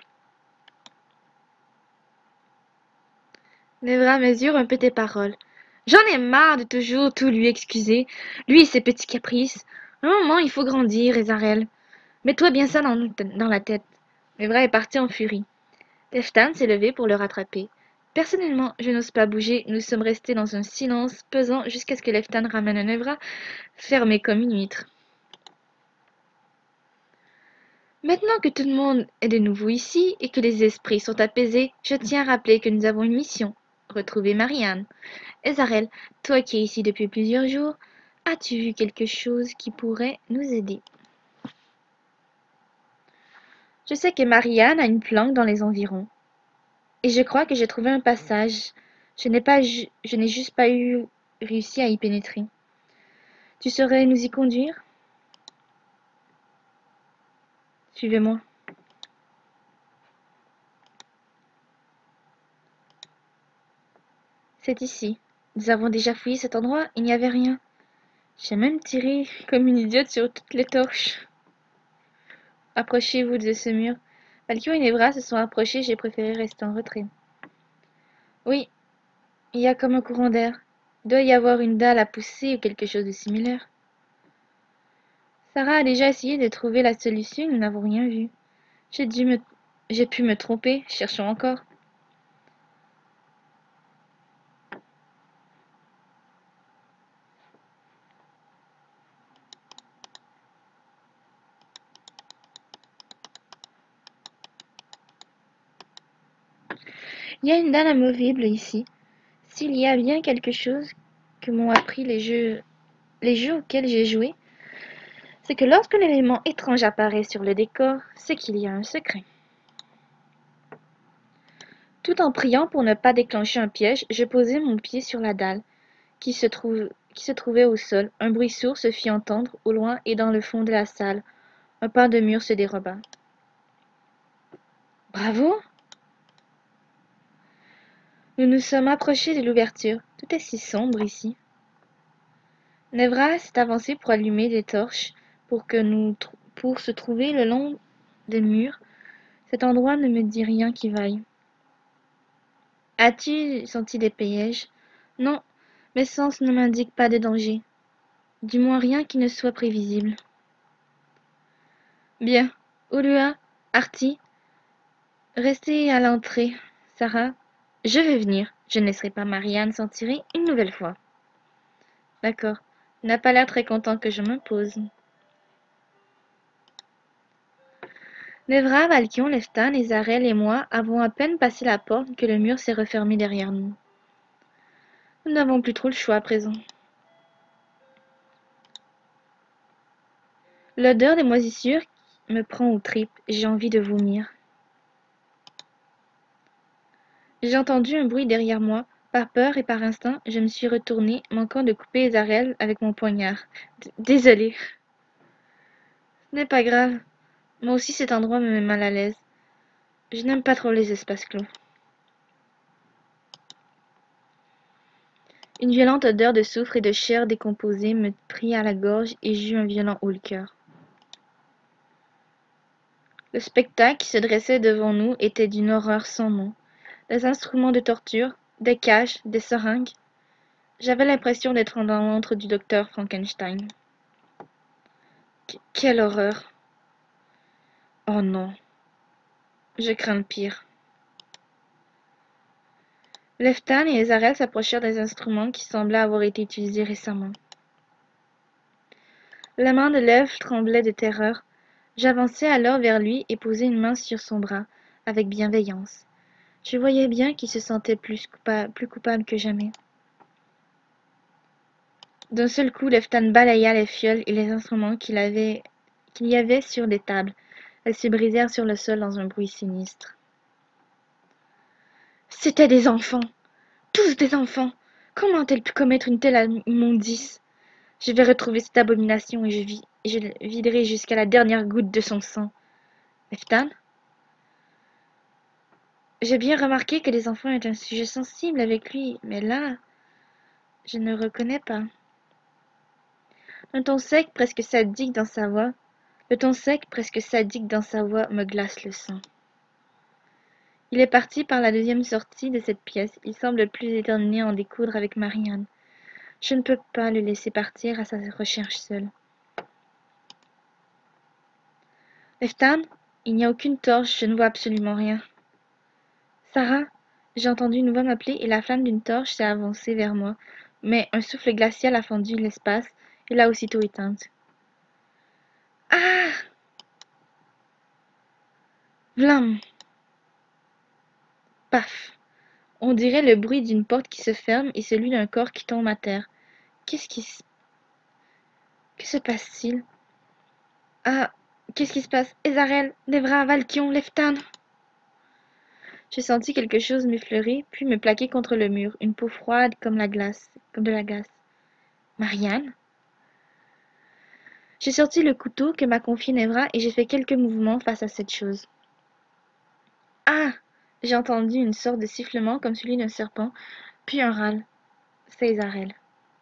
Nevra mesure un peu tes paroles. J'en ai marre de toujours tout lui excuser. Lui et ses petits caprices. À un moment, il faut grandir, Ezarel. Mets-toi bien ça dans, dans la tête. Nevra est parti en furie. Leftan s'est levé pour le rattraper. Personnellement, je n'ose pas bouger. Nous sommes restés dans un silence pesant jusqu'à ce que Leftan ramène Nevra, fermé comme une huître. Maintenant que tout le monde est de nouveau ici et que les esprits sont apaisés, je tiens à rappeler que nous avons une mission. Retrouver Marianne. Ezarel, toi qui es ici depuis plusieurs jours, as-tu vu quelque chose qui pourrait nous aider? Je sais que Marianne a une planque dans les environs. Et je crois que j'ai trouvé un passage. Je n'ai pas, ju- je n'ai juste pas eu réussi à y pénétrer. Tu saurais nous y conduire? Suivez-moi. C'est ici. Nous avons déjà fouillé cet endroit, il n'y avait rien. J'ai même tiré comme une idiote sur toutes les torches. Approchez-vous de ce mur. Valkyrie et Nevra se sont approchés, j'ai préféré rester en retrait. Oui, il y a comme un courant d'air. Il doit y avoir une dalle à pousser ou quelque chose de similaire. Sarah a déjà essayé de trouver la solution, nous n'avons rien vu. J'ai dû me... J'ai pu me tromper, cherchons encore. Il y a une dalle amovible ici. S'il y a bien quelque chose que m'ont appris les jeux, les jeux auxquels j'ai joué, c'est que lorsqu'un élément étrange apparaît sur le décor, c'est qu'il y a un secret. Tout en priant pour ne pas déclencher un piège, je posai mon pied sur la dalle, qui se, trouve, qui se trouvait au sol. Un bruit sourd se fit entendre au loin et dans le fond de la salle. Un pan de mur se déroba. Bravo! Nous nous sommes approchés de l'ouverture. Tout est si sombre ici. Nevra s'est avancée pour allumer des torches pour, que nous, pour se trouver le long des murs. Cet endroit ne me dit rien qui vaille. As-tu senti des pièges? Non, mes sens ne m'indiquent pas de danger. Du moins rien qui ne soit prévisible. Bien. Ulua, Artie, restez à l'entrée. Sarah, je vais venir. Je ne laisserai pas Marianne s'en tirer une nouvelle fois. D'accord. Il n'a pas l'air très content que je m'impose. Nevra, Valkion, Leftan, Ezarel et moi avons à peine passé la porte que le mur s'est refermé derrière nous. Nous n'avons plus trop le choix à présent. L'odeur des moisissures me prend aux tripes. J'ai envie de vomir. J'ai entendu un bruit derrière moi. Par peur et par instinct, je me suis retournée, manquant de couper Ezarel avec mon poignard. D- Désolée. Ce n'est pas grave. Moi aussi cet endroit me met mal à l'aise. Je n'aime pas trop les espaces clos. Une violente odeur de soufre et de chair décomposée me prit à la gorge et j'eus un violent haut-le-cœur. Le spectacle qui se dressait devant nous était d'une horreur sans nom. Des instruments de torture, des cages, des seringues. J'avais l'impression d'être dans l'antre du docteur Frankenstein. Qu- quelle horreur! Oh non, je crains le pire. Leftan et Ezarel s'approchèrent des instruments qui semblaient avoir été utilisés récemment. La main de l'elfe tremblait de terreur. J'avançai alors vers lui et posai une main sur son bras, avec bienveillance. Je voyais bien qu'il se sentait plus, coupa- plus coupable que jamais. D'un seul coup, Leftan balaya les fioles et les instruments qu'il avait, qu'il y avait sur des tables. Elles se brisèrent sur le sol dans un bruit sinistre. C'étaient des enfants! Tous des enfants! Comment a-t-elle pu commettre une telle immondice? Je vais retrouver cette abomination et je, vis, et je le viderai jusqu'à la dernière goutte de son sang. Leftan? J'ai bien remarqué que les enfants étaient un sujet sensible avec lui, mais là, je ne reconnais pas. Un ton sec, presque sadique dans sa voix, le ton sec, presque sadique dans sa voix me glace le sang. Il est parti par la deuxième sortie de cette pièce. Il semble plus déterminé à en découdre avec Marianne. Je ne peux pas le laisser partir à sa recherche seule. Leftan, il n'y a aucune torche, je ne vois absolument rien. Sarah, j'ai entendu une voix m'appeler et la flamme d'une torche s'est avancée vers moi, mais un souffle glacial a fendu l'espace et l'a aussitôt éteinte. Ah! Vlam! Paf! On dirait le bruit d'une porte qui se ferme et celui d'un corps qui tombe à terre. Qu'est-ce qui se... Que se passe-t-il? Ah! Qu'est-ce qui se passe? Ezarel, Nevra, Valkion, Leftan! J'ai senti quelque chose m'effleurer, puis me plaquer contre le mur, une peau froide comme la glace, comme de la glace. Marianne? J'ai sorti le couteau que m'a confié Nevra et j'ai fait quelques mouvements face à cette chose. Ah! J'ai entendu une sorte de sifflement comme celui d'un serpent, puis un râle. C'est Ezarel.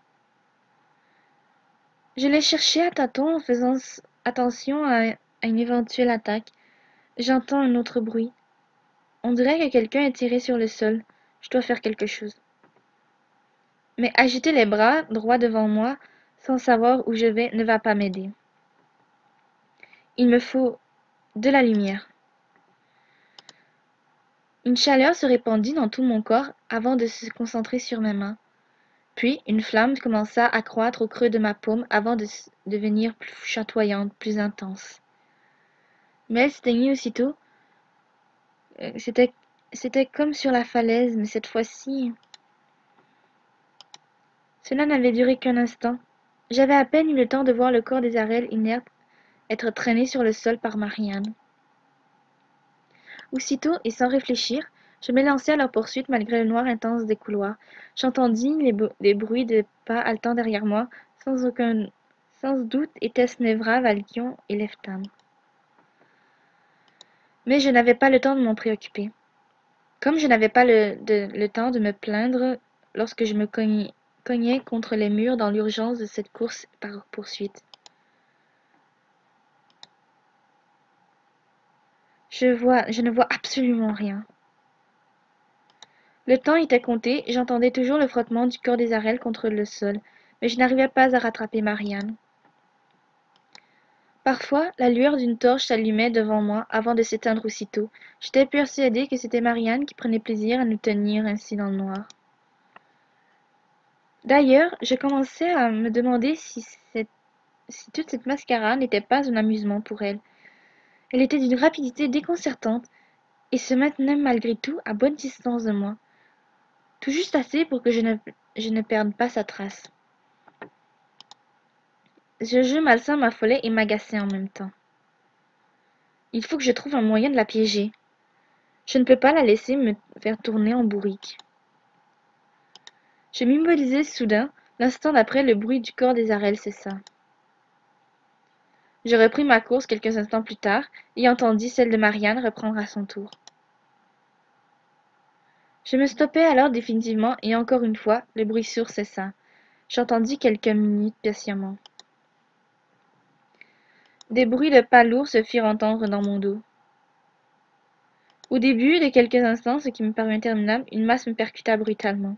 Je l'ai cherché à tâtons en faisant attention à, à une éventuelle attaque. J'entends un autre bruit. On dirait que quelqu'un est tiré sur le sol. Je dois faire quelque chose. Mais agiter les bras droit devant moi, sans savoir où je vais, ne va pas m'aider. Il me faut de la lumière. Une chaleur se répandit dans tout mon corps avant de se concentrer sur mes mains. Puis une flamme commença à croître au creux de ma paume avant de devenir plus chatoyante, plus intense. Mais elle s'éteignit aussitôt. Euh, C'était, c'était comme sur la falaise, mais cette fois-ci, cela n'avait duré qu'un instant. J'avais à peine eu le temps de voir le corps des Arels inerte être traîné sur le sol par Marianne. Aussitôt, et sans réfléchir, je m'élançai à leur poursuite malgré le noir intense des couloirs. J'entendis les, des bruits de pas haletants derrière moi, sans aucun sans doute était-ce Nevra, Valkion et Leftan. Mais je n'avais pas le temps de m'en préoccuper. Comme je n'avais pas le, de, le temps de me plaindre lorsque je me cognais, cognais contre les murs dans l'urgence de cette course par poursuite. Je vois, je ne vois absolument rien. Le temps était compté, j'entendais toujours le frottement du corps des arelles contre le sol, mais je n'arrivais pas à rattraper Marianne. Parfois, la lueur d'une torche s'allumait devant moi avant de s'éteindre aussitôt. J'étais persuadée que c'était Marianne qui prenait plaisir à nous tenir ainsi dans le noir. D'ailleurs, je commençais à me demander si, cette, si toute cette mascarade n'était pas un amusement pour elle. Elle était d'une rapidité déconcertante et se maintenait malgré tout à bonne distance de moi, tout juste assez pour que je ne, je ne perde pas sa trace. Ce jeu malsain m'affolait et m'agaçait en même temps. Il faut que je trouve un moyen de la piéger. Je ne peux pas la laisser me faire tourner en bourrique. Je m'immobilisai soudain. L'instant d'après, le bruit du corps des arelles cessa. Je repris ma course quelques instants plus tard et entendis celle de Marianne reprendre à son tour. Je me stoppai alors définitivement et encore une fois, le bruit sourd cessa. J'entendis quelques minutes patiemment. Des bruits de pas lourds se firent entendre dans mon dos. Au début de quelques instants, ce qui me parut interminable, une masse me percuta brutalement.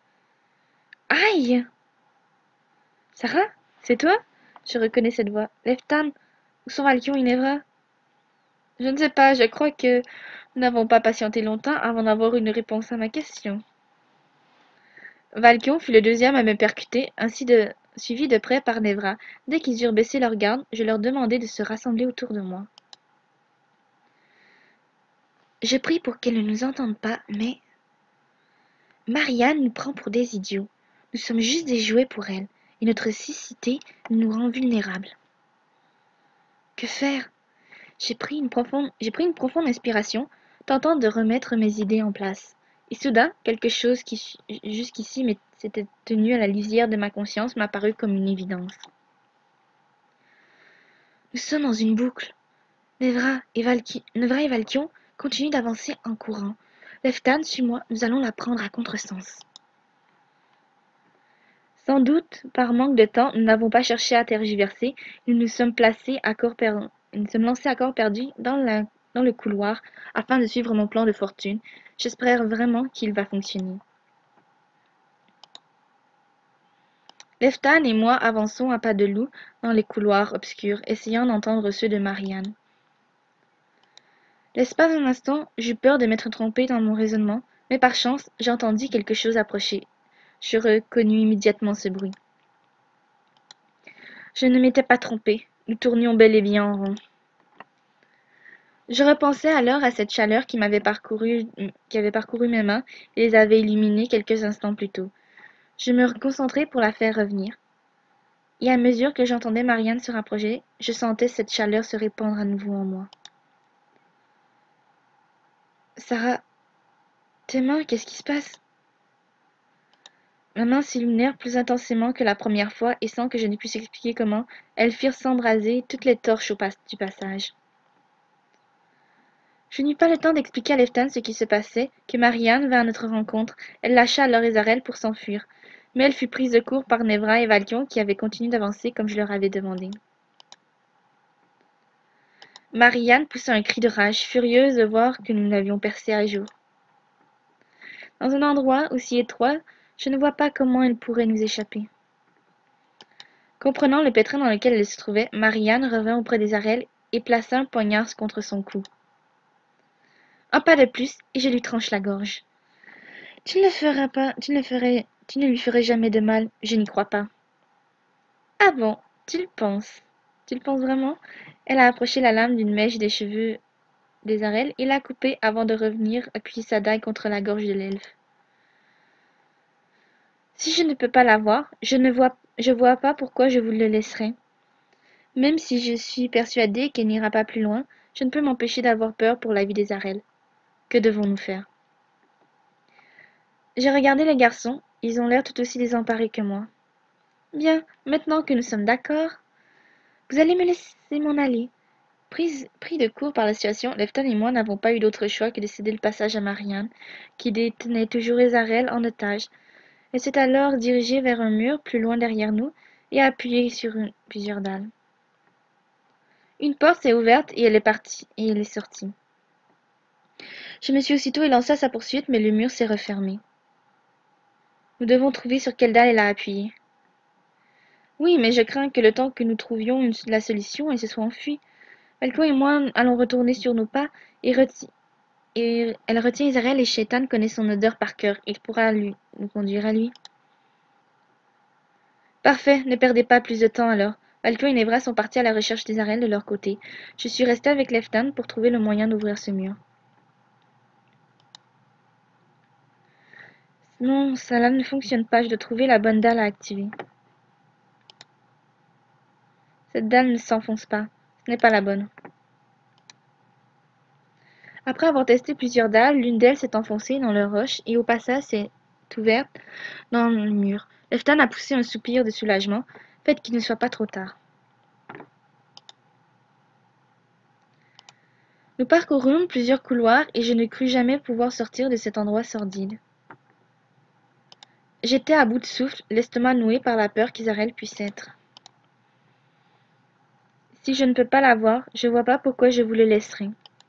Aïe! Sarah, c'est toi? Je reconnais cette voix. Leftan, où sont Valkion et Nevra? Je ne sais pas, je crois que nous n'avons pas patienté longtemps avant d'avoir une réponse à ma question. Valkion fut le deuxième à me percuter, ainsi de, suivi de près par Nevra. Dès qu'ils eurent baissé leur garde, je leur demandai de se rassembler autour de moi. Je prie pour qu'elle ne nous entende pas, mais... Marianne nous prend pour des idiots. Nous sommes juste des jouets pour elle, et notre cécité nous rend vulnérables. Que faire? J'ai pris une profonde, j'ai pris une profonde inspiration, tentant de remettre mes idées en place. Et soudain, quelque chose qui, jusqu'ici, s'était tenu à la lisière de ma conscience m'apparut comme une évidence. Nous sommes dans une boucle. Nevra et, Valki, Nevra et Valkion continuent d'avancer en courant. Leftan, suis-moi, nous allons la prendre à contresens. Sans doute, par manque de temps, nous n'avons pas cherché à tergiverser, nous nous sommes placés à corps perdu, nous nous sommes lancés à corps perdu dans, la, dans le couloir afin de suivre mon plan de fortune. J'espère vraiment qu'il va fonctionner. Leftan et moi avançons à pas de loup dans les couloirs obscurs, essayant d'entendre ceux de Marianne. L'espace d'un instant, j'eus peur de m'être trompée dans mon raisonnement, mais par chance, j'entendis quelque chose approcher. Je reconnus immédiatement ce bruit. Je ne m'étais pas trompée, nous tournions bel et bien en rond. Je repensai alors à cette chaleur qui m'avait parcouru, qui avait parcouru mes mains et les avait illuminées quelques instants plus tôt. Je me reconcentrai pour la faire revenir. Et à mesure que j'entendais Marianne se rapprocher, je sentais cette chaleur se répandre à nouveau en moi. Sarah, tes mains, qu'est-ce qui se passe? Mes mains s'illuminèrent plus intensément que la première fois, et sans que je ne puisse expliquer comment, elles firent s'embraser toutes les torches au pas du passage. Je n'eus pas le temps d'expliquer à Leftan ce qui se passait, que Marianne vint à notre rencontre. Elle lâcha alors les arelles pour s'enfuir, mais elle fut prise de court par Nevra et Valkion qui avaient continué d'avancer comme je leur avais demandé. Marianne poussa un cri de rage, furieuse de voir que nous l'avions percée à jour. Dans un endroit aussi étroit, je ne vois pas comment elle pourrait nous échapper. Comprenant le pétrin dans lequel elle se trouvait, Marianne revint auprès des arelles et plaça un poignard contre son cou. Un pas de plus, et je lui tranche la gorge. Tu ne le feras pas, tu ne le ferais, tu ne lui ferais jamais de mal, je n'y crois pas. Ah bon, tu le penses? Tu le penses vraiment? Elle a approché la lame d'une mèche des cheveux des arelles et l'a coupée avant de revenir appuyer sa dague contre la gorge de l'elfe. Si je ne peux pas la voir, je ne vois, je vois pas pourquoi je vous le laisserais. Même si je suis persuadée qu'elle n'ira pas plus loin, je ne peux m'empêcher d'avoir peur pour la vie des arelles. Que devons-nous faire? J'ai regardé les garçons, ils ont l'air tout aussi désemparés que moi. Bien, maintenant que nous sommes d'accord, vous allez me laisser m'en aller. Prise, pris de court par la situation, Lefton et moi n'avons pas eu d'autre choix que de céder le passage à Marianne, qui détenait toujours les arelles en otage. Elle s'est alors dirigée vers un mur plus loin derrière nous et a appuyé sur une, plusieurs dalles. Une porte s'est ouverte et elle est partie et elle est sortie. Je me suis aussitôt élancée à sa poursuite, mais le mur s'est refermé. Nous devons trouver sur quelle dalle elle a appuyé. Oui, mais je crains que le temps que nous trouvions une- la solution, elle se soit enfuie. Valco et moi allons retourner sur nos pas et, reti- et elle retient Israël et Shaitan connaît son odeur par cœur. Il pourra lui, nous conduire à lui. Parfait, ne perdez pas plus de temps alors. Valco et Nevra sont partis à la recherche d'Israël de leur côté. Je suis restée avec Leftan pour trouver le moyen d'ouvrir ce mur. Non, ça ne fonctionne pas. Je dois trouver la bonne dalle à activer. Cette dalle ne s'enfonce pas. Ce n'est pas la bonne. Après avoir testé plusieurs dalles, l'une d'elles s'est enfoncée dans le roche et au passage s'est ouverte dans le mur. Leftan a poussé un soupir de soulagement. Faites qu'il ne soit pas trop tard. Nous parcourûmes plusieurs couloirs et je ne crus jamais pouvoir sortir de cet endroit sordide. J'étais à bout de souffle, l'estomac noué par la peur qu'Israël puisse être. Si je ne peux pas la voir, je vois pas pourquoi je vous le laisserai.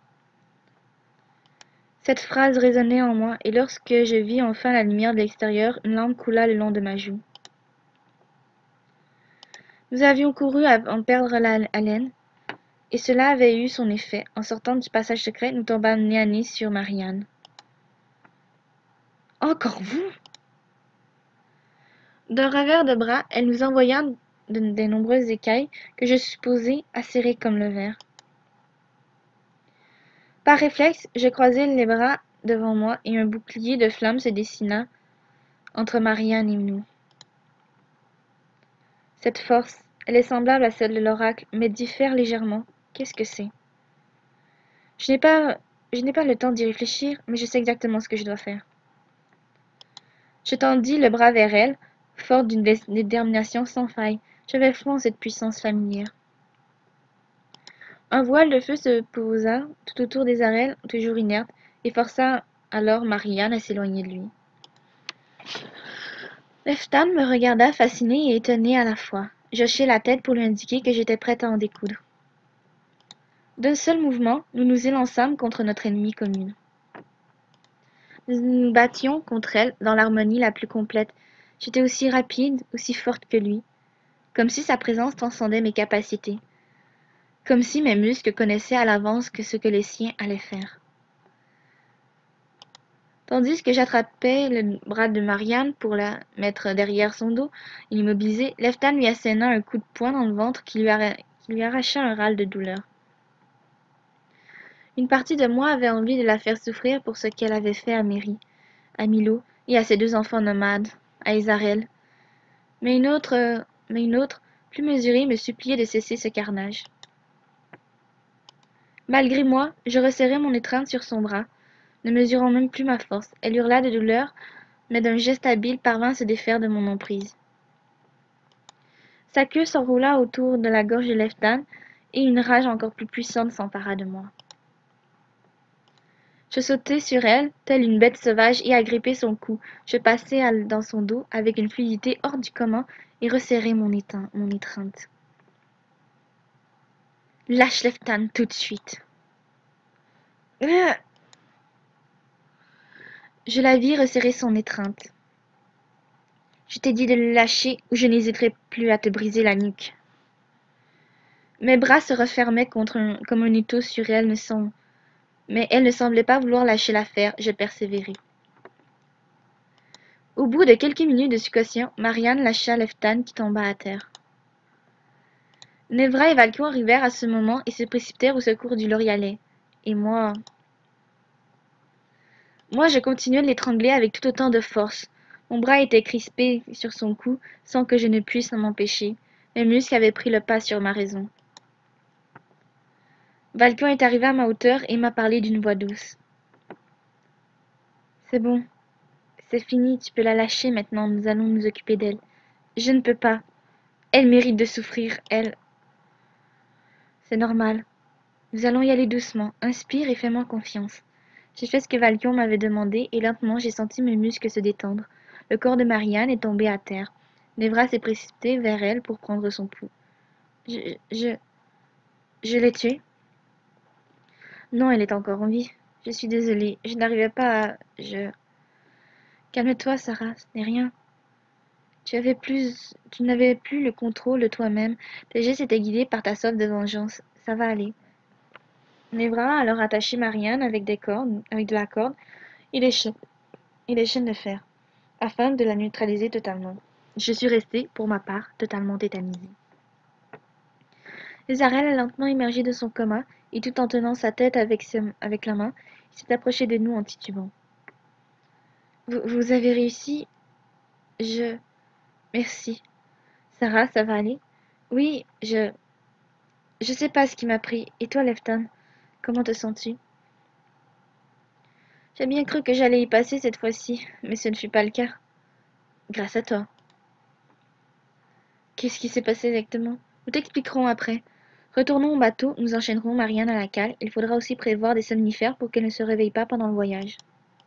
Cette phrase résonnait en moi, et lorsque je vis enfin la lumière de l'extérieur, une larme coula le long de ma joue. Nous avions couru à en perdre la haleine, et cela avait eu son effet. En sortant du passage secret, nous tombâmes nez à nez sur Marianne. Encore vous? D'un revers de bras, elle nous envoya de, des nombreuses écailles que je supposais acérées comme le verre. Par réflexe, je croisai les bras devant moi et un bouclier de flammes se dessina entre Marianne et nous. Cette force, elle est semblable à celle de l'oracle, mais diffère légèrement. Qu'est-ce que c'est? Je n'ai pas, je n'ai pas le temps d'y réfléchir, mais je sais exactement ce que je dois faire. Je tendis le bras vers elle, forte d'une détermination sans faille. J'avais foi en cette puissance familière. Un voile de feu se posa tout autour des arêtes, toujours inertes, et força alors Marianne à s'éloigner de lui. Leftan me regarda fasciné et étonné à la fois. J'hochai la tête pour lui indiquer que j'étais prête à en découdre. D'un seul mouvement, nous nous élançâmes contre notre ennemie commune. Nous nous battions contre elle dans l'harmonie la plus complète. J'étais aussi rapide, aussi forte que lui, comme si sa présence transcendait mes capacités, comme si mes muscles connaissaient à l'avance que ce que les siens allaient faire. Tandis que j'attrapais le bras de Marianne pour la mettre derrière son dos et l'immobiliser, Leftan lui asséna un coup de poing dans le ventre qui lui, arra qui lui arracha un râle de douleur. Une partie de moi avait envie de la faire souffrir pour ce qu'elle avait fait à Mary, à Milo et à ses deux enfants nomades, à Isarel. Mais une autre, mais une autre, plus mesurée, me suppliait de cesser ce carnage. Malgré moi, je resserrai mon étreinte sur son bras, ne mesurant même plus ma force. Elle hurla de douleur, mais d'un geste habile parvint à se défaire de mon emprise. Sa queue s'enroula autour de la gorge de Leftan, et une rage encore plus puissante s'empara de moi. Je sautai sur elle, telle une bête sauvage, et agrippai son cou. Je passai dans son dos avec une fluidité hors du commun et resserrai mon, éteint, mon étreinte. Lâche Leftan tout de suite. Je la vis resserrer son étreinte. Je t'ai dit de le lâcher ou je n'hésiterai plus à te briser la nuque. Mes bras se refermaient contre un, comme un étau sur elle, ne sont, mais elle ne semblait pas vouloir lâcher l'affaire. Je persévérai. Au bout de quelques minutes de suffocation, Marianne lâcha Leftan qui tomba à terre. Nevra et Valco arrivèrent à ce moment et se précipitèrent au secours du Lorialais. Et moi... Moi, je continuai de l'étrangler avec tout autant de force. Mon bras était crispé sur son cou, sans que je ne puisse m'en empêcher. Mes muscles avaient pris le pas sur ma raison. Valco est arrivé à ma hauteur et m'a parlé d'une voix douce. C'est bon. C'est fini, tu peux la lâcher maintenant, nous allons nous occuper d'elle. Je ne peux pas. Elle mérite de souffrir, elle. C'est normal. Nous allons y aller doucement. Inspire et fais-moi confiance. J'ai fait ce que Valkion m'avait demandé et lentement j'ai senti mes muscles se détendre. Le corps de Marianne est tombé à terre. Nevra s'est précipité vers elle pour prendre son pouls. Je... je... je l'ai tuée? Non, elle est encore en vie. Je suis désolée, je n'arrivais pas à... Je... Calme-toi, Sarah, ce n'est rien. Tu avais plus... Tu n'avais plus le contrôle de toi-même. Tes gestes étaient guidés par ta soif de vengeance. Ça va aller. Nevra a alors attaché Marianne avec des cordes, avec de la corde et des chaînes, et des chaînes de fer, afin de la neutraliser totalement. Je suis restée, pour ma part, totalement tétanisée. Lézarel a lentement émergé de son coma, et tout en tenant sa tête avec, ses, avec la main, il s'est approché de nous en titubant. Vous, vous avez réussi? Je... Merci. Sarah, ça va aller? Oui, je... Je sais pas ce qui m'a pris. Et toi, Lefton, comment te sens-tu? J'ai bien cru que j'allais y passer cette fois-ci, mais ce ne fut pas le cas. Grâce à toi. Qu'est-ce qui s'est passé exactement? Nous t'expliquerons après. Retournons au bateau, nous enchaînerons Marianne à la cale. Il faudra aussi prévoir des somnifères pour qu'elle ne se réveille pas pendant le voyage.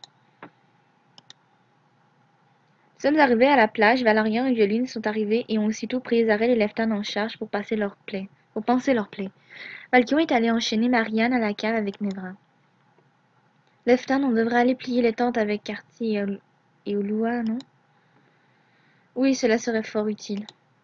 Nous sommes arrivés à la plage, Valérian et Violine sont arrivés et ont aussitôt pris Isarelle et Lefton en charge pour passer leur plaie, pour panser leur plaie. Valkyrie est allée enchaîner Marianne à la cale avec Nevra. Lefton, on devrait aller plier les tentes avec Carty et, Ol et Olua, non? Oui, cela serait fort utile.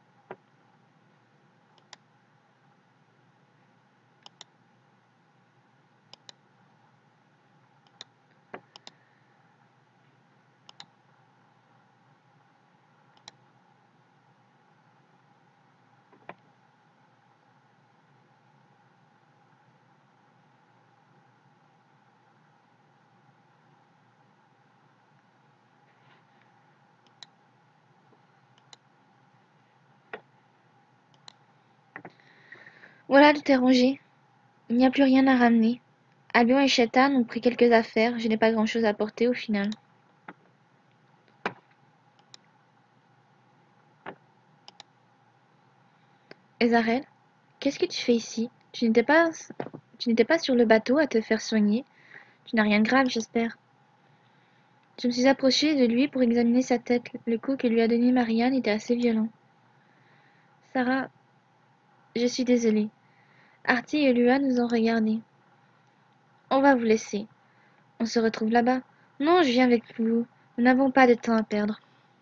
Voilà, tout est rangé. Il n'y a plus rien à ramener. Albion et Chetan ont pris quelques affaires. Je n'ai pas grand-chose à porter au final. Ezarel, qu'est-ce que tu fais ici? Tu n'étais pas... Tu n'étais pas sur le bateau à te faire soigner? Tu n'as rien de grave, j'espère. Je me suis approchée de lui pour examiner sa tête. Le coup que lui a donné Marianne était assez violent. Sarah, je suis désolée. Artie et Lua nous ont regardés. On va vous laisser. On se retrouve là-bas. Non, je viens avec vous. Nous n'avons pas de temps à perdre.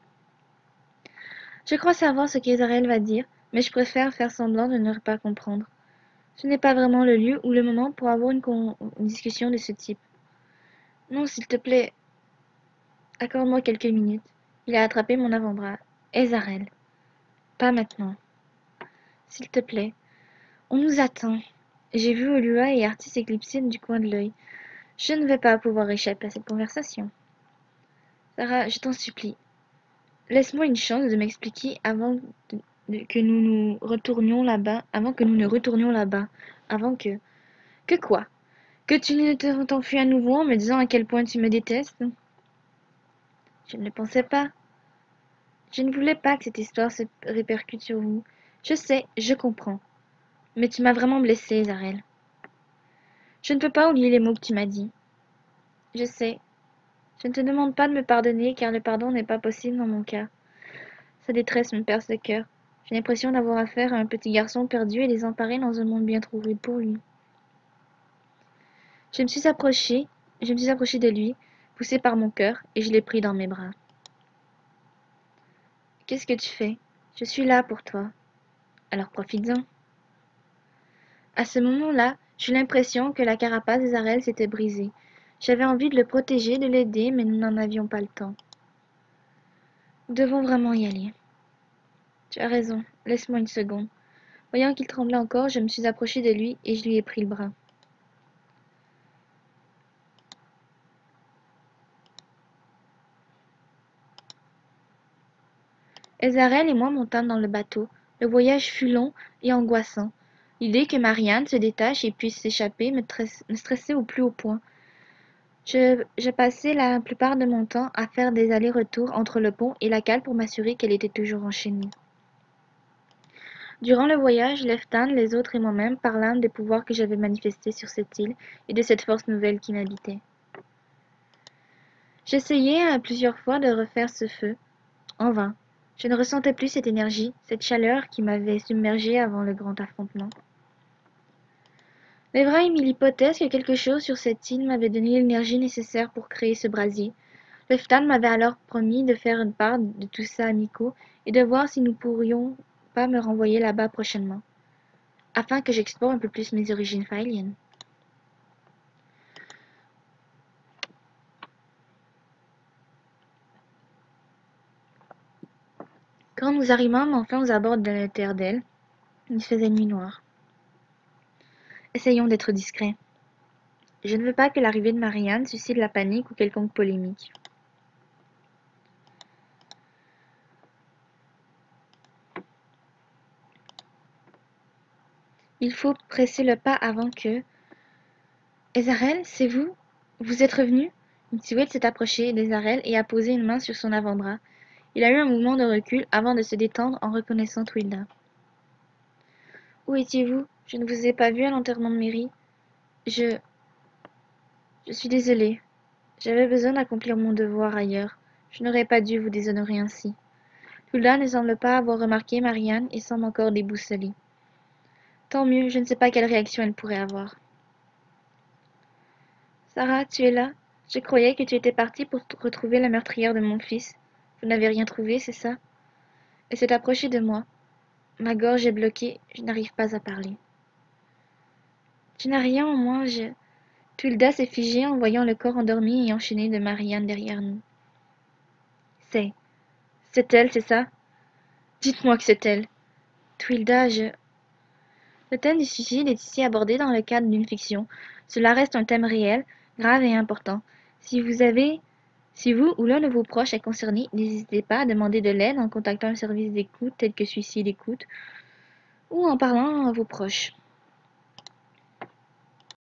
Je crois savoir ce qu'Israël va dire, mais je préfère faire semblant de ne pas comprendre. Ce n'est pas vraiment le lieu ou le moment pour avoir une, con une discussion de ce type. Non, s'il te plaît, accorde-moi quelques minutes. Il a attrapé mon avant-bras. Ezarel. Pas maintenant. S'il te plaît. On nous attend. J'ai vu Olua et Artie s'éclipser du coin de l'œil. Je ne vais pas pouvoir échapper à cette conversation. Sarah, je t'en supplie. Laisse-moi une chance de m'expliquer avant de, de, que nous nous retournions là-bas, avant que nous ne retournions là-bas, avant que... Que quoi? Que tu ne t'enfuis à nouveau en me disant à quel point tu me détestes? Je ne le pensais pas. Je ne voulais pas que cette histoire se répercute sur vous. Je sais, je comprends. Mais tu m'as vraiment blessée, Zarel. Je ne peux pas oublier les mots que tu m'as dit. Je sais. Je ne te demande pas de me pardonner, car le pardon n'est pas possible dans mon cas. Sa détresse me perce le cœur. J'ai l'impression d'avoir affaire à un petit garçon perdu et désemparé dans un monde bien trop rude pour lui. Je me suis approchée, je me suis approchée de lui, poussée par mon cœur, et je l'ai pris dans mes bras. Qu'est-ce que tu fais? Je suis là pour toi. Alors profites-en. À ce moment-là, j'eus l'impression que la carapace des arêles s'était brisée. J'avais envie de le protéger, de l'aider, mais nous n'en avions pas le temps. Nous devons vraiment y aller. Tu as raison, laisse-moi une seconde. Voyant qu'il tremblait encore, je me suis approchée de lui et je lui ai pris le bras. Ezarel et moi montâmes dans le bateau. Le voyage fut long et angoissant. L'idée que Marianne se détache et puisse s'échapper me, me stressait au plus haut point. Je, je passais la plupart de mon temps à faire des allers-retours entre le pont et la cale pour m'assurer qu'elle était toujours enchaînée. Durant le voyage, Leftan, les autres et moi-même parlâmes des pouvoirs que j'avais manifestés sur cette île et de cette force nouvelle qui m'habitait. J'essayai plusieurs fois de refaire ce feu, en vain. Je ne ressentais plus cette énergie, cette chaleur qui m'avait submergée avant le grand affrontement. Lévraim mit l'hypothèse que quelque chose sur cette île m'avait donné l'énergie nécessaire pour créer ce brasier. Le Ftan m'avait alors promis de faire une part de tout ça à Miko et de voir si nous pourrions pas me renvoyer là-bas prochainement, afin que j'explore un peu plus mes origines faéliennes. Quand nous arrivâmes enfin aux abords de la terre d'El, il faisait nuit noire. Essayons d'être discrets. Je ne veux pas que l'arrivée de Marianne suscite la panique ou quelconque polémique. Il faut presser le pas avant que... Ezarel, c'est vous? Vous êtes revenu? Mitsouet s'est approché d'Ezarel et a posé une main sur son avant-bras. Il a eu un mouvement de recul avant de se détendre en reconnaissant Twilda. Où étiez-vous? Je ne vous ai pas vu à l'enterrement de Mary. Je... Je suis désolée. J'avais besoin d'accomplir mon devoir ailleurs. Je n'aurais pas dû vous déshonorer ainsi. Twilda ne semble pas avoir remarqué Marianne et semble encore déboussolée. Tant mieux, je ne sais pas quelle réaction elle pourrait avoir. Sarah, tu es là? Je croyais que tu étais partie pour retrouver la meurtrière de mon fils. Vous n'avez rien trouvé, c'est ça? Elle s'est approchée de moi. Ma gorge est bloquée, je n'arrive pas à parler. Tu n'as rien au moins, je... Twilda s'est figée en voyant le corps endormi et enchaîné de Marianne derrière nous. C'est... C'est elle, c'est ça? Dites-moi que c'est elle. Twilda, je... Le thème du suicide est ici abordé dans le cadre d'une fiction. Cela reste un thème réel, grave et important. Si vous avez... Si vous ou l'un de vos proches est concerné, n'hésitez pas à demander de l'aide en contactant un service d'écoute tel que Suicide Écoute ou en parlant à vos proches.